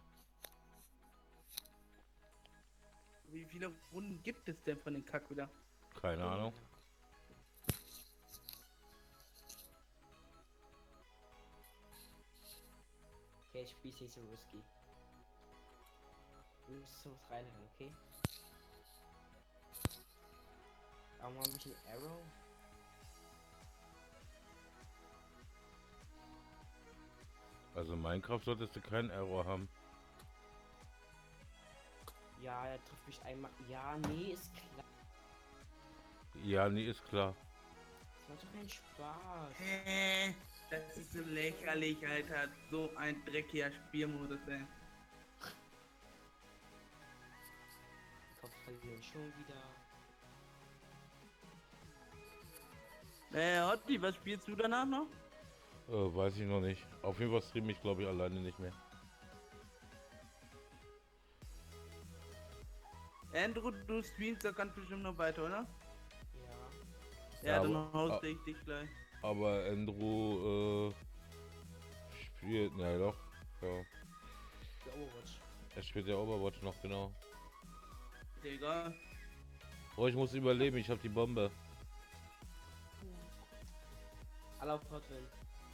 Wie viele Runden gibt es denn von den Kack wieder? Keine Ahnung. Okay, ich spiele nicht so risky. Du musst so was reinrennen, okay? Aber mal ein bisschen Arrow. Also in Minecraft solltest du keinen Error haben. Ja, er trifft mich einmal. Ja, nee, ist klar. Ja, nee, ist klar. Das macht doch keinen Spaß. Das ist so lächerlich, Alter. So ein dreckiger Spielmodus, ey. Die Kopf verlieren schon wieder. Hotti, was spielst du danach noch? Weiß ich noch nicht. Auf jeden Fall streame ich, glaube ich, alleine nicht mehr. Andrew, du streamst da ganz bestimmt noch weiter, oder? Ja. Ja, Ja, dann aber- hoste ich dich gleich. Aber Andrew spielt, na doch. Ja. Der Overwatch. Er spielt ja Overwatch noch, genau. Ist dir egal. Oh, ich muss überleben, ich habe die Bombe. Ja. Alle auf Hotwin.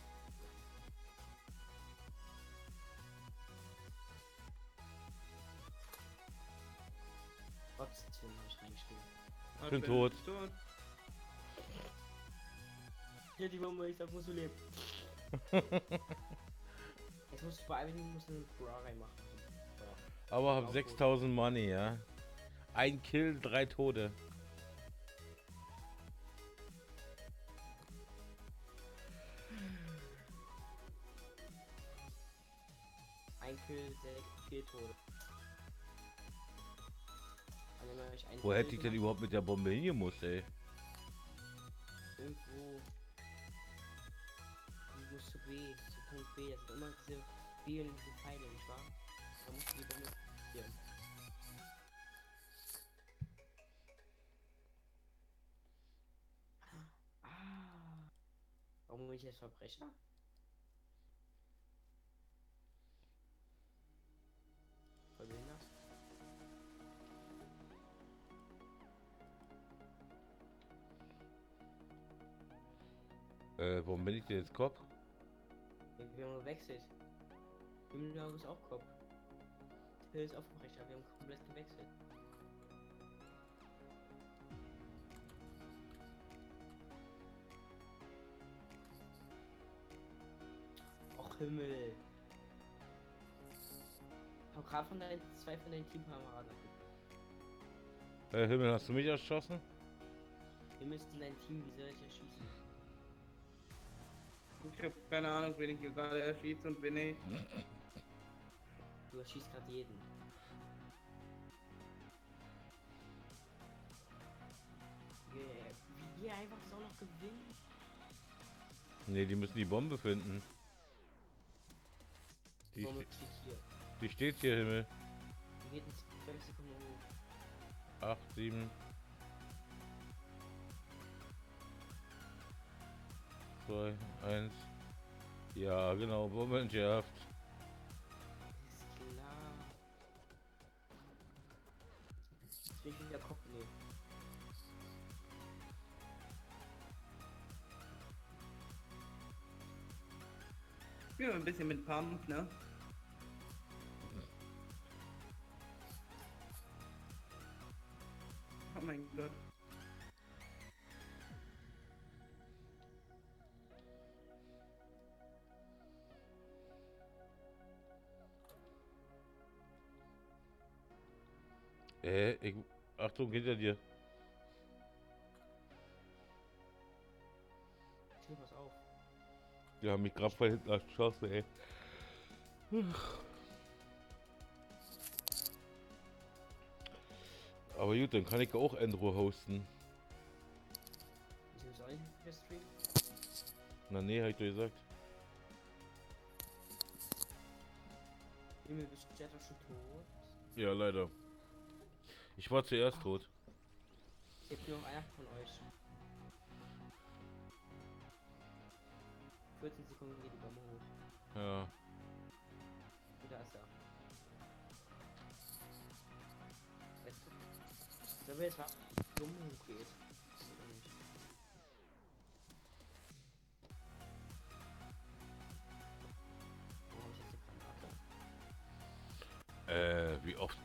Trotzdem hab ich reingeschrieben. Ich bin tot. Hier die Bombe, ich sag, musst du leben. Jetzt musst du vor allem einen Bra reinmachen. Ja. Aber hab Auch 6000 Money, ja. Ein Kill, 3 Tote. Ein Kill, 4 Tode. Und dann hab ich einen Wo Kill hätte ich denn gemacht. überhaupt mit der Bombe hingemusst, ey? Irgendwo. Irgendwo zu B. Zu Punkt B, das sind immer diese B und diese Pfeile, nicht wahr? Da musst du die Bombe hier. Ah. Warum bin ich jetzt Verbrecher? Voll behindert. Warum bin ich denn jetzt Kopf? Wir haben gewechselt. Himmler ist auch Kopf. Till ist auch Verbrecher, wir haben komplett gewechselt. Och Himmel. Ich hab grad von deinen zwei von deinen Teamkameraden. Himmel, hast du mich erschossen? Wir müssten dein Team, wie soll ich erschießen? Ich habe keine Ahnung, wen ich hier gerade erschieße und wen nicht. Du erschießt gerade jeden. Yeah. Wie die einfach so noch gewinnen? Ne, die müssen die Bombe finden. Die, Bombe steht hier. die steht hier, Himmel. Die geht in 12 Sekunden hoch. 8, 7. 2, 1. Ja, genau, Bombe entschärft. Ist klar. Jetzt will ich wieder Kopf nehmen. Ja, ein bisschen mit Pump, ne? Oh mein Gott. Achtung, hinter dir. Chill, pass auf. Die haben mich gerade von hinten erschossen, ey. Aber gut, dann kann ich auch Endro hosten. Wieso soll ich nicht mehr streamen? Na nee, hab ich doch gesagt. Himmel, bist du etwa schon tot? Ja, leider. Ich war zuerst tot. Jetzt nur noch einer von euch. 14 Sekunden geht die Bombe hoch. Ja. Und da ist er. Jetzt. Sollen wir jetzt mal Bombe hochgeht? Oder nicht? Wo hab ich jetzt die Granate? Wie oft?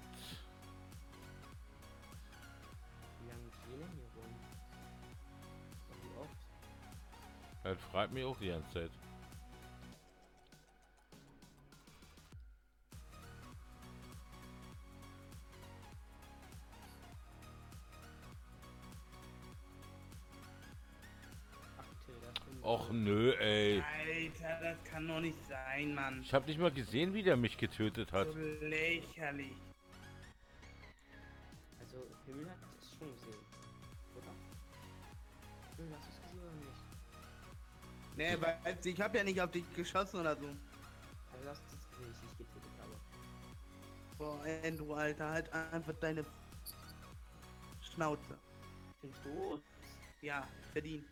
Wie lange gehen denn hier rum? Und wie oft? Das fragt mich auch die ganze Zeit. Ach, Till, das stimmt. Och nö, ey. Alter, das kann doch nicht sein, Mann. Ich hab nicht mal gesehen, wie der mich getötet hat. So lächerlich. Also, Himmel hat es schon gesehen. Oder? Himmel, hast du es gesehen oder nicht? Nee, weil ich hab ja nicht auf dich geschossen oder so. Also, du hast es gesehen, ich nicht getötet habe. Boah, Andrew, Alter, halt einfach deine Schnauze. Ich bin tot. Ja, verdient.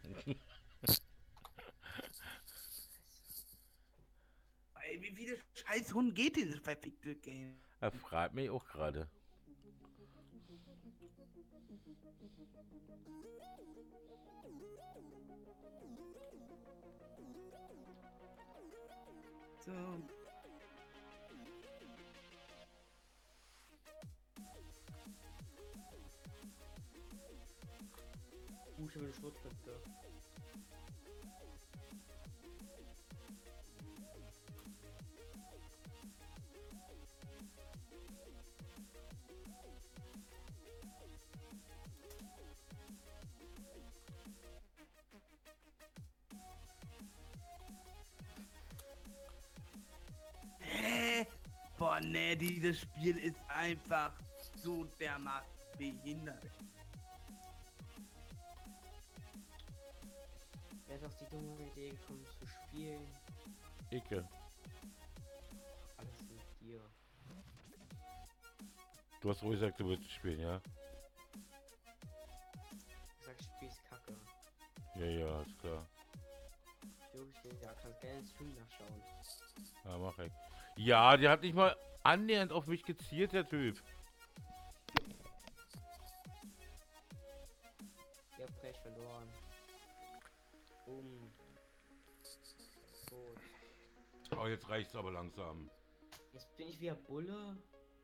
Ey, wie viele scheiß Hund geht dieses verfickte Game? Er fragt mich auch gerade. So. Ich habe eine Schrotflinte. Hä? Boah, nee, dieses Spiel ist einfach so dermaßen behindert. Wer ist auf die dumme Idee gekommen zu spielen? Icke. Alles mit dir. Du hast ruhig gesagt, du willst spielen, ja? Ich sag, Spiel ist kacke. Ja, ist klar. Wirklich, ja, kannst gerne ins Stream nachschauen. Ja, mach ich. Ja, der hat nicht mal annähernd auf mich gezielt, der Typ. Ihr habt gleich verloren. Tot. Oh, jetzt reicht's aber langsam. Jetzt bin ich wieder Bulle.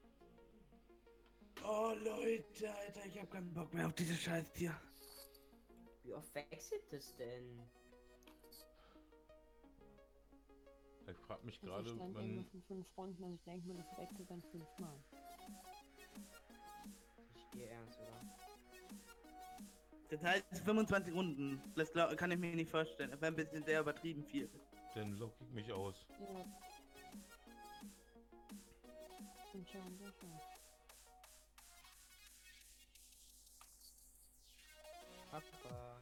Oh Leute, Alter, ich hab keinen Bock mehr auf diese Scheißtier. Wie oft wechselt es denn? Ich frag mich Also gerade, ich stand wann... irgendwo von 5 Runden, also ich denke mir, das wechselt dann 5-mal. Ich dir ernst, oder? Das heißt 25 Runden. Das kann ich mir nicht vorstellen. Das wäre ein bisschen sehr übertrieben viel. Dann lock ich mich aus. Ja. Und schauen wir schon. Papa.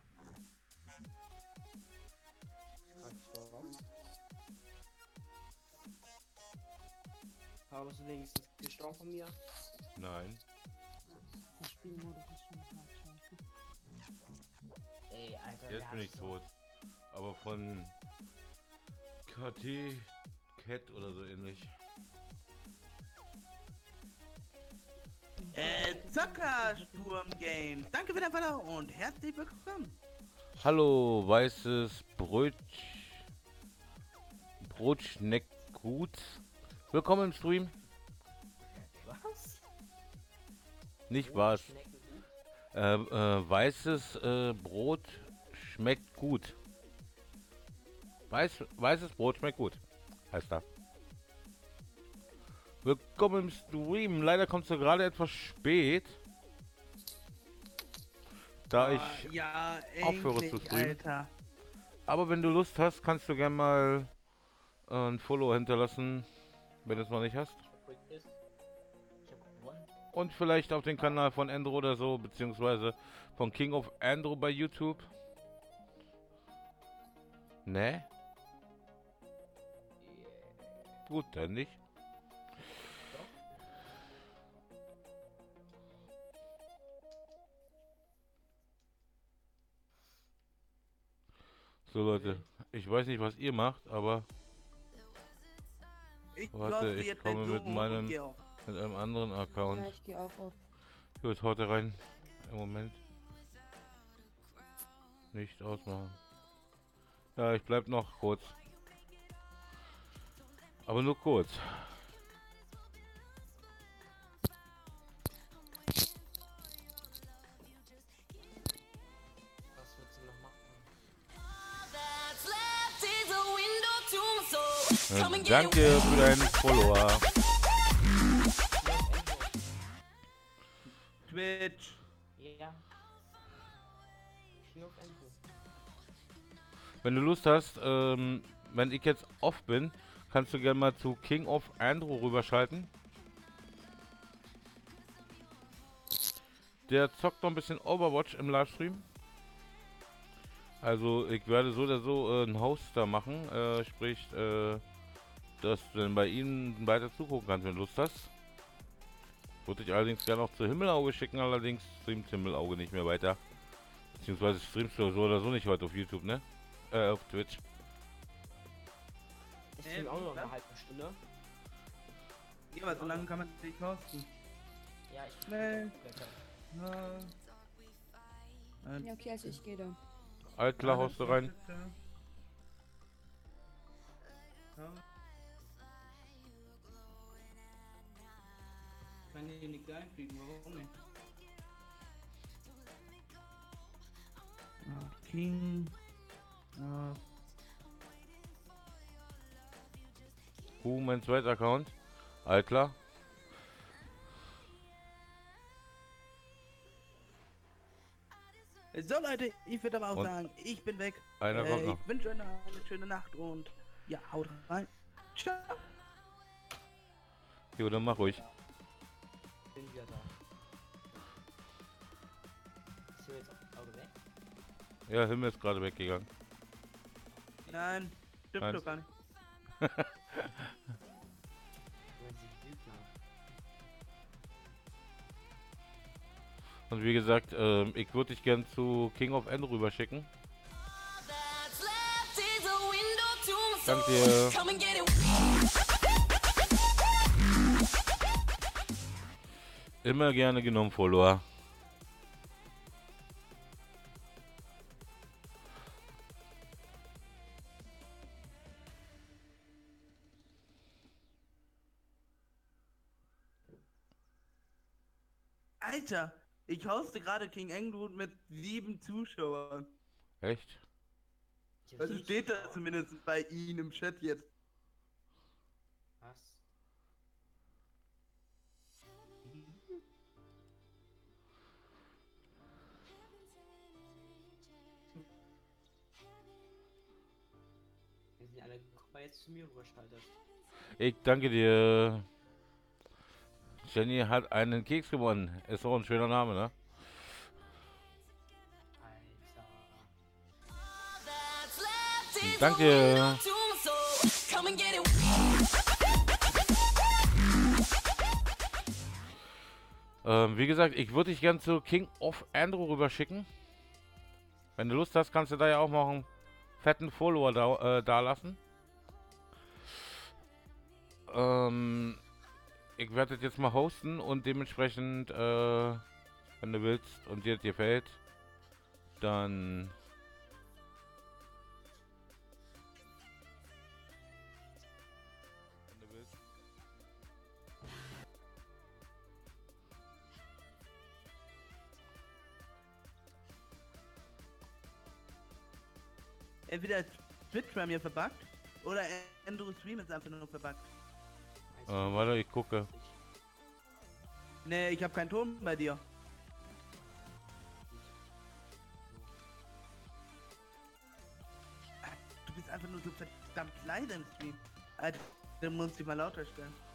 Aber bist du wenigstens gestorben von mir? Nein. Der Spielmodus ist schon hart scheiße. Ey, Alter. Jetzt bin ich tot. Aber von KT Cat oder so ähnlich. Zockersturm Games. Danke für den Follow und herzlich willkommen. Hallo, weißes Brotschneck gut. Willkommen im Stream. Was? Nicht Oh, was. Schnecken gut. Weißes Brot schmeckt gut. Weißes Brot schmeckt gut. Heißt da. Willkommen im Stream. Leider kommst du gerade etwas spät. Da ich ja, aufhöre zu endlich, streamen. Alter. Aber wenn du Lust hast, kannst du gerne mal ein Follow hinterlassen, wenn du es noch nicht hast. Ich hab gewonnen. Und vielleicht auf den Kanal von Andro oder so, beziehungsweise von King of Andro bei YouTube. Ne? Gut, dann nicht. So Leute, ich weiß nicht, was ihr macht, aber Ich Warte, lasse ich jetzt komme den mit Zoom meinem- und geh auf. mit einem anderen Account. Ja, ich gehe auch auf. Gut, haut rein. Im Moment. Nicht ausmachen. Ja, ich bleib noch kurz. Aber nur kurz. Was willst du noch machen? That's left is a window to my soul. Come and get Danke it. für deinen Follower. Twitch. Ja. King of Andrew. Wenn du Lust hast, wenn ich jetzt off bin, kannst du gerne mal zu King of Andro rüberschalten. Der zockt noch ein bisschen Overwatch im Livestream. Also ich werde so oder so ein Hoster machen, sprich, dass du dann bei ihm weiter zugucken kannst, wenn du Lust hast. Würde ich allerdings gerne noch zu Himmelauge schicken, allerdings streamt Himmelauge nicht mehr weiter. Beziehungsweise streamst du so oder so nicht heute auf YouTube, ne? Auf Twitch. Ich stream auch noch was? eine halbe Stunde. Ja, aber so lange kann man nicht posten. Ja, ich Nee. Wetter. Ja, okay, also ich gehe da. Alt klar, haust du rein. Kann ich nicht einfügen, warum nicht? King. Mein zweiter Account. Alt klar. So Leute, ich würde aber auch Und sagen, ich bin weg. einer kommt noch. Ich wünsche euch noch eine schöne Nacht und ja, haut rein. Ciao. Jo, dann mach ruhig. Bin wieder da. Ist hier jetzt Auge weg? Ja, Himmel ist gerade weggegangen. Nein, stimmt Nein. doch gar nicht. Wenn sie Lügner. Und wie gesagt, ich würde dich gern zu King of N rüberschicken. That's left is a window to my soul. Danke dir. Come and get it. Immer gerne genommen, Follower. Alter, ich hoste gerade King Engwood mit 7 Zuschauern. Echt? Ja, Also sicher. steht da zumindest bei Ihnen im Chat jetzt. Was? Wir sind alle, guck mal jetzt zu mir rüberschaltet. Ich danke dir. Jenny hat einen Keks gewonnen. Ist auch ein schöner Name, ne? Alter. That's left is a Danke. window to my soul. Come and get it. Wie gesagt, ich würde dich gern zu King of Andrew rüberschicken. Wenn du Lust hast, kannst du da ja auch noch einen fetten Follower da lassen. Ich werde das jetzt mal hosten und dementsprechend, wenn du willst und dir das gefällt, dann wenn du willst. Entweder ist Twitch bei mir verbuggt oder Andrew Stream ist einfach nur verbuggt. Warte, ich gucke. Nee, ich habe keinen Ton bei dir. Du bist einfach nur so verdammt leise im Stream. Alter, du musst dich mal lauter stellen.